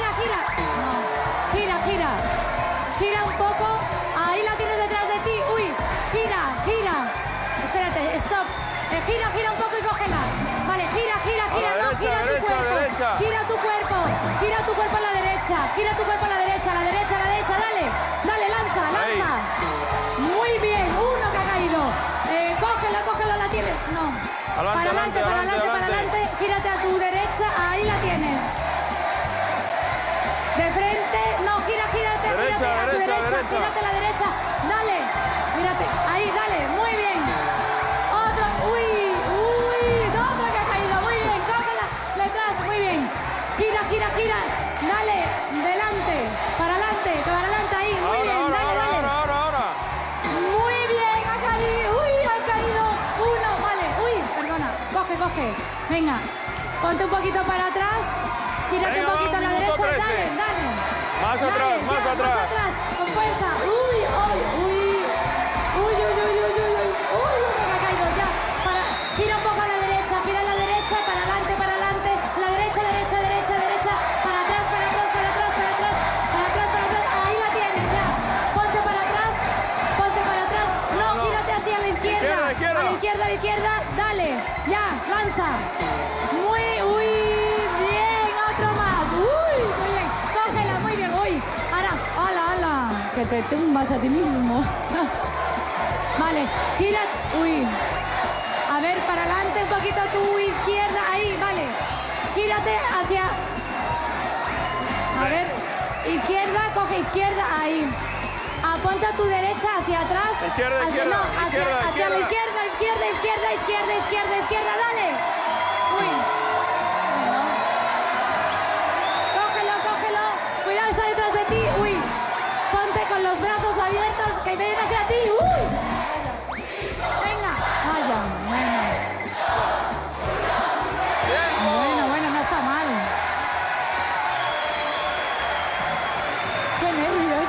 No, gira un poco. Ahí la tienes detrás de ti. Uy, gira. Espérate, stop. Gira un poco y cógela. Vale, gira. No, gira tu cuerpo. derecha. Gira tu cuerpo a la derecha. Dale, lanza. Muy bien, uno que ha caído. Cógelo, la tienes. No. Para adelante. Gírate a tu derecha, ahí la tienes. De frente, no, gírate a tu derecha, gírate a la derecha. Dale, mírate, ahí, dale, muy bien. Otro, uy, otro que ha caído, muy bien, cógela, detrás, muy bien. Gira, dale, para adelante, ahí, muy bien, dale. Ahora. Muy bien, ha caído uno, vale, perdona, coge, venga, ponte un poquito para atrás, gírate Venga, un poquito a la 1 minuto derecha, 13. dale. Más Dale, atrás, ya, más atrás. con fuerza, uy, uno que ha caído ya, gira un poco a la derecha, para adelante, la derecha, para atrás, ahí la tienes ya, ponte para atrás, no, gírate hacia la izquierda, Izquierda. a la izquierda, dale, ya, lanza, muy bien, otro más, muy bien, cógela, muy bien, ahora, ala, que te tumbas a ti mismo, vale, gira, a ver, para adelante un poquito a tu izquierda, ahí, vale. Gírate hacia... A ver, izquierda, coge izquierda, ahí. Apunta a tu derecha, hacia atrás. Izquierda, hacia, izquierda, no, hacia izquierda, la izquierda. izquierda, dale. Cógelo. Cuidado, está detrás de ti, Ponte con los brazos abiertos, que vienen hacia ti, Venga, vaya, bueno, no está mal. Qué nervios.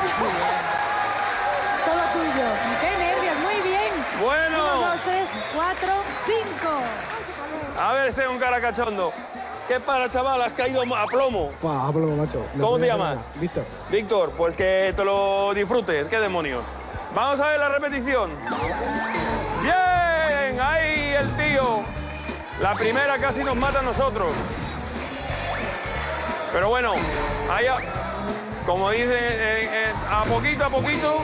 Todo tuyo. Qué nervios, muy bien. Bueno. 1, 2, 3, 4, 5. A ver, un cara cachondo. ¿Qué para, chaval? Has caído a plomo. Pablo, macho. ¿Cómo te llamas? Víctor. Víctor, pues que te lo disfrutes. ¿Qué demonios? Vamos a ver la repetición. ¡Bien! Ahí el tío. La primera casi nos mata a nosotros. Pero bueno, allá, como dice, a poquito a poquito.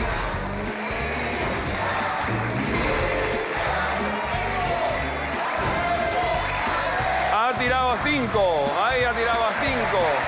Ha tirado a 5. Ahí ha tirado a 5.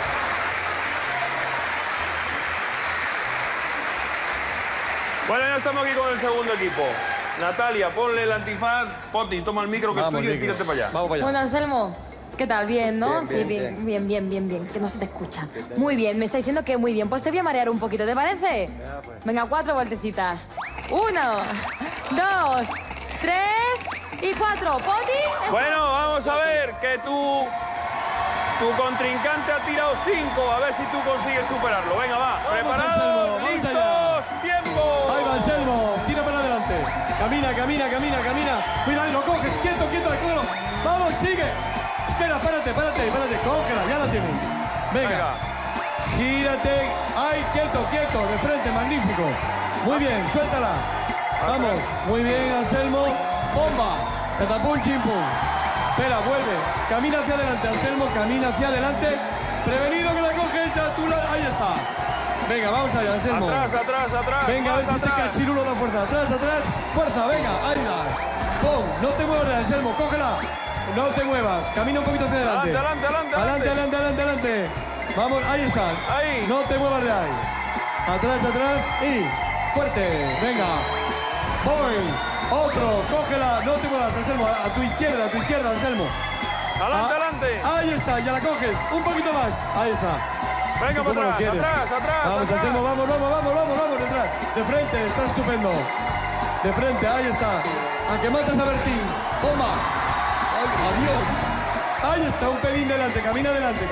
Bueno, ya estamos aquí con el segundo equipo. Natalia, ponle el antifaz. Poti, toma el micro que es tuyo y tírate para allá. Vamos para allá. Bueno, Anselmo, ¿qué tal? Bien, ¿no? Bien, Sí, bien, bien, que no se te escucha. Muy bien, me está diciendo que muy bien. Pues te voy a marear un poquito, ¿te parece? Venga, 4 vueltecitas. 1, 2, 3 y 4. ¿Poti? Bueno, vamos a ver que tu contrincante ha tirado 5. A ver si tú consigues superarlo. Venga, va. Preparados, listos, tiempo. Ahí va Anselmo, tira para adelante. Camina. Cuidado, lo coges, quieto, claro. Vamos, sigue. Espera, párate. Cógela, ya la tienes. Venga. Gírate. Ay, quieto, de frente, magnífico. Muy bien, suéltala. Vamos, muy bien, Anselmo. Bomba. Catapum, chimpum. Espera, vuelve. Camina hacia adelante, Anselmo, camina hacia adelante. Prevenido que la coges, ya tú la... Ahí está. Venga, vamos allá, Anselmo. Atrás. Venga, a ver si este cachirulo da fuerza. Atrás. Fuerza, venga, ahí da. ¡Pum! No te muevas de Anselmo, cógela. No te muevas. Camina un poquito hacia adelante. Adelante. Vamos, ahí está. Ahí. No te muevas de ahí. Atrás y fuerte. Venga. Voy. Otro, cógela, no te muevas, Anselmo. A tu izquierda, Anselmo. Adelante. Ahí está, ya la coges. Un poquito más. Ahí está. Venga, para atrás. Vamos, Anselmo, vamos, detrás. De frente, está estupendo. De frente, ahí está. A que matas a Bertín. Bomba. Ay, adiós. Ahí está, un pelín delante. Camina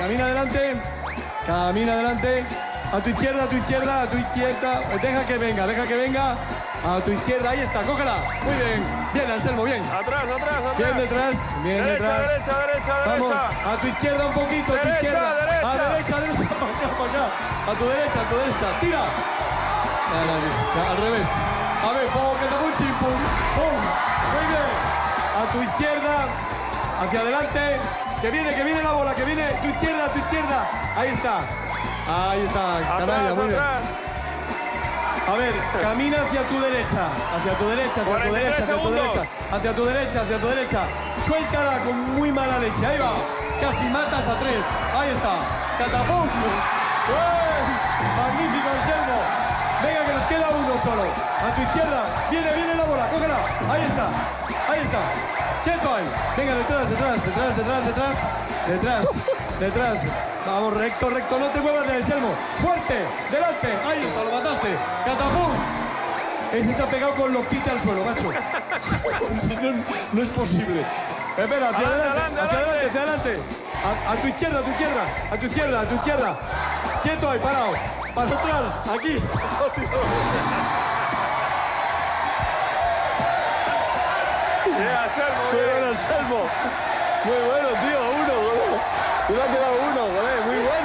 adelante. A tu izquierda. Deja que venga. A tu izquierda, ahí está, cógela. Muy bien. Bien, Anselmo, bien. Atrás. Bien detrás. Derecha. Vamos, a tu izquierda un poquito, a tu izquierda. Derecha. A derecha, para acá. A tu derecha. Tira. Al revés. A ver, que te un chimpum. ¡Pum! Muy bien. A tu izquierda. Hacia adelante. Que viene la bola, tu izquierda. Ahí está, canalla, muy bien. A ver, camina hacia tu derecha. Hacia tu derecha. Suéltala con muy mala leche. Ahí va. Casi matas a 3. Ahí está. Catapum. Magnífico, Anselmo. Venga, que nos queda uno solo. A tu izquierda. Viene la bola. Cógela. Ahí está. Quieto ahí. Venga, detrás. Vamos, recto. No te muevas de Anselmo. Fuerte. Delante. Ahí está, lo mataste. Catapum. Ese está pegado con los pies al suelo, macho. No es posible. Espera, hacia adelante. A tu izquierda. Quieto ahí, parado. Para atrás, aquí. Anselmo. Muy bueno, tío, uno. Tú ha quedado uno, joder, muy bueno,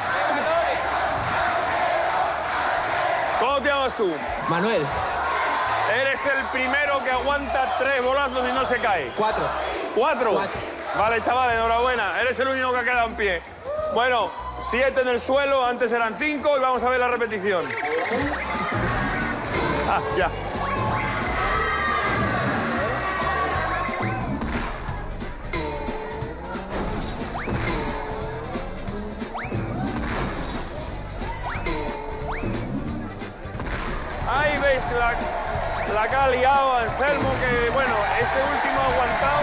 ¿Cómo te llamas tú? Manuel. Eres el primero que aguanta 3 bolazos y no se cae. 4. ¿4? Vale, chaval, enhorabuena. Eres el único que ha quedado en pie. Bueno, 7 en el suelo, antes eran 5 y vamos a ver la repetición. Ya. Ahí veis la que ha liado Anselmo, que bueno, ese último ha aguantado.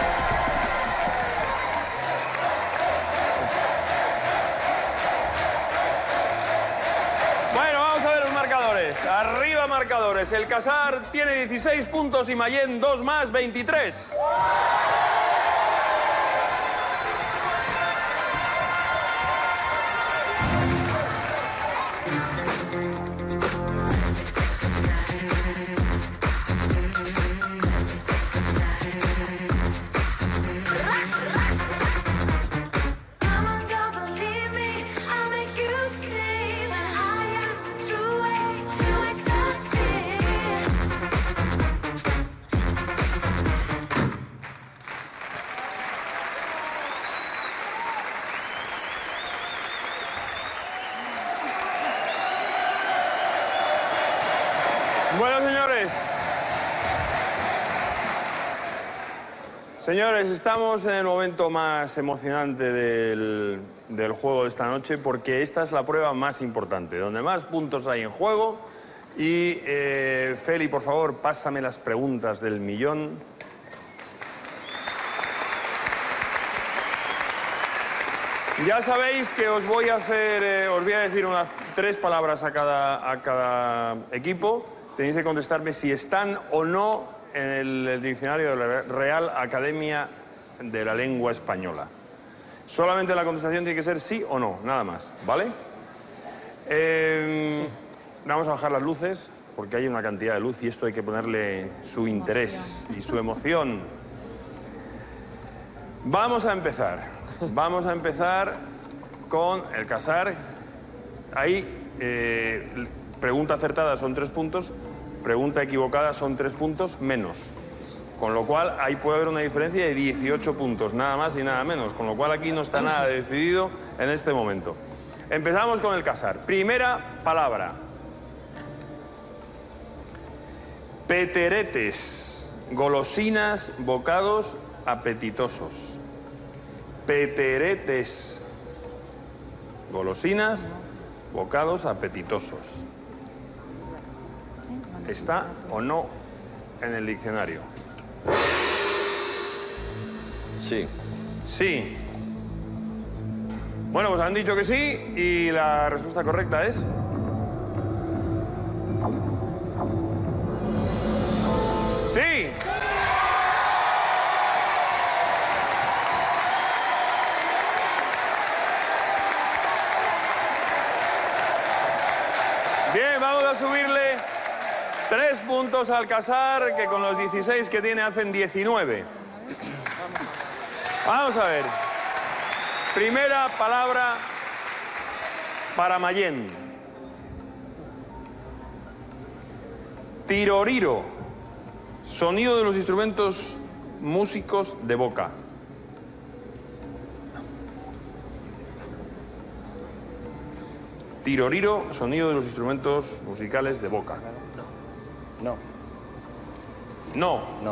Bueno, vamos a ver los marcadores. Arriba marcadores. El Casar tiene 16 puntos y Mayén 2 más, 23. Bueno, señores, estamos en el momento más emocionante del juego de esta noche porque esta es la prueba más importante, donde más puntos hay en juego. Y, Feli, por favor, pásame las preguntas del millón. Ya sabéis que os voy a hacer, os voy a decir unas 3 palabras a cada equipo. Tenéis que contestarme si están o no en el diccionario de la Real Academia de la Lengua Española. Solamente la contestación tiene que ser sí o no, nada más, ¿vale? Vamos a bajar las luces porque hay una cantidad de luz y esto hay que ponerle su interés y su emoción. Vamos a empezar. Vamos a empezar con el casar. Ahí, pregunta acertada son 3 puntos, pregunta equivocada son 3 puntos menos. Con lo cual, ahí puede haber una diferencia de 18 puntos, nada más y nada menos. Con lo cual, aquí no está nada decidido en este momento. Empezamos con el casar. Primera palabra. Peteretes, golosinas, bocados apetitosos. Peteretes, golosinas, bocados apetitosos. ¿Está o no en el diccionario? Sí. Sí. Bueno, pues han dicho que sí y la respuesta correcta es... ¡sí! Bien, vamos a subirle 3 puntos al casar, que con los 16 que tiene hacen 19. Vamos a ver. Primera palabra para Mayén. Tiroriro. Sonido de los instrumentos músicos de boca. Tiroriro, sonido de los instrumentos musicales de boca. No. No. No.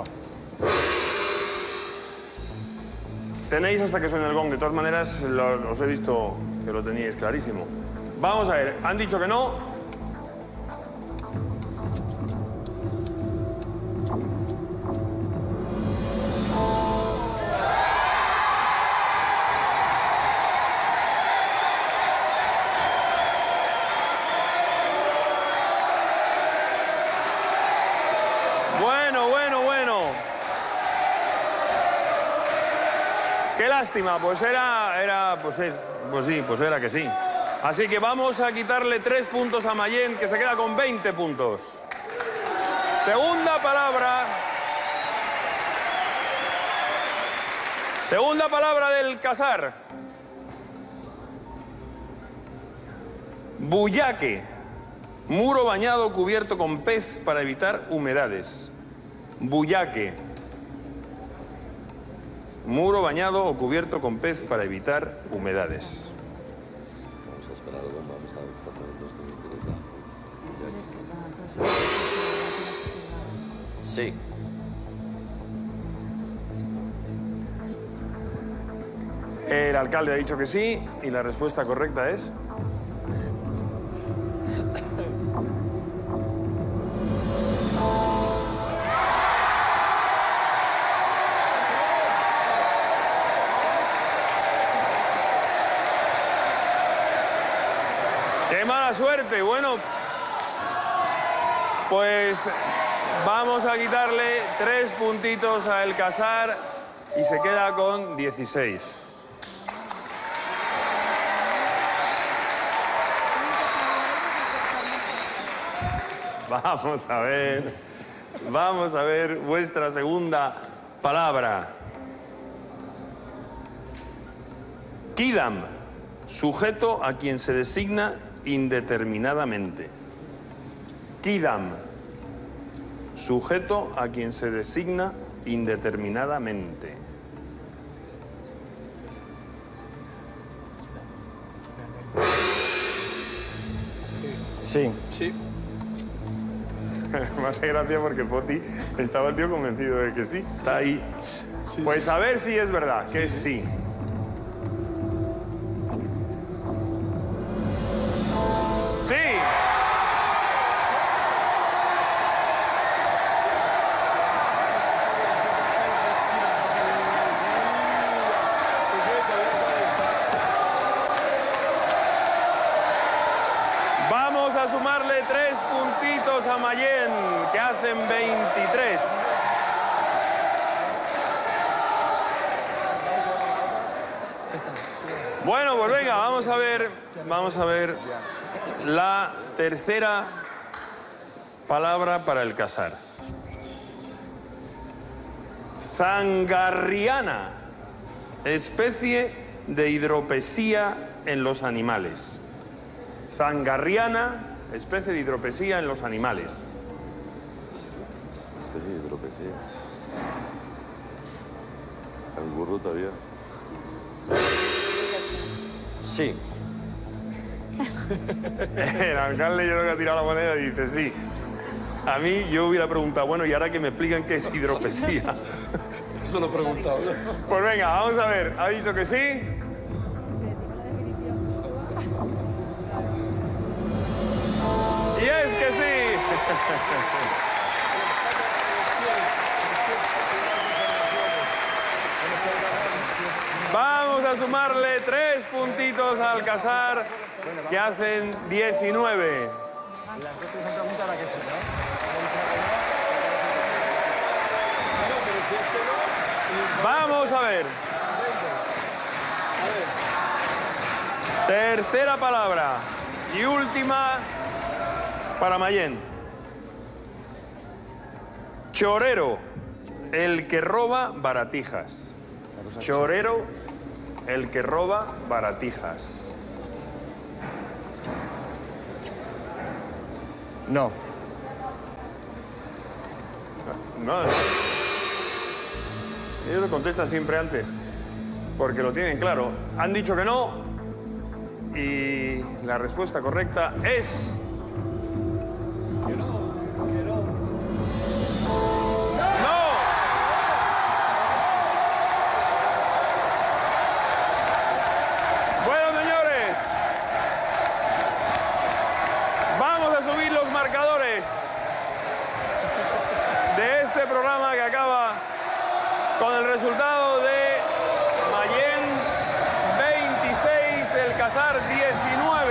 Tenéis hasta que suene el gong. De todas maneras, os he visto que lo teníais clarísimo. Vamos a ver. Han dicho que no. Qué lástima, pues pues era que sí. Así que vamos a quitarle 3 puntos a Mayén, que se queda con 20 puntos. Segunda palabra. Segunda palabra del casar. Buyaque. Muro bañado cubierto con pez para evitar humedades. Buyaque. Muro bañado o cubierto con pez para evitar humedades. Vamos a esperar algo, vamos a ver por lo que nos interesa. Sí. El alcalde ha dicho que sí y la respuesta correcta es... ¡qué mala suerte! Bueno, pues vamos a quitarle 3 puntitos a El Casar y se queda con 16. Vamos a ver vuestra segunda palabra. Quidam, sujeto a quien se designa indeterminadamente. Quidam, sujeto a quien se designa indeterminadamente. Sí. Sí. Me hace gracia porque Poti estaba el tío convencido de que sí. Está ahí. Pues a ver si es verdad, que sí. ¡Sí! Vamos a sumarle 3 puntitos a Mayén, que hacen 23. Bueno, pues venga, vamos a ver la tercera palabra para el casar. Zangarriana, especie de hidropesía en los animales. Zangarriana, especie de hidropesía en los animales. Especie de hidropesía. Canguro todavía. Sí. El alcalde yo creo que ha tirado la moneda y dice sí. A mí yo hubiera preguntado, bueno, y ahora que me explican qué es hidropesía. Eso lo he preguntado yo. Pues venga, vamos a ver. ¿Ha dicho que sí? Y es que sí. Vamos a sumarle 3 puntitos al casar, que hacen 19. Vamos a ver. Tercera palabra y última para Mayén. Chorero, el que roba baratijas. Chorero, el que roba baratijas. No. No. Ellos lo contestan siempre antes, porque lo tienen claro. Han dicho que no, y la respuesta correcta es... programa que acaba con el resultado de Mayén 26, el casar 19.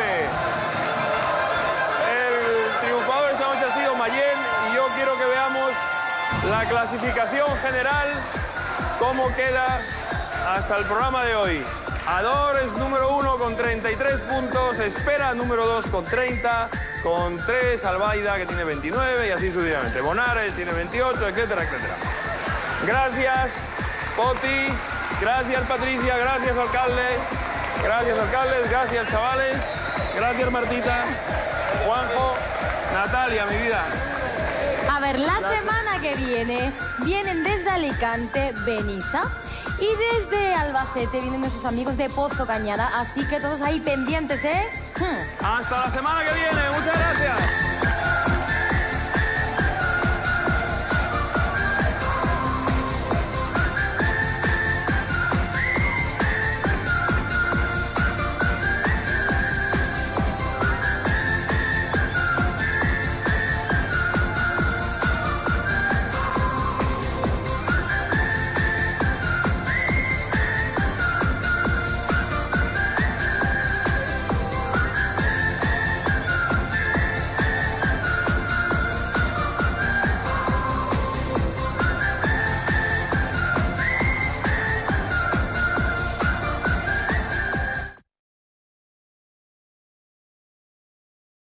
El triunfador esta noche ha sido Mayén y yo quiero que veamos la clasificación general, cómo queda hasta el programa de hoy. Ador es número 1 con 33 puntos, Espera número 2 con 30, con 3 Albaida, que tiene 29, y así sucesivamente. Bonares tiene 28, etcétera, etcétera. Gracias, Poti. Gracias, Patricia. Gracias, alcaldes. Gracias, alcaldes. Gracias, chavales. Gracias, Martita. Juanjo. Natalia, mi vida. A ver, la Gracias. semana que viene vienen desde Alicante, Benissa. Y desde Albacete vienen nuestros amigos de Pozo Cañada. Así que todos ahí pendientes, ¿eh? Hasta la semana que viene. Muchas gracias.